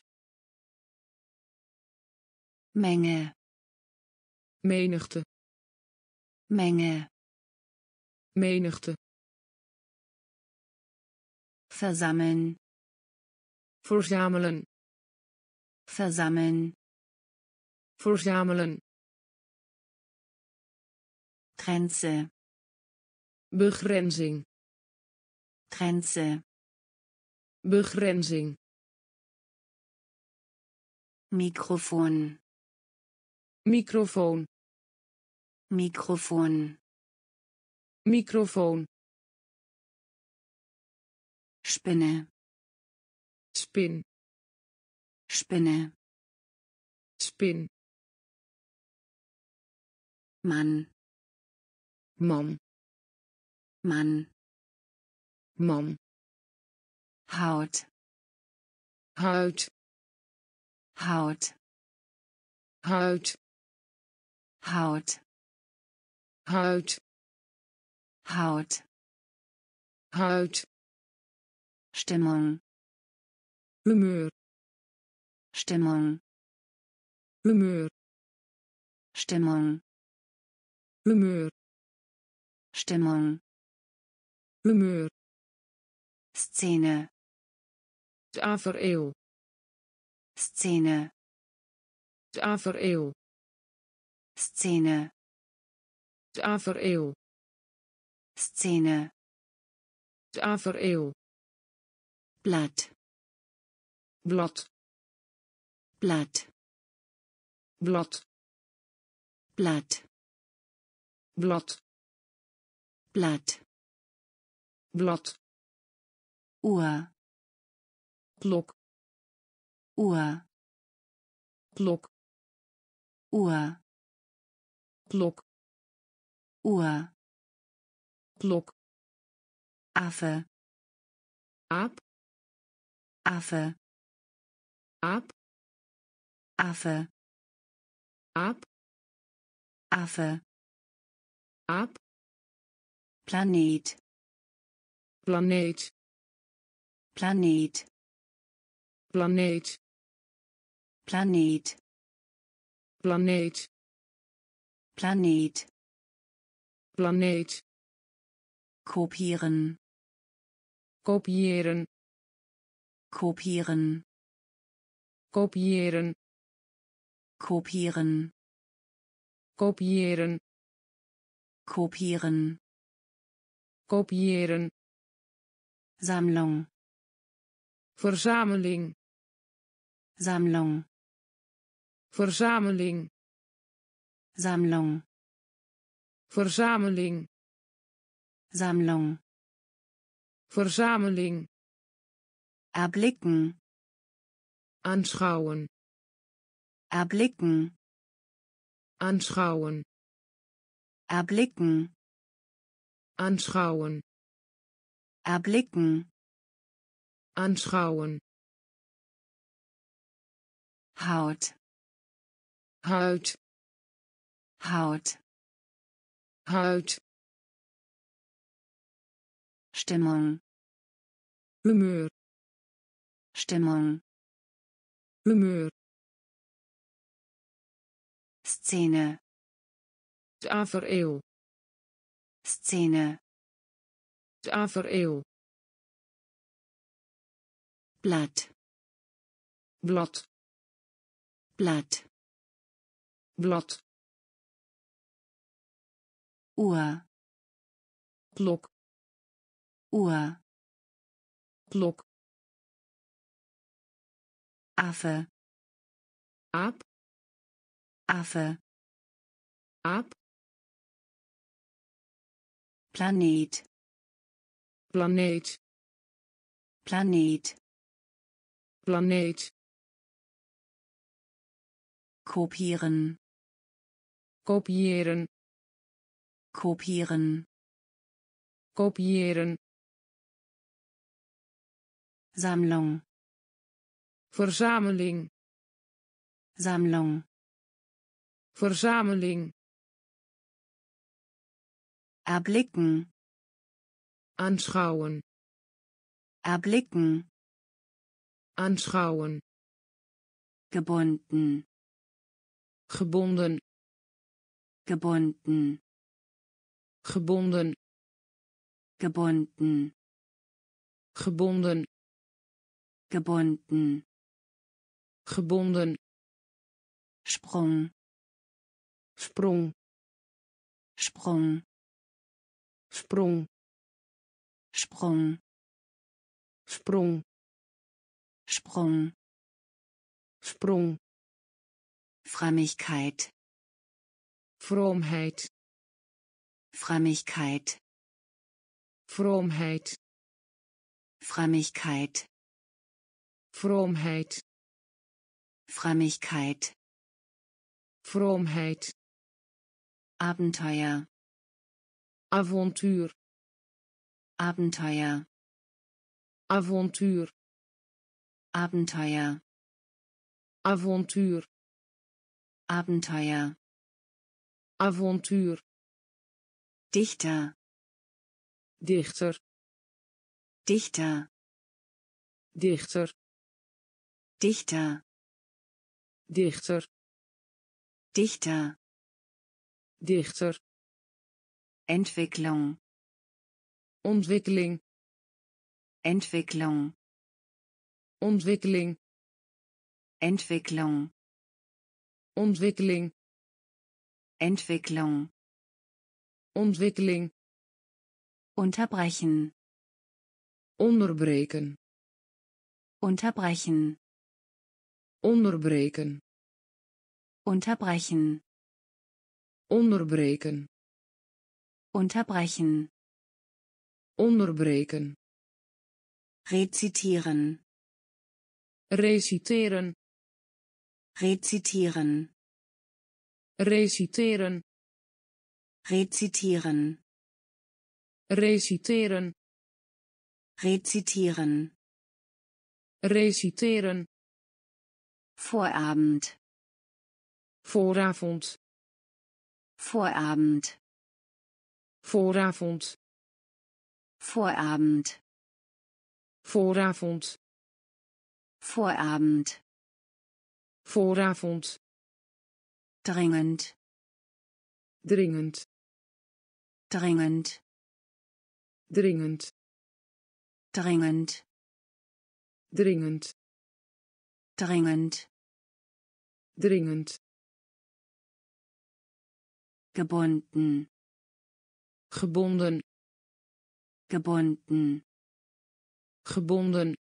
Menge. menigte, Menge. menigte, Versammeln. verzamelen, Versammeln. verzamelen, Grenze. begrenzing, Grenze. begrenzing, Mikrofon. microfoon, Mikrofon. microfoon, Spinne. spin, Spinne. spin, Mann. man, Mann. man, Haut. huid, Haut. huid, Haut. huid, Haut. huid, Stimmung. humeur, Stimmung. humeur, Stimmung. humeur, Stimmung. humeur, Szene. tafereel, Szene. tafereel, Szene. tafereel, Szene. tafereel, Blatt. blad, Blatt. blad, Blatt. blad, Blatt. blad, Uhr. klok, Uhr. klok, Uhr. klok, Uhr. klok, Affe. aap, Affe. aap, Affe, aap, Affe, aap, Planet, planeet, Planet, planeet, Planet, planeet, Planet, planeet, kopieren, kopiëren, kopieren, kopiëren, kopieren, kopiëren, kopieren, kopiëren, Sammlung, verzameling, Sammlung, verzameling, Sammlung, verzameling, Sammlung, verzameling, erblicken, aanschouwen, erblicken, aanschouwen, erblicken, aanschouwen, erblicken, aanschouwen, Haut, huid, Haut, huid, Stimmung, humeur, Stimmung, humeur, Szene, tafereel, Szene, tafereel, Blatt, blad, Blatt, blad, Uhr, klok, Uhr, klok, Affe, aap, Affe, aap, Planet, planeet, Planet, planeet, kopieren, kopiëren, kopieren, kopiëren, Sammlung, verzameling, Sammlung, verzameling, erblicken, aanschouwen, erblicken, aanschouwen, gebunden, gebonden, gebunden, gebonden, gebunden, gebonden, gebunden, gebonden, Sprung, sprong, Sprung, sprong, Sprung, sprong, Sprung, sprong, Frömmigkeit, vroomheid, Frömmigkeit, vroomheid, Frömmigkeit, vroomheid, Frömmigkeit, vroomheid, Abenteuer, avontuur, Abenteuer, avontuur, Abenteuer, avontuur, Abenteuer, avontuur, Dichter, dichter, Dichter, dichter, Dichter, dichter, Dichter, dichter, Entwicklung, ontwikkeling, Entwicklung, ontwikkeling, Entwicklung, ontwikkeling, Entwicklung, ontwikkeling, unterbrechen, onderbreken, unterbrechen, onderbreken, unterbrechen, onderbreken, unterbrechen, onderbreken, rezitieren, reciteren, rezitieren, reciteren, rezitieren, reciteren, rezitieren, reciteren, Vorabend, Vooravond. Vorabend. Vooravond. Vorabend. Vooravond. Vorabend. Vooravond. Dringend. Dringend. Dringend. Dringend. Dringend. Dringend. Dringend. Dringend. Gebunden. Gebonden. Gebunden. Gebonden.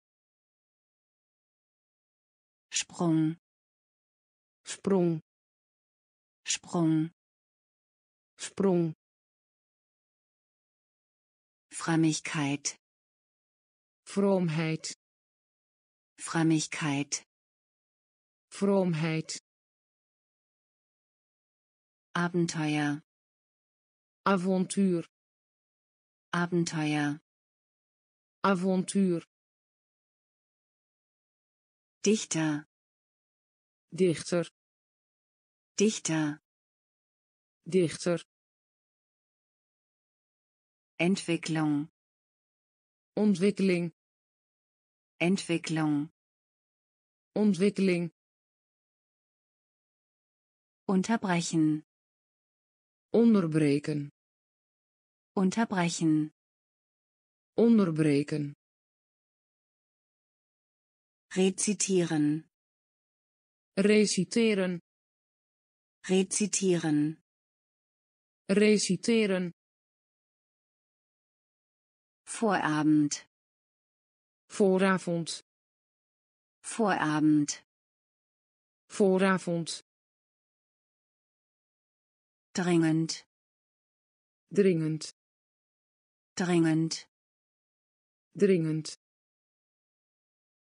Sprung. Sprong. Sprung. Sprong. Frömmigkeit. Vroomheid. Frömmigkeit. Vroomheid. Abenteuer. Avontuur. Abenteuer. Avontuur. Dichter. Dichter. Dichter. Dichter. Entwicklung. Ontwikkeling. Entwicklung. Ontwikkeling. Unterbrechen. Onderbreken. Unterbrechen. Onderbreken. Rezitieren. Reciteren. Rezitieren. Reciteren. Vorabend. Vooravond. Vorabend. Vooravond. Dringend. Dringend. Dringend. Dringend.